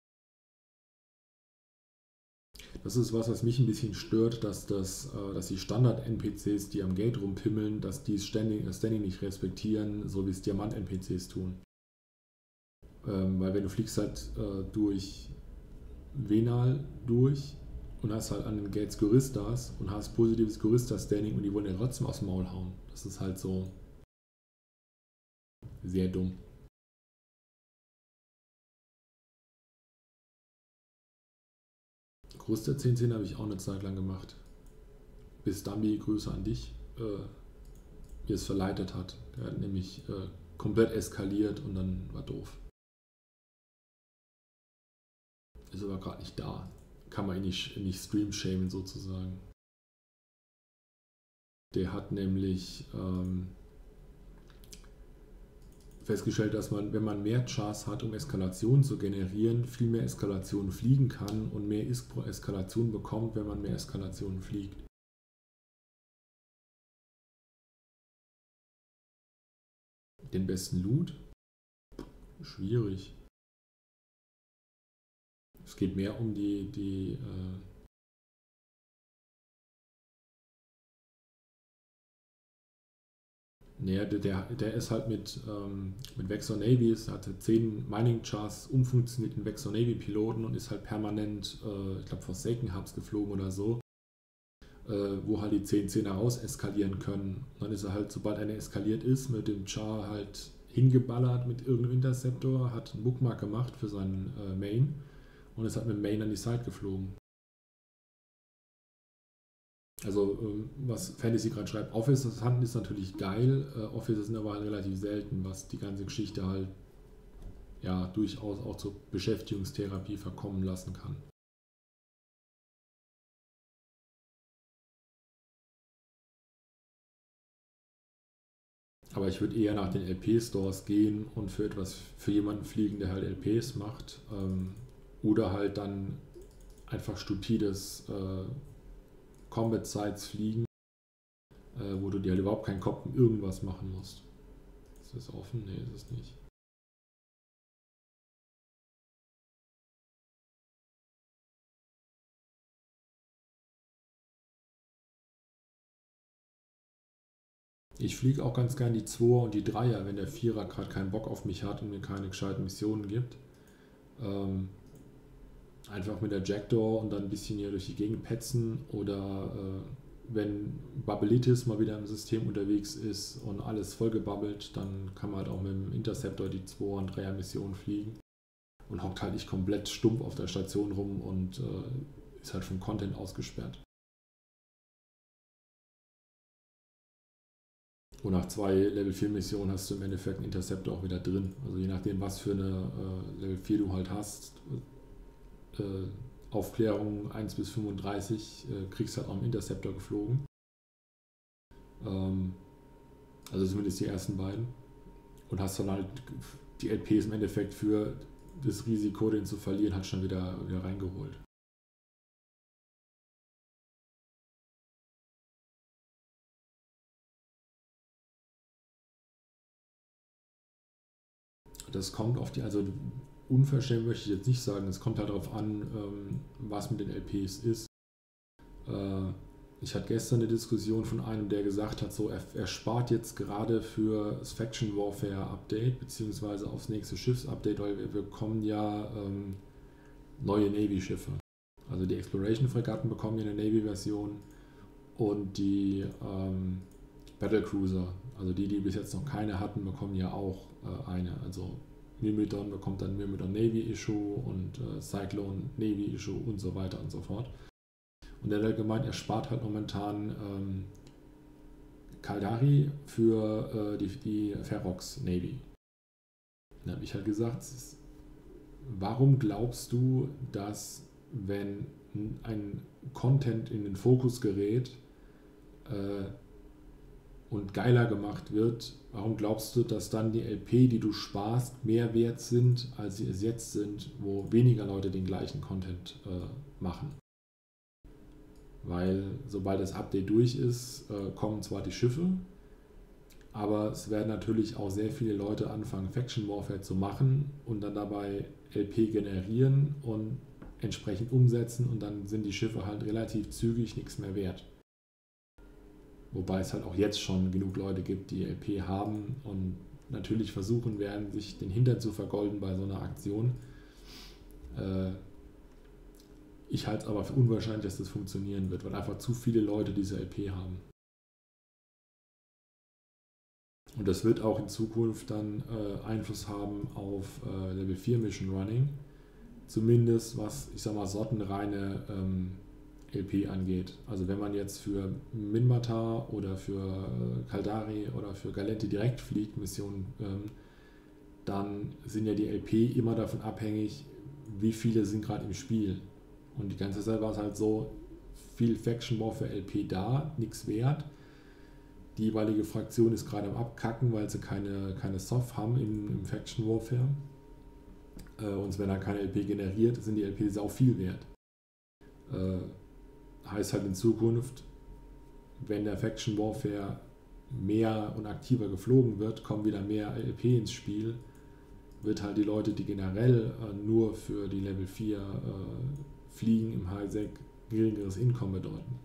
Das ist was, was mich ein bisschen stört, dass, das, dass die Standard-N P Cs, die am Gate rumpimmeln, dass die das Standing, das Standing nicht respektieren, so wie es Diamant-N P Cs tun. Ähm, weil wenn du fliegst halt äh, durch Venal durch und hast halt an den Gates Goristas und hast positives Gorista-Standing und die wollen ja trotzdem aus dem Maul hauen. Das ist halt so sehr dumm. Gorista zehn zehn habe ich auch eine Zeit lang gemacht. Bis Dambi, Grüße an dich, äh, mir es verleitet hat. Der hat nämlich äh, komplett eskaliert und dann war doof. Ist aber gerade nicht da. Kann man ihn nicht, nicht stream-shamen sozusagen. Der hat nämlich ähm, festgestellt, dass man, wenn man mehr Chars hat, um Eskalationen zu generieren, viel mehr Eskalationen fliegen kann und mehr I S K pro Eskalation bekommt, wenn man mehr Eskalationen fliegt. Den besten Loot? Schwierig. Es geht mehr um die, die äh naja, der, der ist halt mit, ähm, mit Vexor Navy, es hatte zehn Mining-Chars umfunktionierten Vexor Navy-Piloten und ist halt permanent, äh, ich glaube, Forsaken Hubs geflogen oder so, äh, wo halt die zehn zehner raus eskalieren können. Und dann ist er halt, sobald eine eskaliert ist, mit dem Char halt hingeballert mit irgendeinem Interceptor, hat einen Bookmark gemacht für seinen äh, Main und ist halt mit dem Main an die Side geflogen. Also, ähm, was Fantasy gerade schreibt, Offices Hunten ist natürlich geil, äh, Offices sind aber halt relativ selten, was die ganze Geschichte halt ja durchaus auch zur Beschäftigungstherapie verkommen lassen kann. Aber ich würde eher nach den L P-Stores gehen und für etwas für jemanden fliegen, der halt L Ps macht. Ähm, oder halt dann einfach stupides äh, Combat Sites fliegen, äh, wo du dir halt überhaupt keinen Kopf um irgendwas machen musst. Ist das offen? Nee, ist es nicht. Ich fliege auch ganz gern die Zweier und die Dreier, wenn der Vierer gerade keinen Bock auf mich hat und mir keine gescheiten Missionen gibt. Ähm, einfach mit der Jackdaw und dann ein bisschen hier durch die Gegend petzen oder äh, wenn Bubblitis mal wieder im System unterwegs ist und alles vollgebabbelt, dann kann man halt auch mit dem Interceptor die Zweier und Dreier Missionen fliegen und hockt halt nicht komplett stumpf auf der Station rum und äh, ist halt vom Content ausgesperrt. Und nach zwei Level vier Missionen hast du im Endeffekt einen Interceptor auch wieder drin. Also je nachdem, was für eine äh, Level vier du halt hast, äh, Aufklärung eins bis fünfunddreißig, äh, kriegst du halt auch einen Interceptor geflogen. Ähm, also zumindest die ersten beiden. Und hast dann halt die L Ps im Endeffekt für das Risiko, den zu verlieren, halt schon wieder, wieder reingeholt. Das kommt auf die, also unverschämt möchte ich jetzt nicht sagen, es kommt halt darauf an, ähm, was mit den L Ps ist. Äh, ich hatte gestern eine Diskussion von einem, der gesagt hat, so er, er spart jetzt gerade für das Faction Warfare Update, beziehungsweise aufs nächste Schiffsupdate, weil wir bekommen ja ähm, neue Navy-Schiffe. Also die Exploration-Fregatten bekommen ja eine Navy-Version und die ähm, Battlecruiser, also die, die bis jetzt noch keine hatten, bekommen ja auch äh, eine. Also Myrmidon bekommt dann Myrmidon Navy Issue und äh, Cyclone Navy Issue und so weiter und so fort. Und er hat halt gemeint, er spart halt momentan ähm, Caldari für äh, die, die Ferox Navy. Dann habe ich halt gesagt, ist, warum glaubst du, dass wenn ein Content in den Fokus gerät, äh, und geiler gemacht wird, warum glaubst du, dass dann die L P, die du sparst, mehr wert sind, als sie es jetzt sind, wo weniger Leute den gleichen Content äh, machen? Weil sobald das Update durch ist, äh, kommen zwar die Schiffe, Aber es werden natürlich auch sehr viele Leute anfangen, Faction Warfare zu machen und dann dabei L P generieren und entsprechend umsetzen und dann sind die Schiffe halt relativ zügig nichts mehr wert. Wobei es halt auch jetzt schon genug Leute gibt, die L P haben und natürlich versuchen werden, sich den Hintern zu vergolden bei so einer Aktion. Äh, ich halte es aber für unwahrscheinlich, dass das funktionieren wird, weil einfach zu viele Leute diese L P haben. Und das wird auch in Zukunft dann äh, Einfluss haben auf äh, Level vier Mission Running. Zumindest was, ich sag mal, sortenreine ähm, L P angeht. Also wenn man jetzt für Minmatar oder für äh, Caldari oder für Gallente direkt fliegt, Missionen, ähm, dann sind ja die L P immer davon abhängig, wie viele sind gerade im Spiel. Und die ganze Zeit war es halt so, viel Faction Warfare L P da, nichts wert. Die jeweilige Fraktion ist gerade am Abkacken, weil sie keine, keine Soft haben im, im Faction Warfare. Äh, und wenn er keine L P generiert, sind die L P sau viel wert. Äh, heißt halt in Zukunft, wenn der Faction Warfare mehr und aktiver geflogen wird, kommen wieder mehr L P ins Spiel, wird halt die Leute, die generell äh, nur für die Level vier äh, fliegen im Highsec, geringeres Income bedeuten.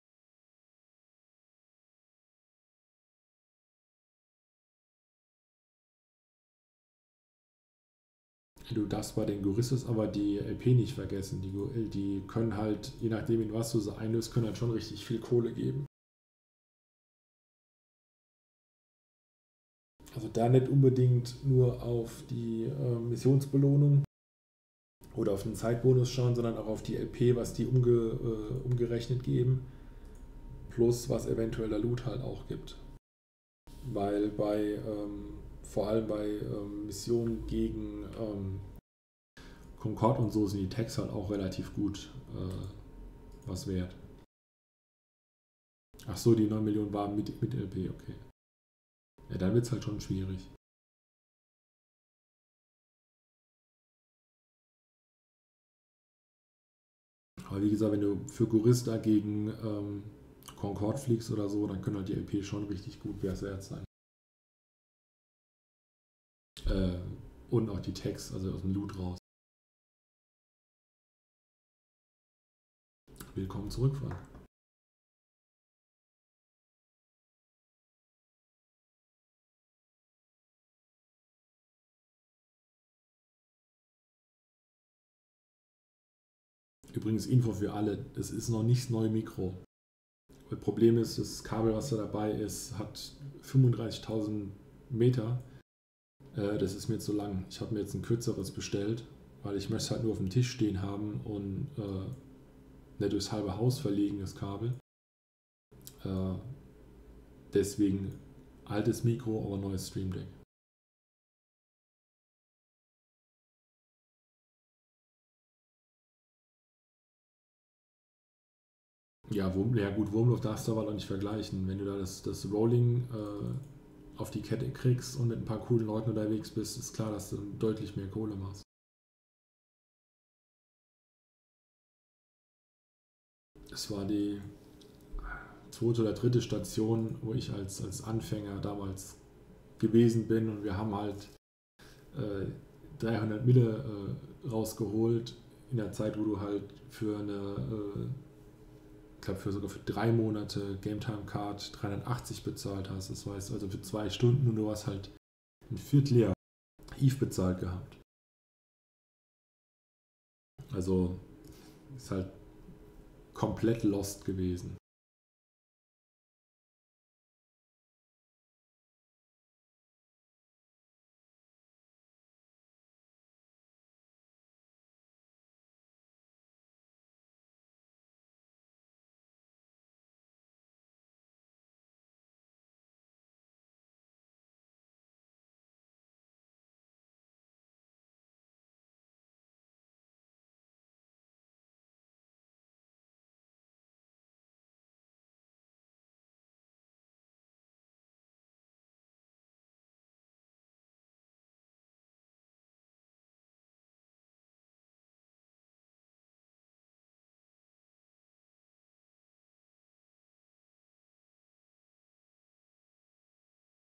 Du darfst bei den Goristas aber die L P nicht vergessen. Die, die können halt, je nachdem in was du sie einlöst, können halt schon richtig viel Kohle geben. Also da nicht unbedingt nur auf die äh, Missionsbelohnung oder auf den Zeitbonus schauen, sondern auch auf die L P, was die umge, äh, umgerechnet geben, plus was eventuell der Loot halt auch gibt. Weil bei, ähm, vor allem bei ähm, Missionen gegen ähm, Concorde und so sind die Tags halt auch relativ gut äh, was wert. Ach so, die neun Millionen waren mit, mit L P, okay. Ja, dann wird es halt schon schwierig. Aber wie gesagt, wenn du für Gorista gegen ähm, Concorde fliegst oder so, dann können halt die L P schon richtig gut wert sein. Äh, und auch die Tags, also aus dem Loot raus. Willkommen zurück, Frank. Übrigens Info für alle, es ist noch nicht das neue Mikro. Das Problem ist, das Kabel, was da dabei ist, hat fünfunddreißigtausend Meter. Äh, das ist mir zu lang. Ich habe mir jetzt ein kürzeres bestellt, weil ich möchte es halt nur auf dem Tisch stehen haben und äh, nicht durchs halbe Haus verlegen, das Kabel. Äh, deswegen altes Mikro, aber neues Stream Deck. Ja, Wurm, ja gut, Wurmluft darfst du aber noch nicht vergleichen. Wenn du da das, das Rolling äh, auf die Kette kriegst und mit ein paar coolen Leuten unterwegs bist, ist klar, dass du deutlich mehr Kohle machst. Es war die zweite oder dritte Station, wo ich als, als Anfänger damals gewesen bin und wir haben halt äh, dreihundert Mille äh, rausgeholt in der Zeit, wo du halt für eine, äh, ich glaube für sogar für drei Monate Game Time Card dreihundertachtzig bezahlt hast. Das heißt also für zwei Stunden und du hast halt ein Vierteljahr Eve bezahlt gehabt. Also ist halt komplett lost gewesen.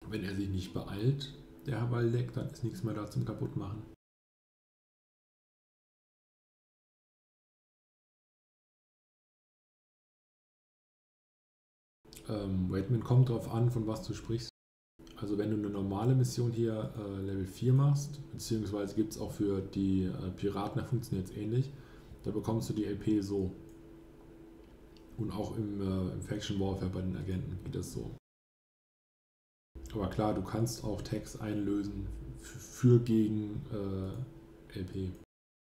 Wenn er sich nicht beeilt, der Herr Waldeck, dann ist nichts mehr da zum Kaputtmachen. Ähm, Waitman kommt darauf an, von was du sprichst. Also wenn du eine normale Mission hier äh, Level vier machst, beziehungsweise gibt es auch für die äh, Piraten, da funktioniert es ähnlich, da bekommst du die L P so. Und auch im, äh, im Faction Warfare bei den Agenten geht das so. Aber klar, du kannst auch Tags einlösen für gegen äh, L P.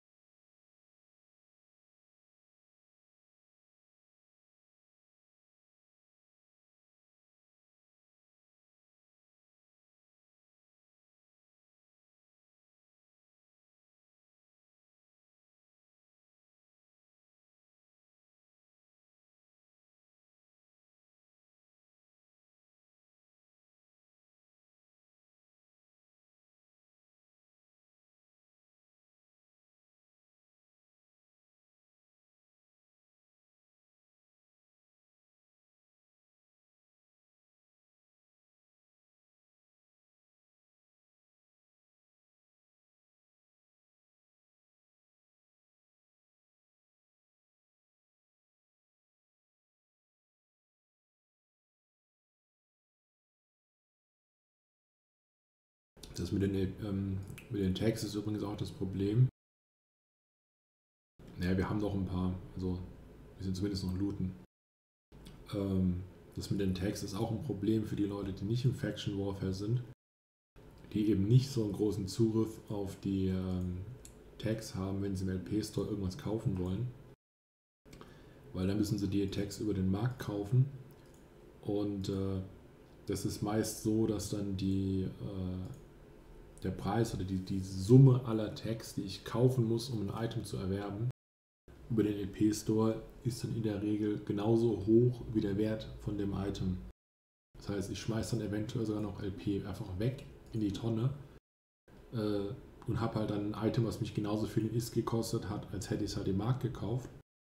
Das mit den, ähm, mit den Tags ist übrigens auch das Problem. Naja, wir haben doch ein paar, also wir sind zumindest noch looten. Ähm, das mit den Tags ist auch ein Problem für die Leute, die nicht im Faction Warfare sind, die eben nicht so einen großen Zugriff auf die ähm, Tags haben, wenn sie im L P-Store irgendwas kaufen wollen. Weil dann müssen sie die Tags über den Markt kaufen und äh, das ist meist so, dass dann die, äh, der Preis oder die, die Summe aller Tags, die ich kaufen muss, um ein Item zu erwerben, über den L P-Store ist dann in der Regel genauso hoch wie der Wert von dem Item. Das heißt, ich schmeiße dann eventuell sogar noch L P einfach weg in die Tonne äh, und habe halt dann ein Item, was mich genauso viel in Ist gekostet hat, als hätte ich es halt im Markt gekauft.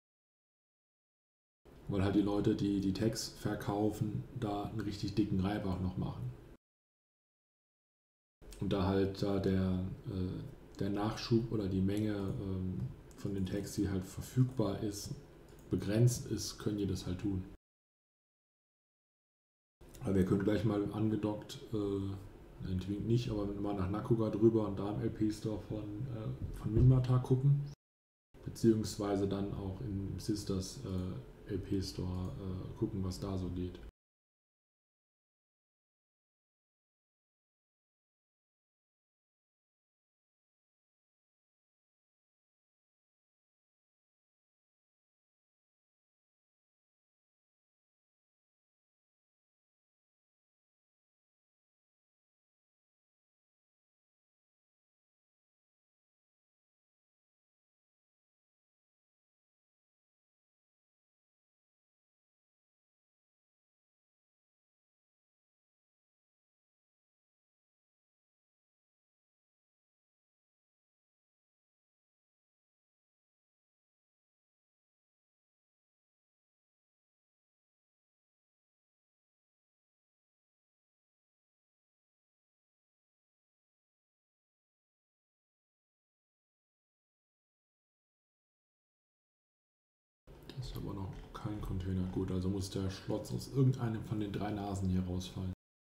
Weil halt die Leute, die die Tags verkaufen, da einen richtig dicken Reibach noch machen. Und da halt da der, äh, der Nachschub oder die Menge ähm, von den Tags, die halt verfügbar ist, begrenzt ist, können die das halt tun. Aber wir können gleich mal angedockt, äh, nicht, aber mal nach Nakuga drüber und da im L P-Store von, äh, von Minmatar gucken. Beziehungsweise dann auch im Sisters äh, L P-Store äh, gucken, was da so geht. Das ist aber noch kein Container. Gut, also muss der Schlotz aus irgendeinem von den drei Nasen hier rausfallen.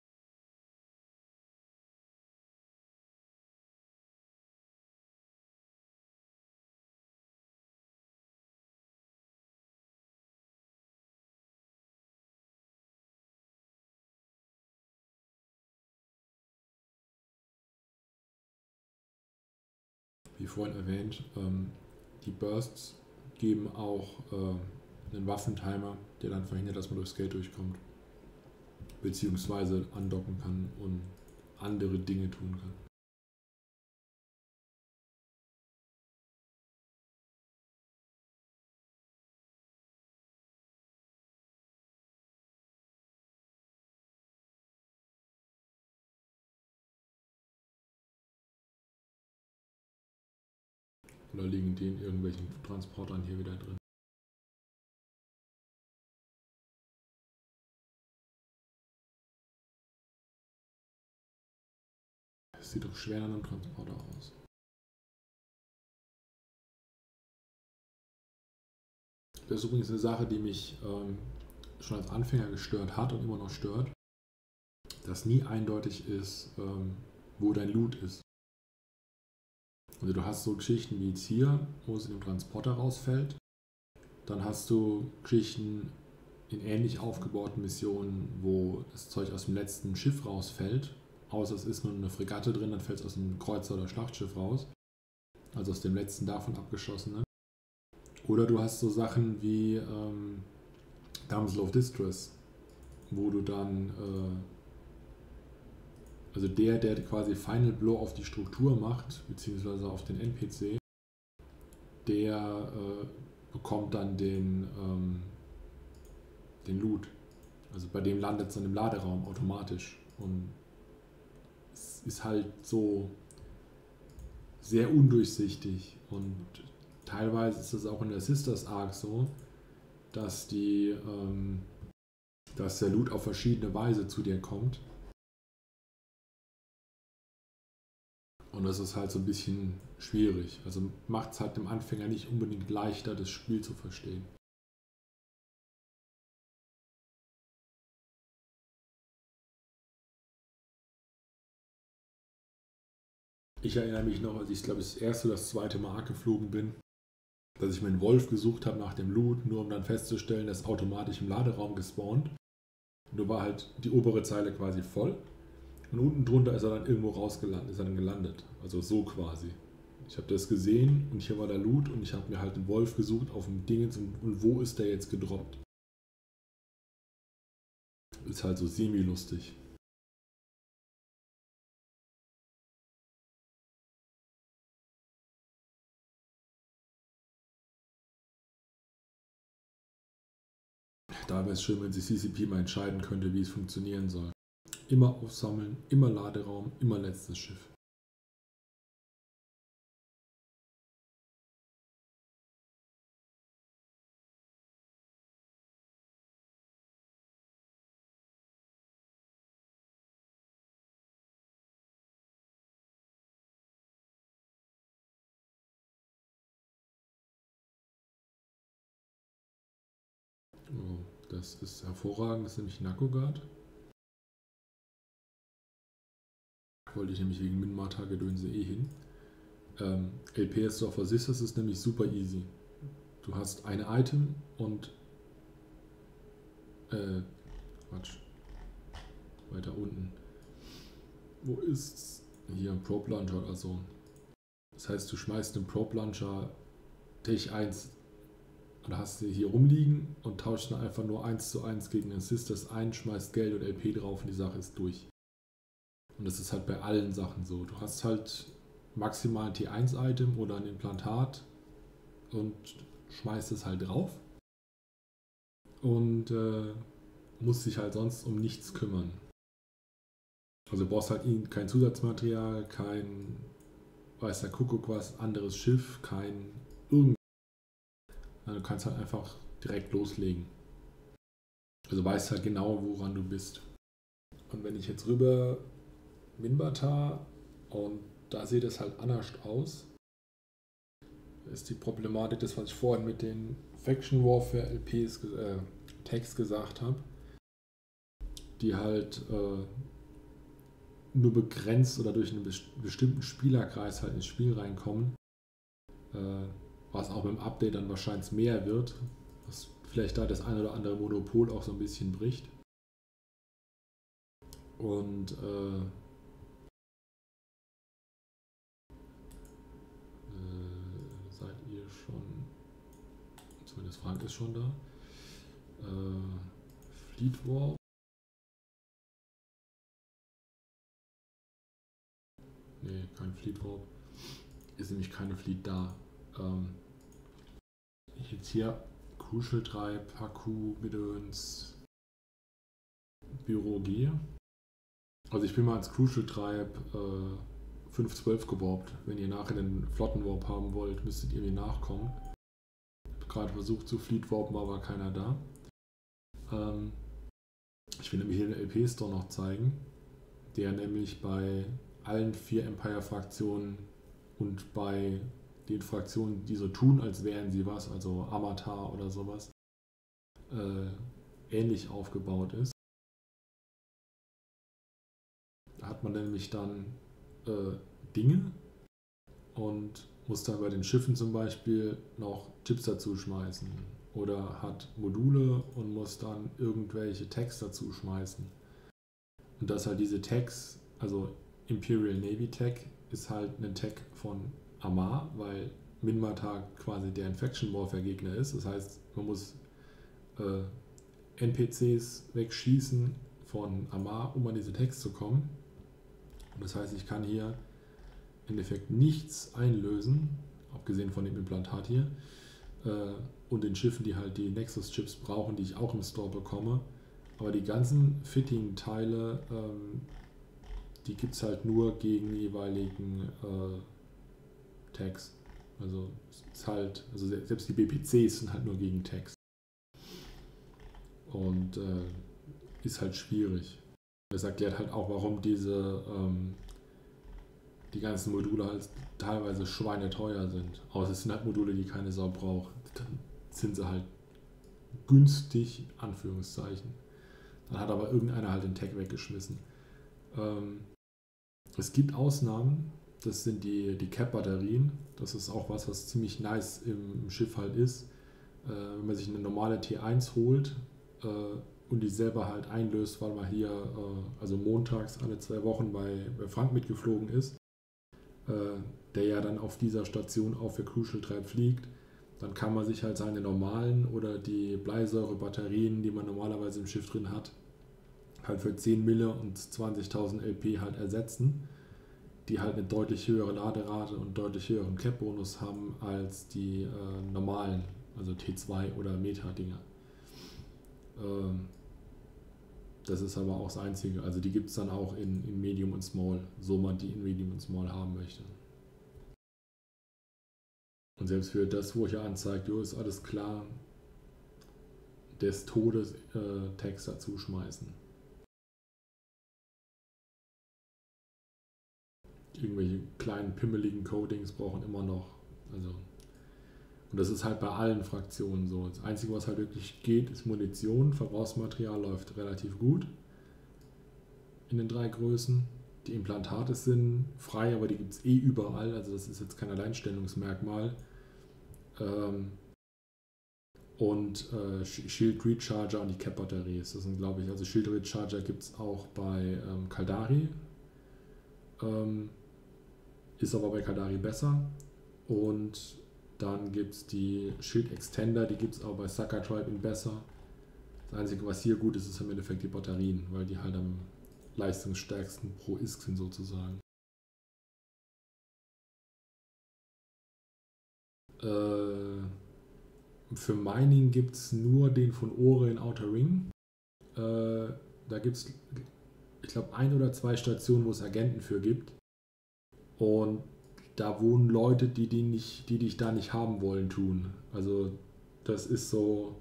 Wie vorhin erwähnt, ähm, die Bursts geben auch äh, einen Waffentimer, der dann verhindert, dass man durchs Gate durchkommt. Beziehungsweise andocken kann und andere Dinge tun kann. Oder liegen die in irgendwelchen Transportern hier wieder drin? Das sieht doch schwer an einem Transporter aus. Das ist übrigens eine Sache, die mich ähm, schon als Anfänger gestört hat und immer noch stört, dass nie eindeutig ist, ähm, wo dein Loot ist. Also du hast so Geschichten wie jetzt hier, wo es in dem Transporter rausfällt. Dann hast du Geschichten in ähnlich aufgebauten Missionen, wo das Zeug aus dem letzten Schiff rausfällt. Außer es ist nur eine Fregatte drin, dann fällt es aus dem Kreuzer oder Schlachtschiff raus. Also aus dem letzten davon abgeschossene. Oder du hast so Sachen wie ähm, Damsel of Distress, wo du dann, äh, also der, der quasi Final Blow auf die Struktur macht, beziehungsweise auf den N P C, der äh, bekommt dann den, ähm, den Loot. Also bei dem landet es dann im Laderaum automatisch. Und es ist halt so sehr undurchsichtig. Und teilweise ist es auch in der Sisters Arc so, dass die, ähm, dass der Loot auf verschiedene Weise zu dir kommt. Und das ist halt so ein bisschen schwierig. Also macht es halt dem Anfänger nicht unbedingt leichter, das Spiel zu verstehen. Ich erinnere mich noch, als ich, glaube ich, das erste oder das zweite Mal Ark geflogen bin, dass ich mir einen Wolf gesucht habe nach dem Loot, nur um dann festzustellen, dass automatisch im Laderaum gespawnt. Nur war halt die obere Zeile quasi voll. Und unten drunter ist er dann irgendwo rausgelandet, ist er dann gelandet. Also so quasi. Ich habe das gesehen und hier war der Loot und ich habe mir halt einen Wolf gesucht auf dem Dingens und, und wo ist der jetzt gedroppt? Ist halt so semi-lustig. Da wäre es schön, wenn sich C C P mal entscheiden könnte, wie es funktionieren soll. Immer aufsammeln, immer Laderaum, immer letztes Schiff. Oh, das ist hervorragend, das ist nämlich Nakogard. Wollte ich nämlich wegen Minmata-Gedönse eh hin. Ähm, L P S of Resistance ist nämlich super easy. Du hast ein Item und äh, Quatsch. Weiter unten. Wo ist's? Hier ein Probe Launcher oder so. Das heißt, du schmeißt den Probe Launcher Tech eins oder hast sie hier rumliegen und tauscht dann einfach nur eins zu eins gegen den Sisters ein, schmeißt Geld und L P drauf und die Sache ist durch. Und das ist halt bei allen Sachen so. Du hast halt maximal ein T eins Item oder ein Implantat und schmeißt es halt drauf und äh, musst dich halt sonst um nichts kümmern. Also du brauchst halt kein Zusatzmaterial, kein weiß der Kuckuck was, anderes Schiff, kein irgendwas. Du kannst halt einfach direkt loslegen. Also weißt halt genau, woran du bist. Und wenn ich jetzt rüber Minbata und da sieht es halt anders aus, ist die Problematik, das was ich vorhin mit den Faction Warfare L Ps äh, Tags gesagt habe, die halt äh, nur begrenzt oder durch einen bestimmten Spielerkreis halt ins Spiel reinkommen, äh, was auch mit dem Update dann wahrscheinlich mehr wird, was vielleicht da das eine oder andere Monopol auch so ein bisschen bricht. Und äh, äh, seid ihr schon, zumindest Frank ist schon da, äh, Fleet War. Nee, kein Fleet Warp. Ist nämlich keine Fleet da. Ähm, ich jetzt hier Crucial Tribe, Haku, Gedöns, Büro gehe. Also ich bin mal als Crucial Tribe äh, fünf zwölf geworbt. Wenn ihr nachher den Flottenwarp haben wollt, müsstet ihr mir nachkommen. Ich habe gerade versucht zu Fleet Warpen, war aber keiner da. Ähm, ich will nämlich hier den L P-Store noch zeigen, der nämlich bei allen vier Empire-Fraktionen und bei den Fraktionen, die so tun, als wären sie was, also Amatar oder sowas, äh, ähnlich aufgebaut ist. Da hat man nämlich dann äh, Dinge und muss dann bei den Schiffen zum Beispiel noch Chips dazu schmeißen oder hat Module und muss dann irgendwelche Tags dazu schmeißen. Und dass halt diese Tags, also Imperial Navy Tag ist halt ein Tag von Amarr, weil Minmatar quasi der Infection Warfare Gegner ist. Das heißt, man muss äh, N P Cs wegschießen von Amarr, um an diese Tags zu kommen. Und das heißt, ich kann hier im Endeffekt nichts einlösen, abgesehen von dem Implantat hier, äh, und den Schiffen, die halt die Nexus-Chips brauchen, die ich auch im Store bekomme. Aber die ganzen Fitting-Teile, ähm, die gibt es halt nur gegen die jeweiligen äh, Tags. Also es ist halt, also selbst die B P Cs sind halt nur gegen Tags. Und äh, ist halt schwierig. Das erklärt halt auch, warum diese ähm, die ganzen Module halt teilweise schweineteuer sind. Außer es sind halt Module, die keine Sau braucht. Dann sind sie halt günstig, Anführungszeichen. Dann hat aber irgendeiner halt den Tag weggeschmissen. Ähm, es gibt Ausnahmen, das sind die, die Cap-Batterien. Das ist auch was, was ziemlich nice im, im Schiff halt ist. Äh, wenn man sich eine normale T eins holt äh, und die selber halt einlöst, weil man hier, äh, also montags alle zwei Wochen bei, bei Frank mitgeflogen ist, äh, der ja dann auf dieser Station auch für Crucial drei fliegt, dann kann man sich halt seine normalen oder die Bleisäure-Batterien, die man normalerweise im Schiff drin hat, halt für zehn Mille und zwanzigtausend L P halt ersetzen, die halt eine deutlich höhere Laderate und deutlich höheren Cap-Bonus haben als die äh, normalen, also T zwei oder Meta-Dinger. Ähm, das ist aber auch das Einzige. Also die gibt es dann auch in, in Medium und Small, so man die in Medium und Small haben möchte. Und selbst für das, wo ich ja anzeigt, jo, ist alles klar, des Todes äh, Text dazu schmeißen. Irgendwelche kleinen pimmeligen Codings brauchen immer noch. Also, und das ist halt bei allen Fraktionen so. Das Einzige, was halt wirklich geht, ist Munition. Verbrauchsmaterial läuft relativ gut in den drei Größen. Die Implantate sind frei, aber die gibt es eh überall. Also das ist jetzt kein Alleinstellungsmerkmal. Ähm, und äh, Shield Recharger und die Cap-Batterie. Das sind, glaube ich, also Shield Recharger gibt es auch bei ähm, Caldari. Ähm, ist aber bei Caldari besser. Und dann gibt es die Shield Extender, die gibt es auch bei Sucker Tribe in besser. Das Einzige, was hier gut ist, ist im Endeffekt die Batterien, weil die halt am leistungsstärksten pro I S K sind sozusagen. Äh, für Mining gibt es nur den von Ore in Outer Ring. Äh, da gibt es, ich glaube, ein oder zwei Stationen, wo es Agenten für gibt. Und da wohnen Leute, die, die, nicht, die dich da nicht haben wollen, tun. Also das ist so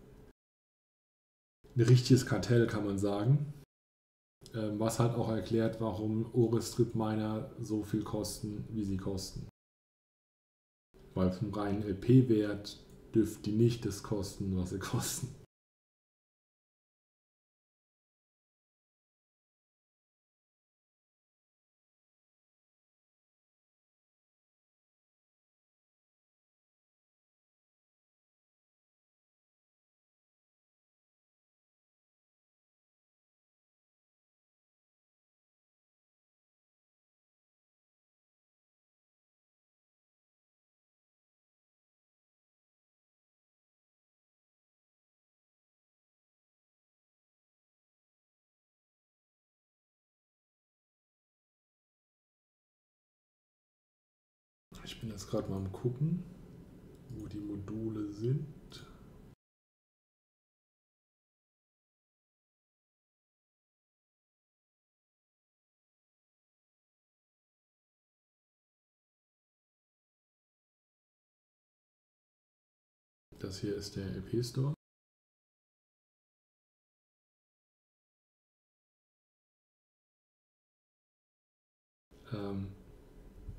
ein richtiges Kartell, kann man sagen. Ähm, was halt auch erklärt, warum Ore Strip Miner so viel kosten, wie sie kosten. Weil vom reinen L P-Wert dürften die nicht das kosten, was sie kosten. Ich bin jetzt gerade mal am gucken, wo die Module sind. Das hier ist der L P-Store.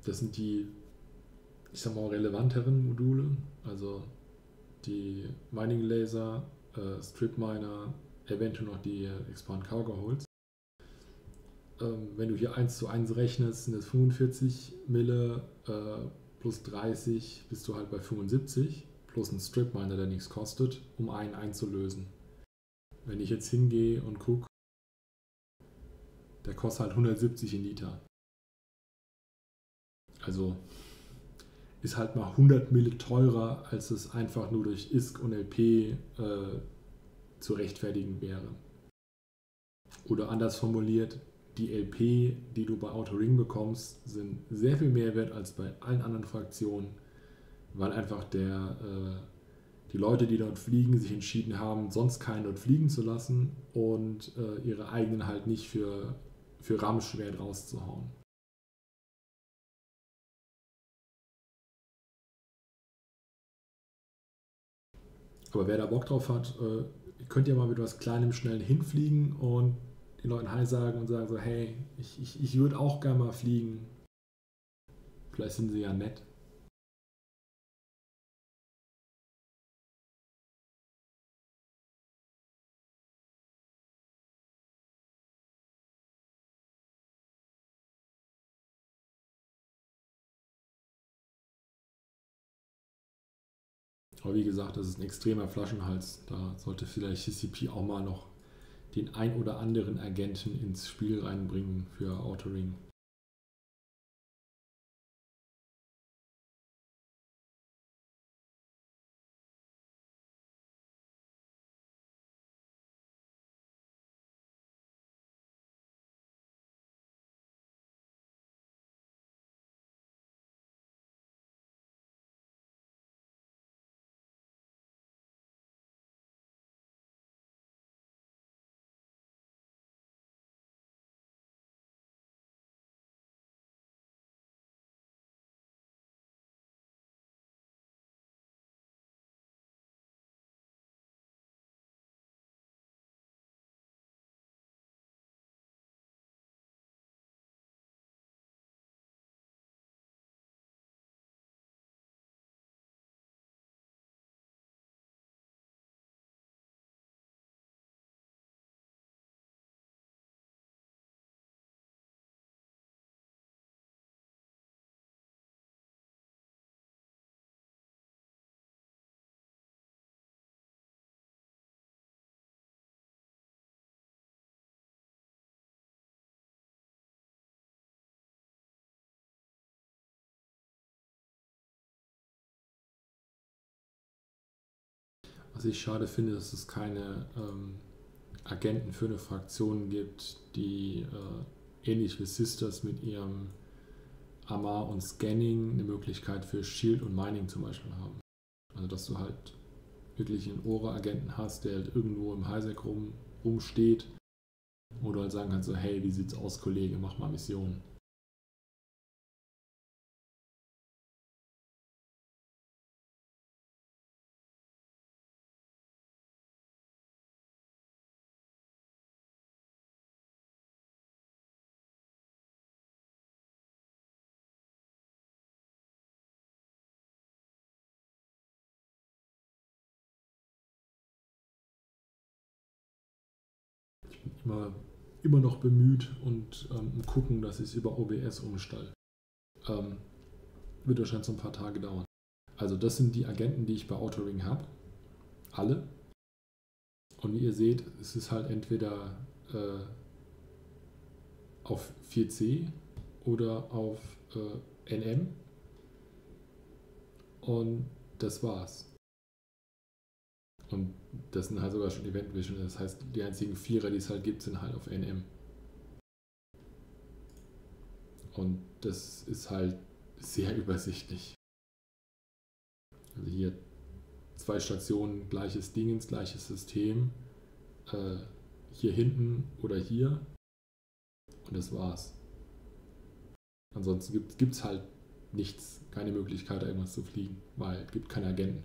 das sind die, ich sag mal, relevanteren Module, also die Mining Laser, äh, Strip Miner, eventuell noch die Expand Cargo Holds. Ähm, wenn du hier eins zu eins rechnest, sind es fünfundvierzig Mille äh, plus dreißig, bist du halt bei fünfundsiebzig, plus ein Strip Miner, der nichts kostet, um einen einzulösen. Wenn ich jetzt hingehe und gucke, der kostet halt hundertsiebzig in Liter. Also ist halt mal hundert Mille teurer, als es einfach nur durch I S K und L P äh, zu rechtfertigen wäre. Oder anders formuliert, die L P, die du bei Autoring bekommst, sind sehr viel mehr wert als bei allen anderen Fraktionen, weil einfach der, äh, die Leute, die dort fliegen, sich entschieden haben, sonst keinen dort fliegen zu lassen und äh, ihre eigenen halt nicht für, für Ramschwert rauszuhauen. Aber wer da Bock drauf hat, äh, könnt ihr mal mit was Kleinem schnell hinfliegen und den Leuten Hi sagen und sagen so, hey, ich, ich, ich würde auch gerne mal fliegen. Vielleicht sind sie ja nett. Aber wie gesagt, das ist ein extremer Flaschenhals. Da sollte vielleicht C C P auch mal noch den ein oder anderen Agenten ins Spiel reinbringen für Autoring. Was ich schade finde, dass es keine ähm, Agenten für eine Fraktion gibt, die äh, ähnlich wie Sisters mit ihrem Amar und Scanning eine Möglichkeit für Shield und Mining zum Beispiel haben. Also dass du halt wirklich einen Ora-Agenten hast, der halt irgendwo im Highsec rum, rumsteht, wo du halt sagen kannst, so, hey, wie sieht's aus, Kollege, mach mal Mission. Immer, immer noch bemüht und ähm, gucken, dass ich es über O B S umstelle. Ähm, wird wahrscheinlich so ein paar Tage dauern. Also das sind die Agenten, die ich bei Autoring habe. Alle. Und wie ihr seht, es ist halt entweder äh, auf vier C oder auf äh, N M. Und das war's. Und das sind halt sogar schon Event Vision. Das heißt, die einzigen Vierer, die es halt gibt, sind halt auf N M. Und das ist halt sehr übersichtlich. Also hier zwei Stationen, gleiches Dingens, gleiches System. Äh, hier hinten oder hier. Und das war's. Ansonsten gibt es halt nichts, keine Möglichkeit, da irgendwas zu fliegen, weil es gibt keine Agenten.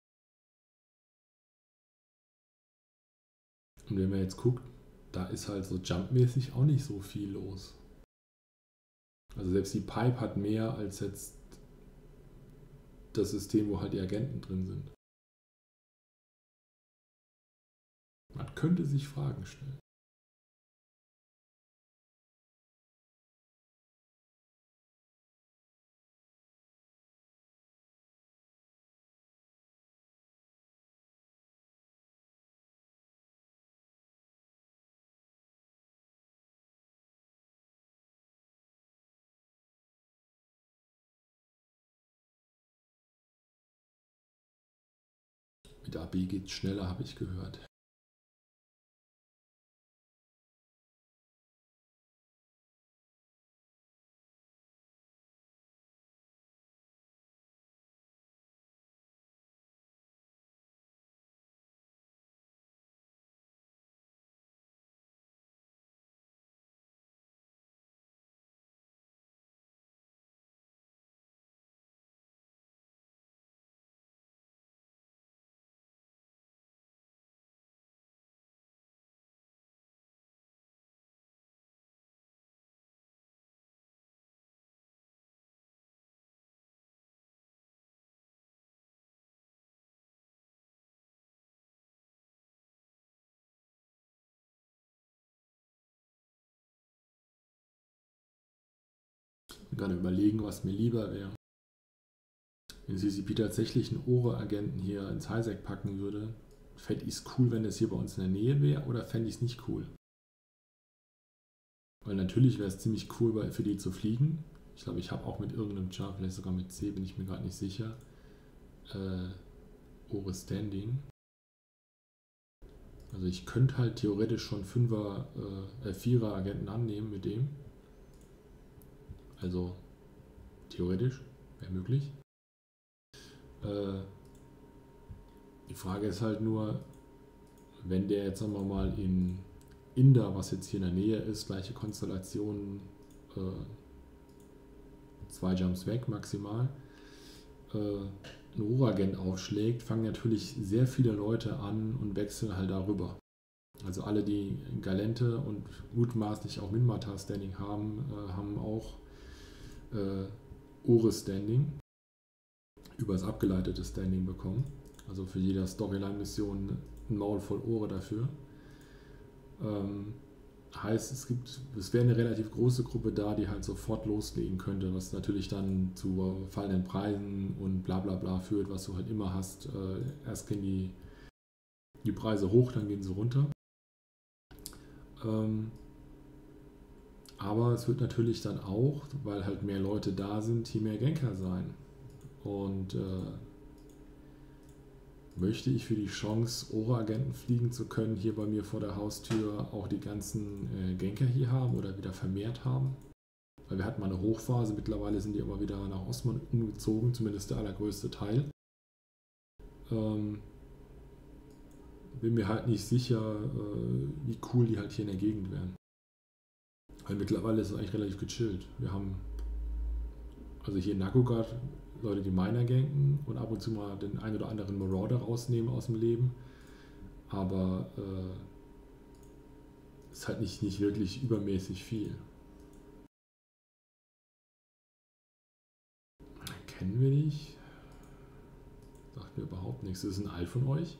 Und wenn man jetzt guckt, da ist halt so jumpmäßig auch nicht so viel los. Also selbst die Pipe hat mehr als jetzt das System, wo halt die Agenten drin sind. Man könnte sich Fragen stellen. Mit A B geht es schneller, habe ich gehört. Ich bin gerade überlegen, was mir lieber wäre. Wenn C C P tatsächlich einen Ore-Agenten hier ins Highsec packen würde, fände ich es cool, wenn es hier bei uns in der Nähe wäre, oder fände ich es nicht cool? Weil natürlich wäre es ziemlich cool, für die zu fliegen. Ich glaube, ich habe auch mit irgendeinem Char, vielleicht sogar mit C, bin ich mir gerade nicht sicher, äh, Ore Standing. Also ich könnte halt theoretisch schon Fünfer, äh, Vierer Agenten annehmen mit dem. Also theoretisch, wäre möglich. Äh, die Frage ist halt nur, wenn der jetzt, sagen wir mal, in Inder, was jetzt hier in der Nähe ist, gleiche Konstellation, äh, zwei Jumps weg maximal, äh, ein Ore-Agent aufschlägt, fangen natürlich sehr viele Leute an und wechseln halt darüber. Also alle, die Galente und mutmaßlich auch Minmatar-Standing haben, äh, haben auch äh, Ore-Standing über das abgeleitete Standing bekommen. Also für jede Storyline-Mission ein Maul voll Ore dafür. Ähm, heißt, es gibt, es wäre eine relativ große Gruppe da, die halt sofort loslegen könnte, was natürlich dann zu fallenden Preisen und bla bla bla führt, was du halt immer hast. Äh, erst gehen die, die Preise hoch, dann gehen sie runter. Ähm, aber es wird natürlich dann auch, weil halt mehr Leute da sind, hier mehr Ganker sein. Und äh, möchte ich für die Chance, Ore-Agenten fliegen zu können, hier bei mir vor der Haustür auch die ganzen äh, Ganker hier haben oder wieder vermehrt haben? Weil wir hatten mal eine Hochphase, mittlerweile sind die aber wieder nach Osman umgezogen, zumindest der allergrößte Teil. Ähm, bin mir halt nicht sicher, äh, wie cool die halt hier in der Gegend wären. Weil mittlerweile ist es eigentlich relativ gechillt. Wir haben also hier in Nakogard Leute, die Miner ganken und ab und zu mal den ein oder anderen Marauder rausnehmen aus dem Leben. Aber äh, ist halt nicht, nicht wirklich übermäßig viel. Kennen wir dich? Sagt mir überhaupt nichts. Ist es ein All von euch?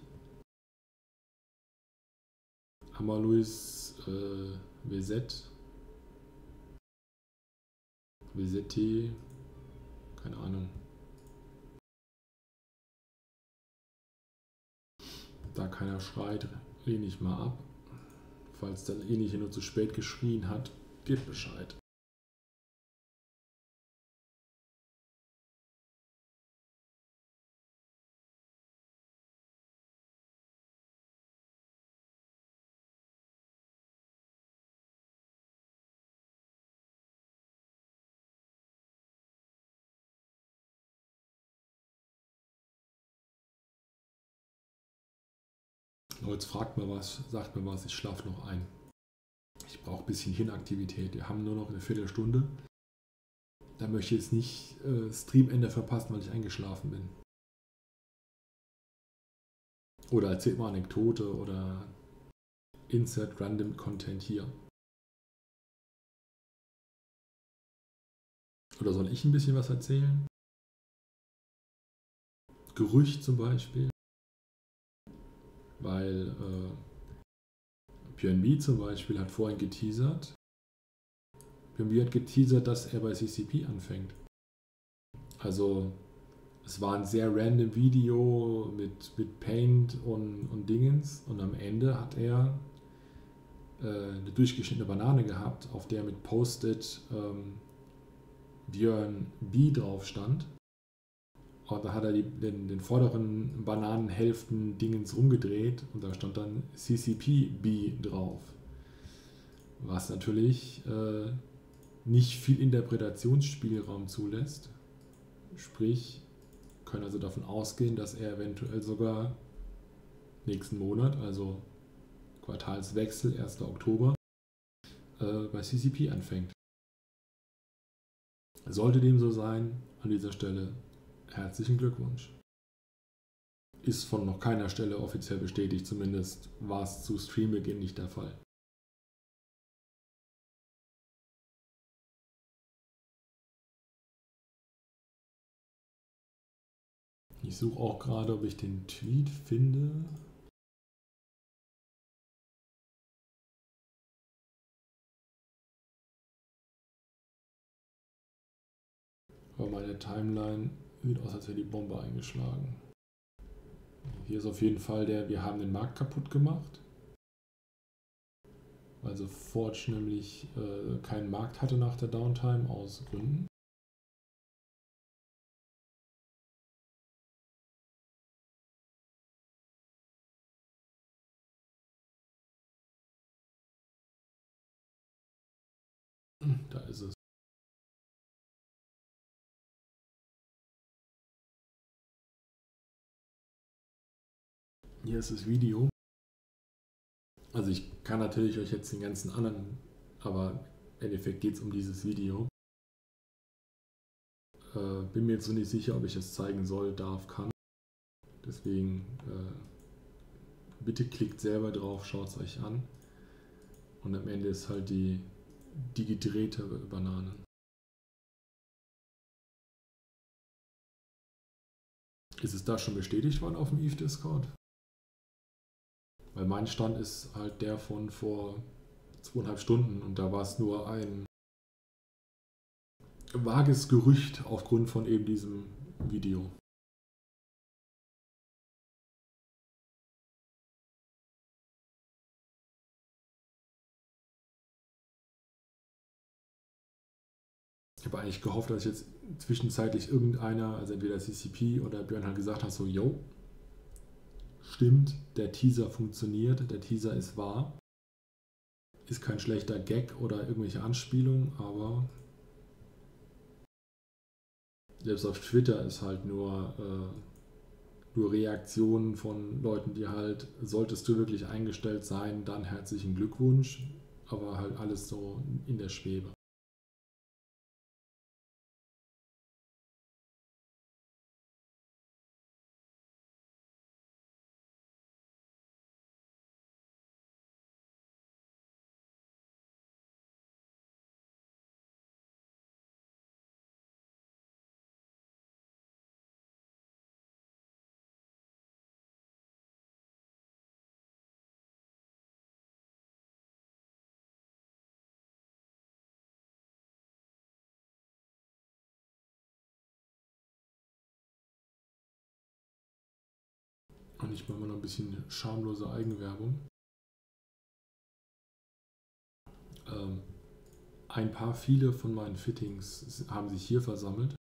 Amaluis äh, Vezet. Vezette. Keine Ahnung. Da keiner schreit, lehne ich mal ab. Falls der ähnliche nur zu spät geschrien hat, gebt Bescheid. Oh, jetzt fragt mir was, sagt mir was, ich schlafe noch ein. Ich brauche ein bisschen Hirnaktivität. Wir haben nur noch eine Viertelstunde. Da möchte ich jetzt nicht äh, Streamende verpassen, weil ich eingeschlafen bin. Oder erzählt mal Anekdote oder Insert Random Content hier. Oder soll ich ein bisschen was erzählen? Gerücht zum Beispiel. Weil äh, Björn B zum Beispiel hat vorhin geteasert. Björn B hat geteasert, dass er bei C C P anfängt. Also es war ein sehr random Video mit, mit Paint und, und Dingens. Und am Ende hat er äh, eine durchgeschnittene Banane gehabt, auf der mit Post-it ähm, Björn B drauf stand. Und da hat er die, den, den vorderen Bananenhälften Dingens rumgedreht und da stand dann C C P B drauf. Was natürlich äh, nicht viel Interpretationsspielraum zulässt. Sprich, können also davon ausgehen, dass er eventuell sogar nächsten Monat, also Quartalswechsel, erster Oktober, äh, bei C C P anfängt. Sollte dem so sein, an dieser Stelle herzlichen Glückwunsch. Ist von noch keiner Stelle offiziell bestätigt, zumindest war es zu Streambeginn nicht der Fall. Ich suche auch gerade, ob ich den Tweet finde. Aber meine Timeline sieht aus, als wäre die Bombe eingeschlagen. Hier ist auf jeden Fall der, wir haben den Markt kaputt gemacht. Also Forge nämlich äh, keinen Markt hatte nach der Downtime aus Gründen. Da ist es. Hier ist das Video. Also ich kann natürlich euch jetzt den ganzen anderen, aber im Endeffekt geht es um dieses Video. Äh, bin mir jetzt so nicht sicher, ob ich es zeigen soll, darf, kann. Deswegen äh, bitte klickt selber drauf, schaut es euch an. Und am Ende ist halt die, die gedrehte Banane. Ist es da schon bestätigt worden auf dem Eve Discord? Weil mein Stand ist halt der von vor zweieinhalb Stunden und da war es nur ein vages Gerücht aufgrund von eben diesem Video. Ich habe eigentlich gehofft, dass jetzt zwischenzeitlich irgendeiner, also entweder C C P oder Björn halt gesagt hat, so, yo, stimmt, der Teaser funktioniert, der Teaser ist wahr. Ist kein schlechter Gag oder irgendwelche Anspielung, aber selbst auf Twitter ist halt nur, äh, nur Reaktionen von Leuten, die halt, solltest du wirklich eingestellt sein, dann herzlichen Glückwunsch, aber halt alles so in der Schwebe. Und ich mache mal noch ein bisschen schamlose Eigenwerbung. Ähm, ein paar, viele von meinen Fittings haben sich hier versammelt.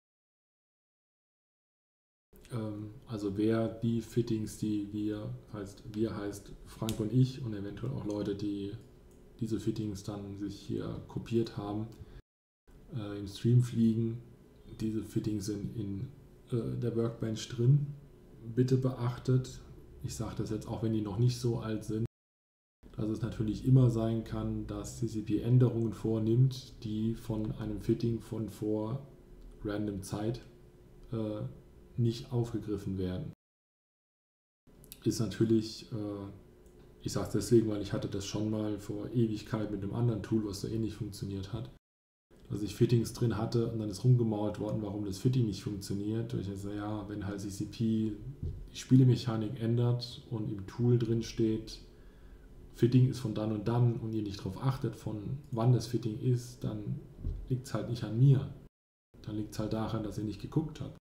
Ähm, also wer die Fittings, die wir, heißt, wir heißt Frank und ich und eventuell auch Leute, die diese Fittings dann sich hier kopiert haben, äh, im Stream fliegen. Diese Fittings sind in äh, der Workbench drin. Bitte beachtet, ich sage das jetzt auch, wenn die noch nicht so alt sind, dass es natürlich immer sein kann, dass C C P Änderungen vornimmt, die von einem Fitting von vor random Zeit äh, nicht aufgegriffen werden. Ist natürlich, äh, ich sage es deswegen, weil ich hatte das schon mal vor Ewigkeit mit einem anderen Tool, was so ähnlich funktioniert hat. Also ich Fittings drin hatte und dann ist rumgemauert worden, warum das Fitting nicht funktioniert. Und ich so, ja, wenn halt C C P die Spielemechanik ändert und im Tool drin steht, Fitting ist von dann und dann und ihr nicht darauf achtet, von wann das Fitting ist, dann liegt es halt nicht an mir. Dann liegt es halt daran, dass ihr nicht geguckt habt.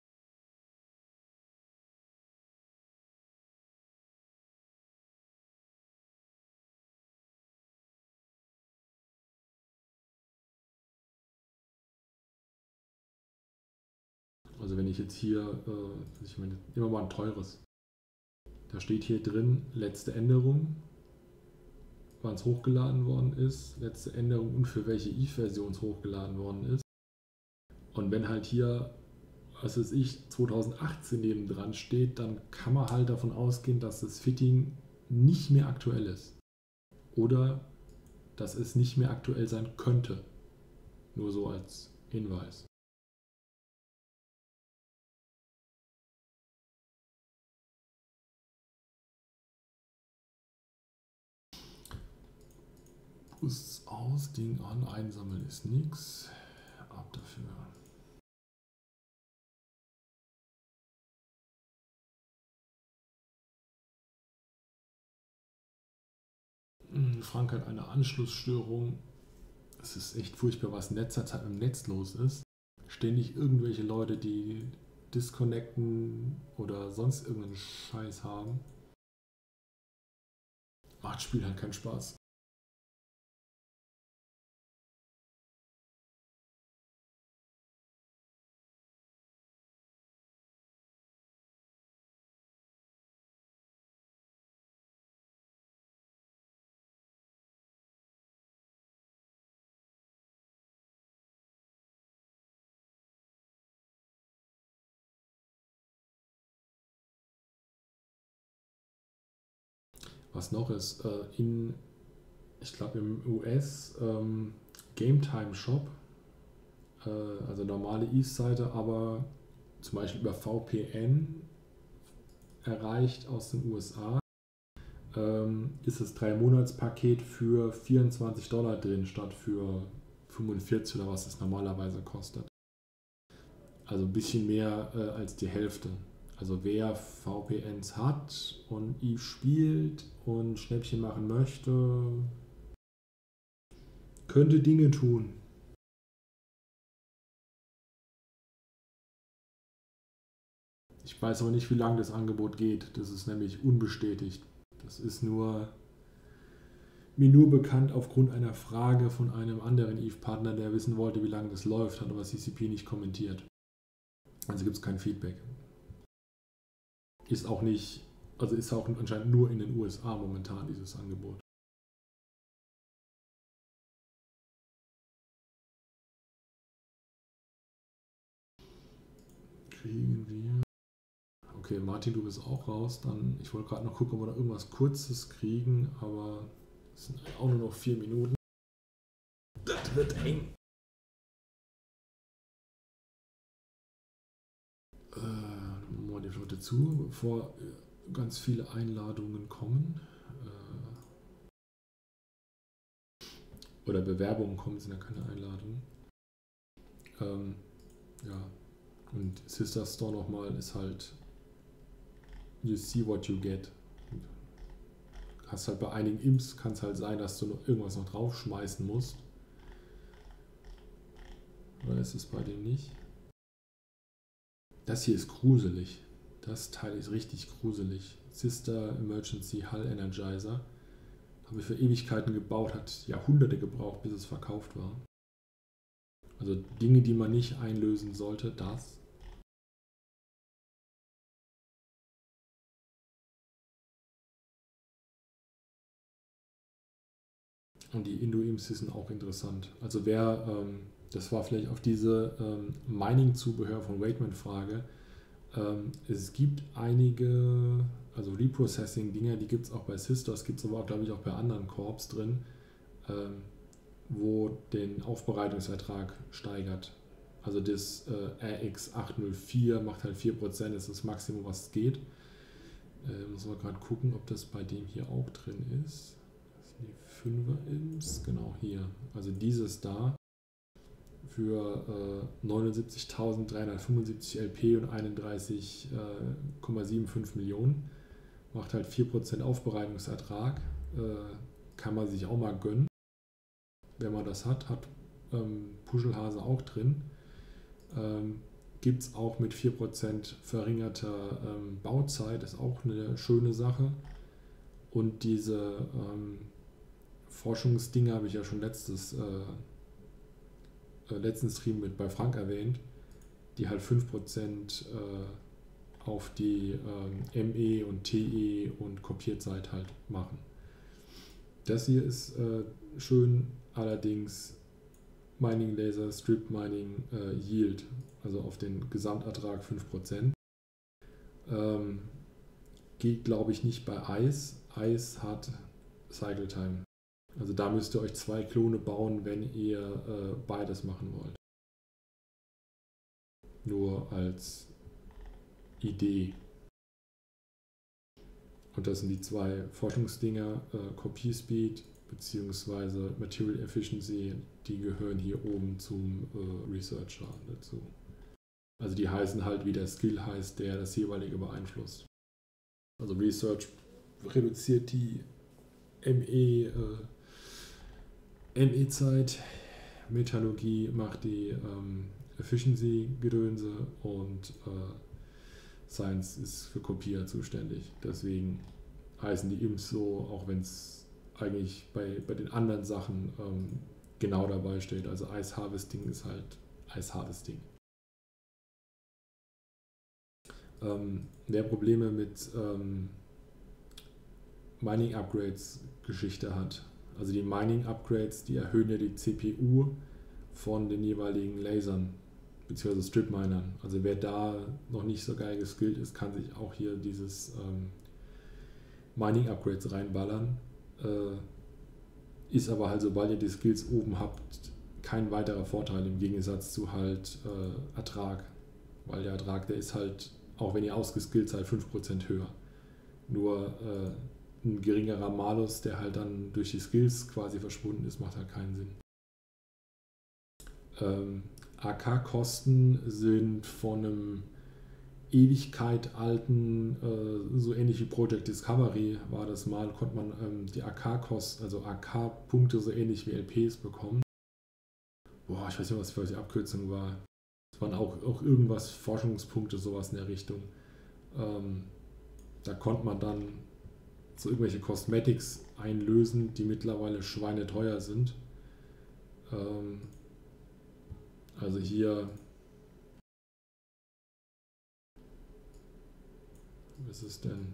Also wenn ich jetzt hier, äh, ich meine, immer mal ein teures. Da steht hier drin, letzte Änderung, wann es hochgeladen worden ist, letzte Änderung und für welche I F-Version es hochgeladen worden ist. Und wenn halt hier, was weiß ich, zweitausendachtzehn nebendran steht, dann kann man halt davon ausgehen, dass das Fitting nicht mehr aktuell ist. Oder dass es nicht mehr aktuell sein könnte. Nur so als Hinweis. Bus aus, Ding an, einsammeln ist nix. Ab dafür. Frank hat eine Anschlussstörung. Es ist echt furchtbar, was in letzter Zeit im Netz los ist. Ständig irgendwelche Leute, die disconnecten oder sonst irgendeinen Scheiß haben. Macht Spiel halt keinen Spaß. Was noch ist, äh, in, ich glaube im U S ähm, Game Time Shop, äh, also normale East-Seite, aber zum Beispiel über V P N erreicht aus den U S A, ähm, ist das drei Monats Paket für vierundzwanzig Dollar drin, statt für fünfundvierzig oder was es normalerweise kostet. Also ein bisschen mehr äh, als die Hälfte. Also wer V P Ns hat und Eve spielt und Schnäppchen machen möchte, könnte Dinge tun. Ich weiß aber nicht, wie lange das Angebot geht. Das ist nämlich unbestätigt. Das ist nur mir nur bekannt aufgrund einer Frage von einem anderen Eve-Partner, der wissen wollte, wie lange das läuft, hat aber C C P nicht kommentiert. Also gibt es kein Feedback. Ist auch nicht, also ist auch anscheinend nur in den U S A momentan dieses Angebot. Kriegen wir. Okay, Martin, du bist auch raus. Dann, ich wollte gerade noch gucken, ob wir da irgendwas Kurzes kriegen, aber es sind auch nur noch vier Minuten. Das wird eng. Äh, machen wir die Flotte zu, bevor ganz viele Einladungen kommen. Äh, oder Bewerbungen kommen, sind ja keine Einladungen. Ähm, ja. Und Sister Store nochmal ist halt you see what you get. Hast halt bei einigen Imps kann es halt sein, dass du noch irgendwas noch draufschmeißen musst. Oder ist es bei dem nicht? Das hier ist gruselig. Das Teil ist richtig gruselig. Sister Emergency Hull Energizer. Habe ich für Ewigkeiten gebaut, hat Jahrhunderte gebraucht, bis es verkauft war. Also Dinge, die man nicht einlösen sollte, das. Und die Indo-Imps sind auch interessant. Also wer, ähm, das war vielleicht auf diese ähm, Mining-Zubehör von Waitman-Frage, ähm, es gibt einige, also Reprocessing-Dinger, die gibt es auch bei Sisters, gibt es aber auch, glaube ich, auch bei anderen Corps drin, ähm, wo den Aufbereitungsertrag steigert. Also das äh, R X achthundertvier macht halt vier Prozent, das ist das Maximum, was es geht. Äh, muss man gerade gucken, ob das bei dem hier auch drin ist. Das sind die fünfer Imps, genau hier. Also dieses da, für äh, neunundsiebzigtausenddreihundertfünfundsiebzig L P und einunddreißig Komma fünfundsiebzig Millionen. Macht halt vier Prozent Aufbereitungsertrag. Äh, kann man sich auch mal gönnen, wenn man das hat. Hat ähm, Puschelhase auch drin. Ähm, Gibt es auch mit vier Prozent verringerter ähm, Bauzeit, ist auch eine schöne Sache. Und diese ähm, Forschungsdinge habe ich ja schon letztes, äh, äh, letzten Stream mit bei Frank erwähnt, die halt fünf Prozent äh, auf die ähm, M E und T E und Kopierzeit halt machen. Das hier ist äh, schön, allerdings Mining Laser, Strip Mining, äh, Yield, also auf den Gesamtertrag fünf Prozent. Ähm, geht, glaube ich, nicht bei Ice. Ice hat Cycle Time. Also da müsst ihr euch zwei Klone bauen, wenn ihr äh, beides machen wollt. Nur als Idee. Und das sind die zwei Forschungsdinger, äh, Kopierspeed bzw. Material Efficiency, die gehören hier oben zum äh, Researcher dazu. Also die heißen halt, wie der Skill heißt, der das jeweilige beeinflusst. Also Research reduziert die M E, äh, M E-Zeit, Metallurgie macht die ähm, Efficiency-Gedönse und äh, Science ist für Kopier zuständig. Deswegen heißen die Imps so, auch wenn es eigentlich bei, bei den anderen Sachen ähm, genau dabei steht. Also Ice Harvesting ist halt Ice Harvesting. Ähm, wer Probleme mit ähm, Mining Upgrades Geschichte hat, also die Mining Upgrades, die erhöhen ja die C P U von den jeweiligen Lasern bzw. Strip Minern. Also wer da noch nicht so geil geskillt ist, kann sich auch hier dieses ähm, Mining Upgrades reinballern. Äh, ist aber halt, sobald ihr die Skills oben habt, kein weiterer Vorteil im Gegensatz zu halt äh, Ertrag. Weil der Ertrag, der ist halt, auch wenn ihr ausgeskillt seid, fünf Prozent höher. Nur äh, ein geringerer Malus, der halt dann durch die Skills quasi verschwunden ist, macht halt keinen Sinn. Ähm, A K-Kosten sind von einem Ewigkeit alten, äh, so ähnlich wie Project Discovery war das mal, konnte man ähm, die A K-Kosten, also A K-Punkte so ähnlich wie L Ps bekommen. Boah, ich weiß nicht, was für die Abkürzung war. Es waren auch, auch irgendwas, Forschungspunkte, sowas in der Richtung. Ähm, da konnte man dann so irgendwelche Cosmetics einlösen, die mittlerweile schweineteuer sind. Ähm, also hier, was ist es denn?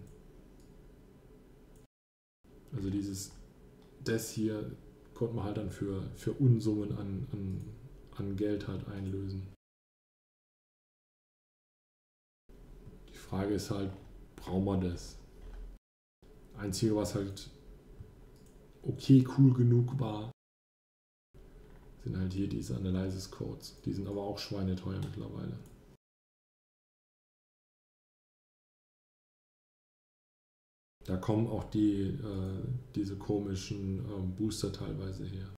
Also dieses, das hier konnte man halt dann für, für Unsummen an, an, an Geld halt einlösen. Die Frage ist halt, braucht man das? Einzige, was halt okay, cool genug war, sind halt hier diese Analysis Codes. Die sind aber auch schweineteuer mittlerweile. Da kommen auch die, äh, diese komischen ähm, Booster teilweise her.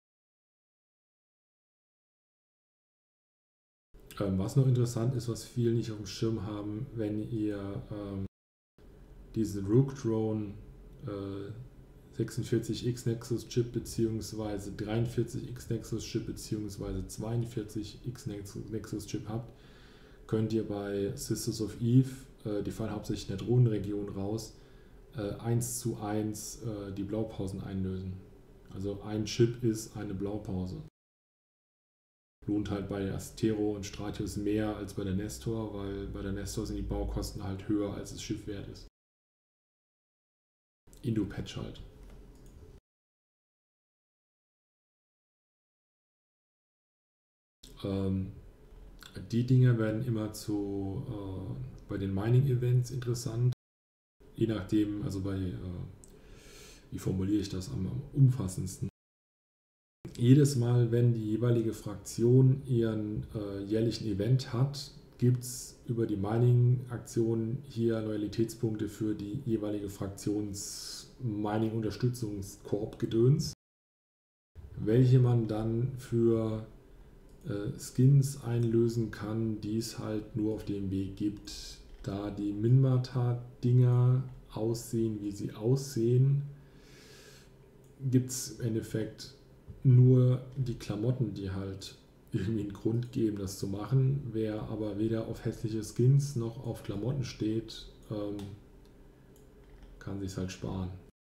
Ähm, was noch interessant ist, was viele nicht auf dem Schirm haben, wenn ihr ähm, diesen Rook Drone äh, sechsundvierzig X Nexus Chip bzw. dreiundvierzig X Nexus Chip bzw. zweiundvierzig X Nexus Chip habt, könnt ihr bei Sisters of Eve, äh, die fallen hauptsächlich in der Drohnenregion raus, äh, eins zu eins äh, die Blaupausen einlösen. Also ein Chip ist eine Blaupause. Lohnt halt bei Astero und Stratius mehr als bei der Nestor, weil bei der Nestor sind die Baukosten halt höher, als das Schiff wert ist. Indo-Patch halt. Ähm, die Dinge werden immer zu äh, bei den Mining-Events interessant. Je nachdem, also bei, äh, wie formuliere ich das am, am umfassendsten. Jedes Mal, wenn die jeweilige Fraktion ihren äh, jährlichen Event hat, gibt es über die Mining-Aktion hier Loyalitätspunkte für die jeweilige Fraktions-Mining-Unterstützungskorb-Gedöns, welche man dann für äh, Skins einlösen kann, die es halt nur auf D M B gibt. Da die Minmata-Dinger aussehen, wie sie aussehen, gibt es im Endeffekt nur die Klamotten, die halt irgendwie einen Grund geben, das zu machen. Wer aber weder auf hässliche Skins noch auf Klamotten steht, ähm, kann sich's halt sparen.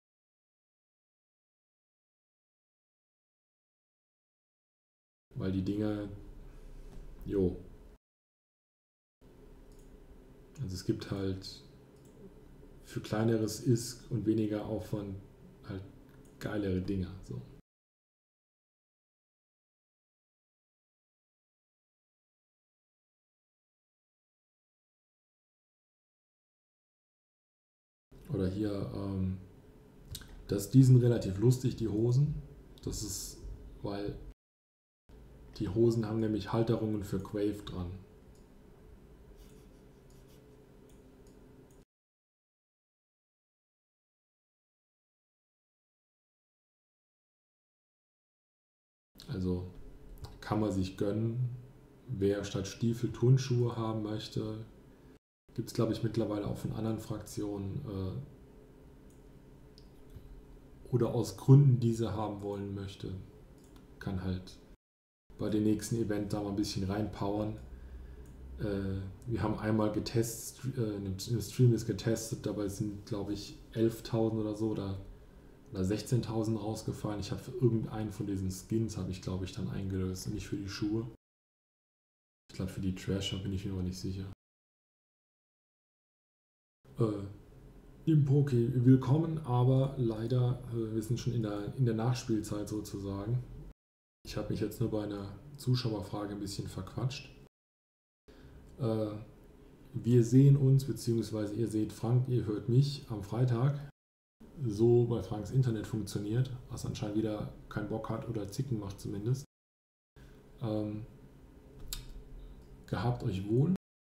Weil die Dinger, jo. Also es gibt halt für kleineres I S K und weniger Aufwand halt geilere Dinger. So. Oder hier, ähm, das, die sind relativ lustig, die Hosen. Das ist, weil die Hosen haben nämlich Halterungen für Quave dran. Also kann man sich gönnen. Wer statt Stiefel Turnschuhe haben möchte, gibt es glaube ich mittlerweile auch von anderen Fraktionen äh, oder aus Gründen, die sie haben wollen möchte, kann halt bei dem nächsten Event da mal ein bisschen reinpowern. Äh, wir haben einmal getestet, äh, im Stream ist getestet, dabei sind glaube ich elftausend oder so oder, oder sechzehntausend rausgefallen. Ich habe für irgendeinen von diesen Skins habe ich glaube ich dann eingelöst und nicht für die Schuhe. Ich glaube für die Trasher bin ich mir aber nicht sicher. Äh, Im Poké willkommen, aber leider, äh, wir sind schon in der, in der Nachspielzeit sozusagen. Ich habe mich jetzt nur bei einer Zuschauerfrage ein bisschen verquatscht. Äh, wir sehen uns, beziehungsweise ihr seht Frank, ihr hört mich am Freitag. So bei Franks Internet funktioniert, was anscheinend wieder keinen Bock hat oder Zicken macht zumindest. Ähm, gehabt euch wohl.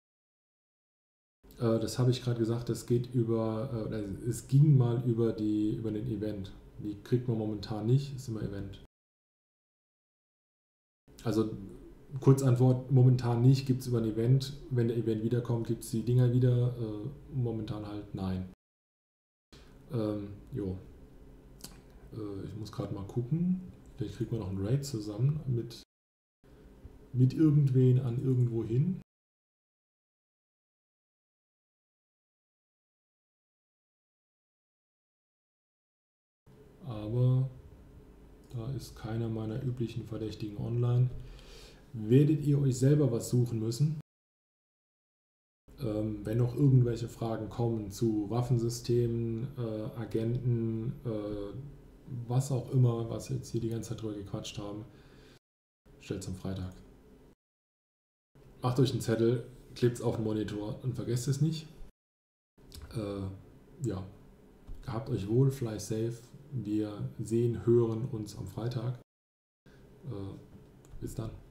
Äh, das habe ich gerade gesagt, das geht über, äh, es ging mal über, die, über den Event. Die kriegt man momentan nicht, ist immer Event. Also Kurzantwort, momentan nicht, gibt es über ein Event. Wenn der Event wiederkommt, gibt es die Dinger wieder. Äh, momentan halt nein. Ähm, jo. Äh, ich muss gerade mal gucken. Vielleicht kriegt man noch einen Raid zusammen mit, mit irgendwen an irgendwo hin. Aber da ist keiner meiner üblichen Verdächtigen online. Werdet ihr euch selber was suchen müssen? Ähm, wenn noch irgendwelche Fragen kommen zu Waffensystemen, äh, Agenten, äh, was auch immer, was wir jetzt hier die ganze Zeit drüber gequatscht haben, stellt es am Freitag. Macht euch einen Zettel, klebt es auf den Monitor und vergesst es nicht. Äh, ja, gehabt euch wohl, fly safe. Wir sehen, hören uns am Freitag. Äh, bis dann.